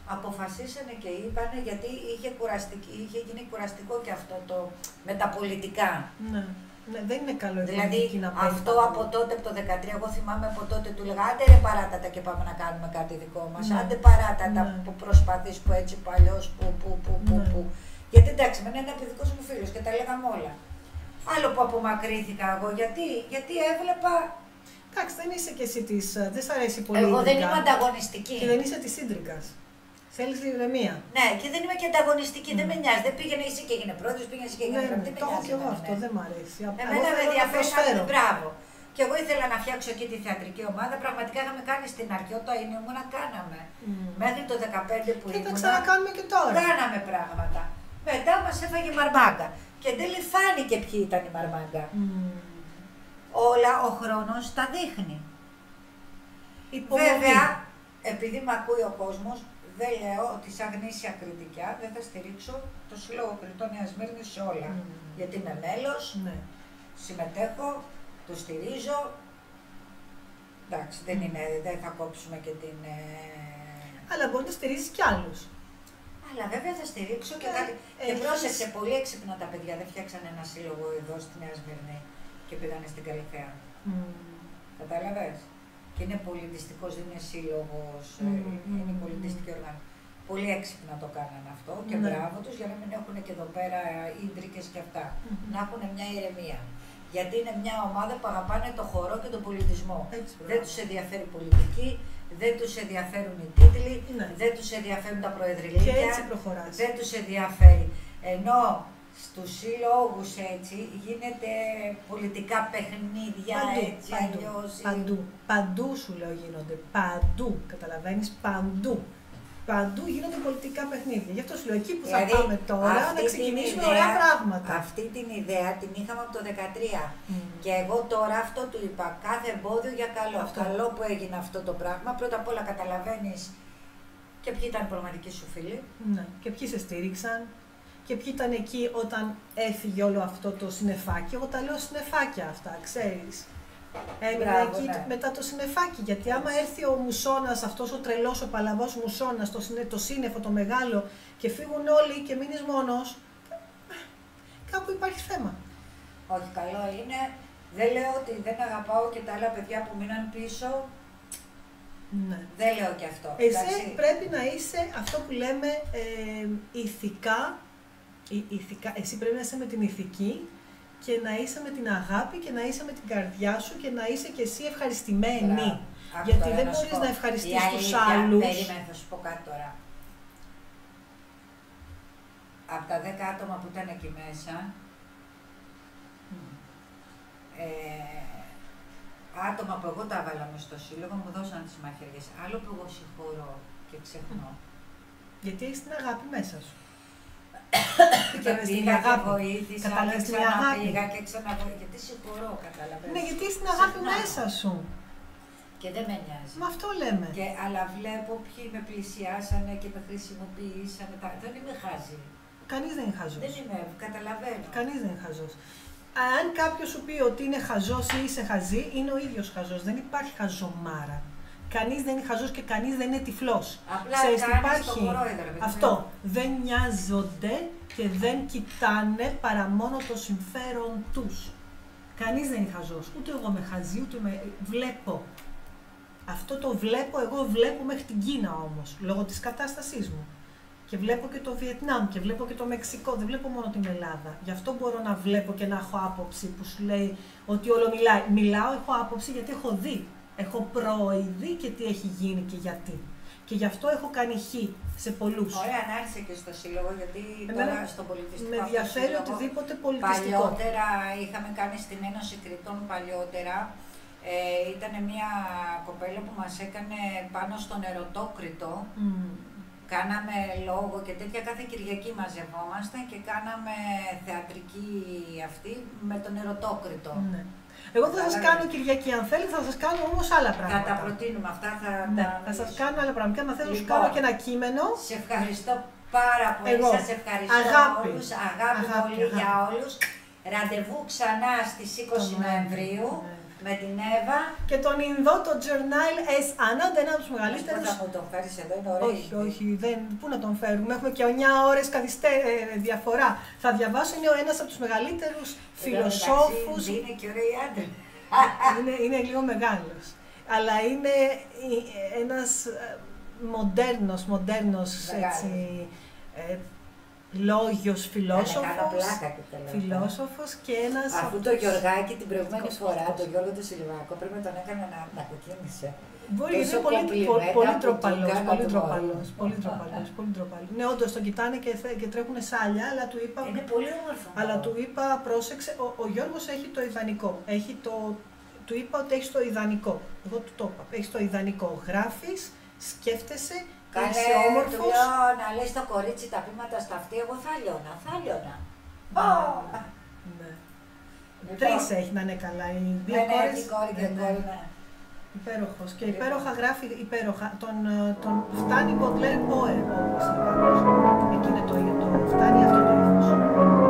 αποφασίσανε και είπανε, γιατί είχε, κουραστική, είχε γίνει κουραστικό και αυτό το με τα πολιτικά. Ναι. Ναι, δεν είναι καλό η Δηλαδή πολιτική να παίρνει αυτό τα από λόγια. τότε, από το δεκατρία, εγώ θυμάμαι από τότε του λέγα άντε ρε παράτατα και πάμε να κάνουμε κάτι δικό μας. Ναι. Άντε παράτατα Ναι. που προσπαθείς, που έτσι, που αλλιώς, που, που, που, που, Ναι. που. Γιατί εντάξει, με είναι παιδικός μου φίλος και τα λέγαμε όλα. Άλλο που απομακρύνθηκα εγώ, γιατί, γιατί έβλεπα. Εντάξει, δεν είσαι και εσύ της, δεν σ' αρέσει πολύ. Εγώ δεν ίντρικα. είμαι ανταγωνιστική. Και δεν είσαι της ίντρικας. Θέλεις ηρεμία. Ναι, και δεν είμαι και ανταγωνιστική, Mm. δεν με νοιάζει. Δεν πήγαινε εσύ και έγινε πρόεδρος, πήγαινε εσύ και έγινε Ναι, πρόεδρος. ναι, Δεν με το έχω νοιάζει και εγώ εμένα, αυτό, ναι. δεν μ' αρέσει. Εμένα Εγώ με θέλω να ενδιαφέρει να προσφέρω. πει μπράβο. Και εγώ ήθελα να φτιάξω εκεί τη θεατρική ομάδα. Πραγματικά είχαμε κάνει στην αρχή, όταν ήμουνα, κάναμε. Mm. Μέχρι το δεκαπέντε που Και θα ήμουνα, ξανακάνουμε και τώρα. κάναμε πράγματα. Μετά μας έφαγε η μαρμάγκα. Και εν τέλει φάνηκε ποιοι ήταν η μαρμάγκα. Mm. Όλα ο χρόνος τα δείχνει. Υπομονή. Βέβαια, επειδή με ακούει ο κόσμος, δεν λέω ότι σαν γνήσια κριτικιά δεν θα στηρίξω το Σύλλογο Κριτών Νέας Σμύρνης σε όλα. Mm. Γιατί είμαι μέλος, Ναι. συμμετέχω, το στηρίζω. Εντάξει, δεν, είναι, δεν θα κόψουμε και την... ε, Αλλά μπορεί να στηρίζεις κι άλλους. Αλλά βέβαια θα στηρίξω και Ε, κάτι. Και έχεις- πρόσεξε, πολύ έξυπνα τα παιδιά. Δεν φτιάξαν ένα σύλλογο εδώ στη Νέα Σμύρνη και πήγανε στην Καλυθέα. Mm. Κατάλαβες. Και είναι πολιτιστικός, δεν είναι σύλλογος, ε, Mm. είναι πολιτιστική οργάνωση. Πολύ έξυπνα το κάνανε αυτό και Ναι. μπράβο τους για να μην έχουν και εδώ πέρα ίντρικες και αυτά. Mm. Να έχουν μια ηρεμία. Γιατί είναι μια ομάδα που αγαπάνε το χορό και τον πολιτισμό. Έτσι, Δεν μπράβο. τους ενδιαφέρει η πολιτική, δεν τους ενδιαφέρουν οι τίτλοι, Ναι. δεν τους ενδιαφέρουν τα Και προεδρυλίκια, έτσι προχωράς. δεν τους ενδιαφέρει. Ενώ στους συλλόγους έτσι γίνεται πολιτικά παιχνίδια, Παντού, έτσι παντού, αλλιώς. παντού, παντού σου λέω γίνονται, παντού, καταλαβαίνεις, παντού. Παντού γίνονται πολιτικά παιχνίδια. Γι' αυτό σου λέω, εκεί που θα Δηλαδή, πάμε τώρα, αυτή να την ξεκινήσουμε ιδέα- ωραία πράγματα. Αυτή την ιδέα την είχαμε από το δεκατρία. Mm. Και εγώ τώρα αυτό του είπα, κάθε εμπόδιο για καλό. Αυτό. Καλό που έγινε αυτό το πράγμα, πρώτα απ' όλα καταλαβαίνεις και ποιοι ήταν οι πραγματικοί σου φίλοι. Ναι. Και ποιοι σε στήριξαν και ποιοι ήταν εκεί όταν έφυγε όλο αυτό το συννεφάκι. Εγώ τα λέω συννεφάκια αυτά, ξέρεις. Έμεινα Μπράβο, εκεί ναι. μετά το συννεφάκι. Γιατί άμα έρθει ο μουσώνας, αυτός ο τρελός, ο παλαβός μουσώνας, το, συνε- το σύννεφο, το μεγάλο, και φύγουν όλοι και μείνεις μόνος, κάπου υπάρχει θέμα. Όχι, καλό είναι. Δεν λέω ότι δεν αγαπάω και τα άλλα παιδιά που μείναν πίσω. Ναι. Δεν λέω και αυτό. Εσύ εντάξει. πρέπει να είσαι αυτό που λέμε ε, ηθικά, η- ηθικά, εσύ πρέπει να είσαι με την ηθική και να είσαι με την αγάπη και να είσαι με την καρδιά σου και να είσαι και εσύ ευχαριστημένη. Μπράβο. Άκου Γιατί τώρα δεν να σου μπορείς πω. να ευχαριστείς Η τους αλήθεια, άλλους. Περίμενε, θα σου πω κάτι τώρα. Από τα δέκα άτομα που ήταν εκεί μέσα, ε, άτομα που εγώ τα έβαλα μες στο σύλλογο μου δώσαν τις μαχαιριές. Άλλο που εγώ συγχωρώ και ξεχνώ. Γιατί έχεις την αγάπη μέσα σου. Και Κατάλαβες την πήγα και αγάπη. βοήθησα και Κατάλαβες την αγάπη. ξαναπήγα και ξαναβοήθησα. Γιατί συγχωρώ, καταλαβαίνεις. Ναι, γιατί έχεις την αγάπη Ξεχνάω. μέσα σου. Και δεν με νοιάζει. Με αυτό λέμε. Και, αλλά βλέπω ποιοι με πλησιάσανε και με χρησιμοποιήσανε. Τα... Δεν είμαι χάζη. Κανείς δεν είναι χαζός. Δεν είμαι, καταλαβαίνω. Κανείς δεν είναι χαζός. Αν κάποιος σου πει ότι είναι χαζός ή είσαι χαζή, είναι ο ίδιος χαζός. Δεν υπάρχει χαζομάρα. Κανείς δεν είναι χαζός και κανείς δεν είναι τυφλός. Απλά Ξέρεις τι κάνεις υπάρχει. το κορόιδο, ρε παιδί. Αυτό. Δεν νοιάζονται και δεν κοιτάνε παρά μόνο το συμφέρον τους. Κανείς δεν είναι χαζός. Ούτε εγώ είμαι χαζή, ούτε με... Βλέπω. Αυτό το βλέπω, εγώ βλέπω μέχρι την Κίνα όμως, λόγω της κατάστασής μου. Και βλέπω και το Βιετνάμ και βλέπω και το Μεξικό, δεν βλέπω μόνο την Ελλάδα. Γι' αυτό μπορώ να βλέπω και να έχω άποψη που σου λέει ότι όλο μιλάει. Μιλάω, έχω άποψη γιατί έχω δει. Έχω προειδεί και τι έχει γίνει και γιατί. Και γι' αυτό έχω κάνει χ σε πολλούς. Ωραία, να έρθει και στο σύλλογο, γιατί Εμένα τώρα στον πολιτιστικό με αυτό ενδιαφέρει σύλλογο, οτιδήποτε πολιτιστικό. Παλιότερα είχαμε κάνει στην Ένωση Κριτών παλιότερα. Ε, ήταν μια κοπέλα που μας έκανε πάνω στον ερωτόκριτο. Mm. Κάναμε λόγο και τέτοια, κάθε Κυριακή μαζευόμασταν και κάναμε θεατρική αυτή με τον ερωτόκριτο. Ναι. Εγώ θα σας Κατάλαβες. κάνω Κυριακή, αν θέλετε, θα σας κάνω όμως άλλα Θα πράγματα. τα προτείνουμε αυτά, θα Ναι, τα θα σας μιλήσουμε. κάνω άλλα πράγματα. Αν θέλω να σου Λοιπόν, κάνω και ένα κείμενο. Σε ευχαριστώ πάρα πολύ, Εγώ. σας ευχαριστώ Αγάπη. όλους, αγάπη, Αγάπη, πολύ αγάπη. για όλους. Ραντεβού ξανά στις είκοσι Το Νοέμβριο. Νοεμβρίου. Ναι. Με την Εύα. Και τον Ινδό, το Journal S. Anand, ένα από τους μεγαλύτερους. Θα μου τον φέρεις εδώ, είναι ωραίο. Όχι, όχι, δεν, πού να τον φέρουμε, έχουμε και εννιά ώρες καθυστέ, ε, διαφορά. Θα διαβάσω, είναι ένας από τους μεγαλύτερους φιλοσόφους. Είναι και ωραίοι άντρες. είναι, είναι λίγο μεγάλος, αλλά είναι ένας μοντέρνος, μοντέρνος έτσι, ε, λόγιος φιλόσοφος, φιλόσοφος και ένας... Αφού το Γιωργάκη την προηγούμενη φορά, το Γιώργο του Σιλιβάκο, πρέπει να τον έκανα να, να κοκκίνησε. Μπορεί, είναι πολύ, πολύ, πολύ τροπαλός, πολύ τροπαλός, πολύ τροπαλός, πολύ τροπαλός. Ναι, όντως τον κοιτάνε και, και τρέχουν σάλια, αλλά του είπα... Είναι πολύ όμορφο. Αλλά του είπα, πρόσεξε, ο, ο Γιώργος έχει το ιδανικό, έχει το... Του είπα ότι έχει το ιδανικό. Εγώ του το είπα. Έχει το ιδανικό. Γράφεις, σκέφτεσαι, είσαι όμορφος. Του λέω να λες το κορίτσι τα πείματα στα αυτή, εγώ θα λιώνα, θα λιώνα. Ναι. Τρεις έχει να είναι καλά. Οι δύο κόρες. Ναι, κόρη και κόρη, ναι. Υπέροχος. Και υπέροχα γράφει, υπέροχα. Τον, τον φτάνει Baudelaire Poem, όπως είπα. Εκεί είναι το ίδιο. Φτάνει αυτό το είδος.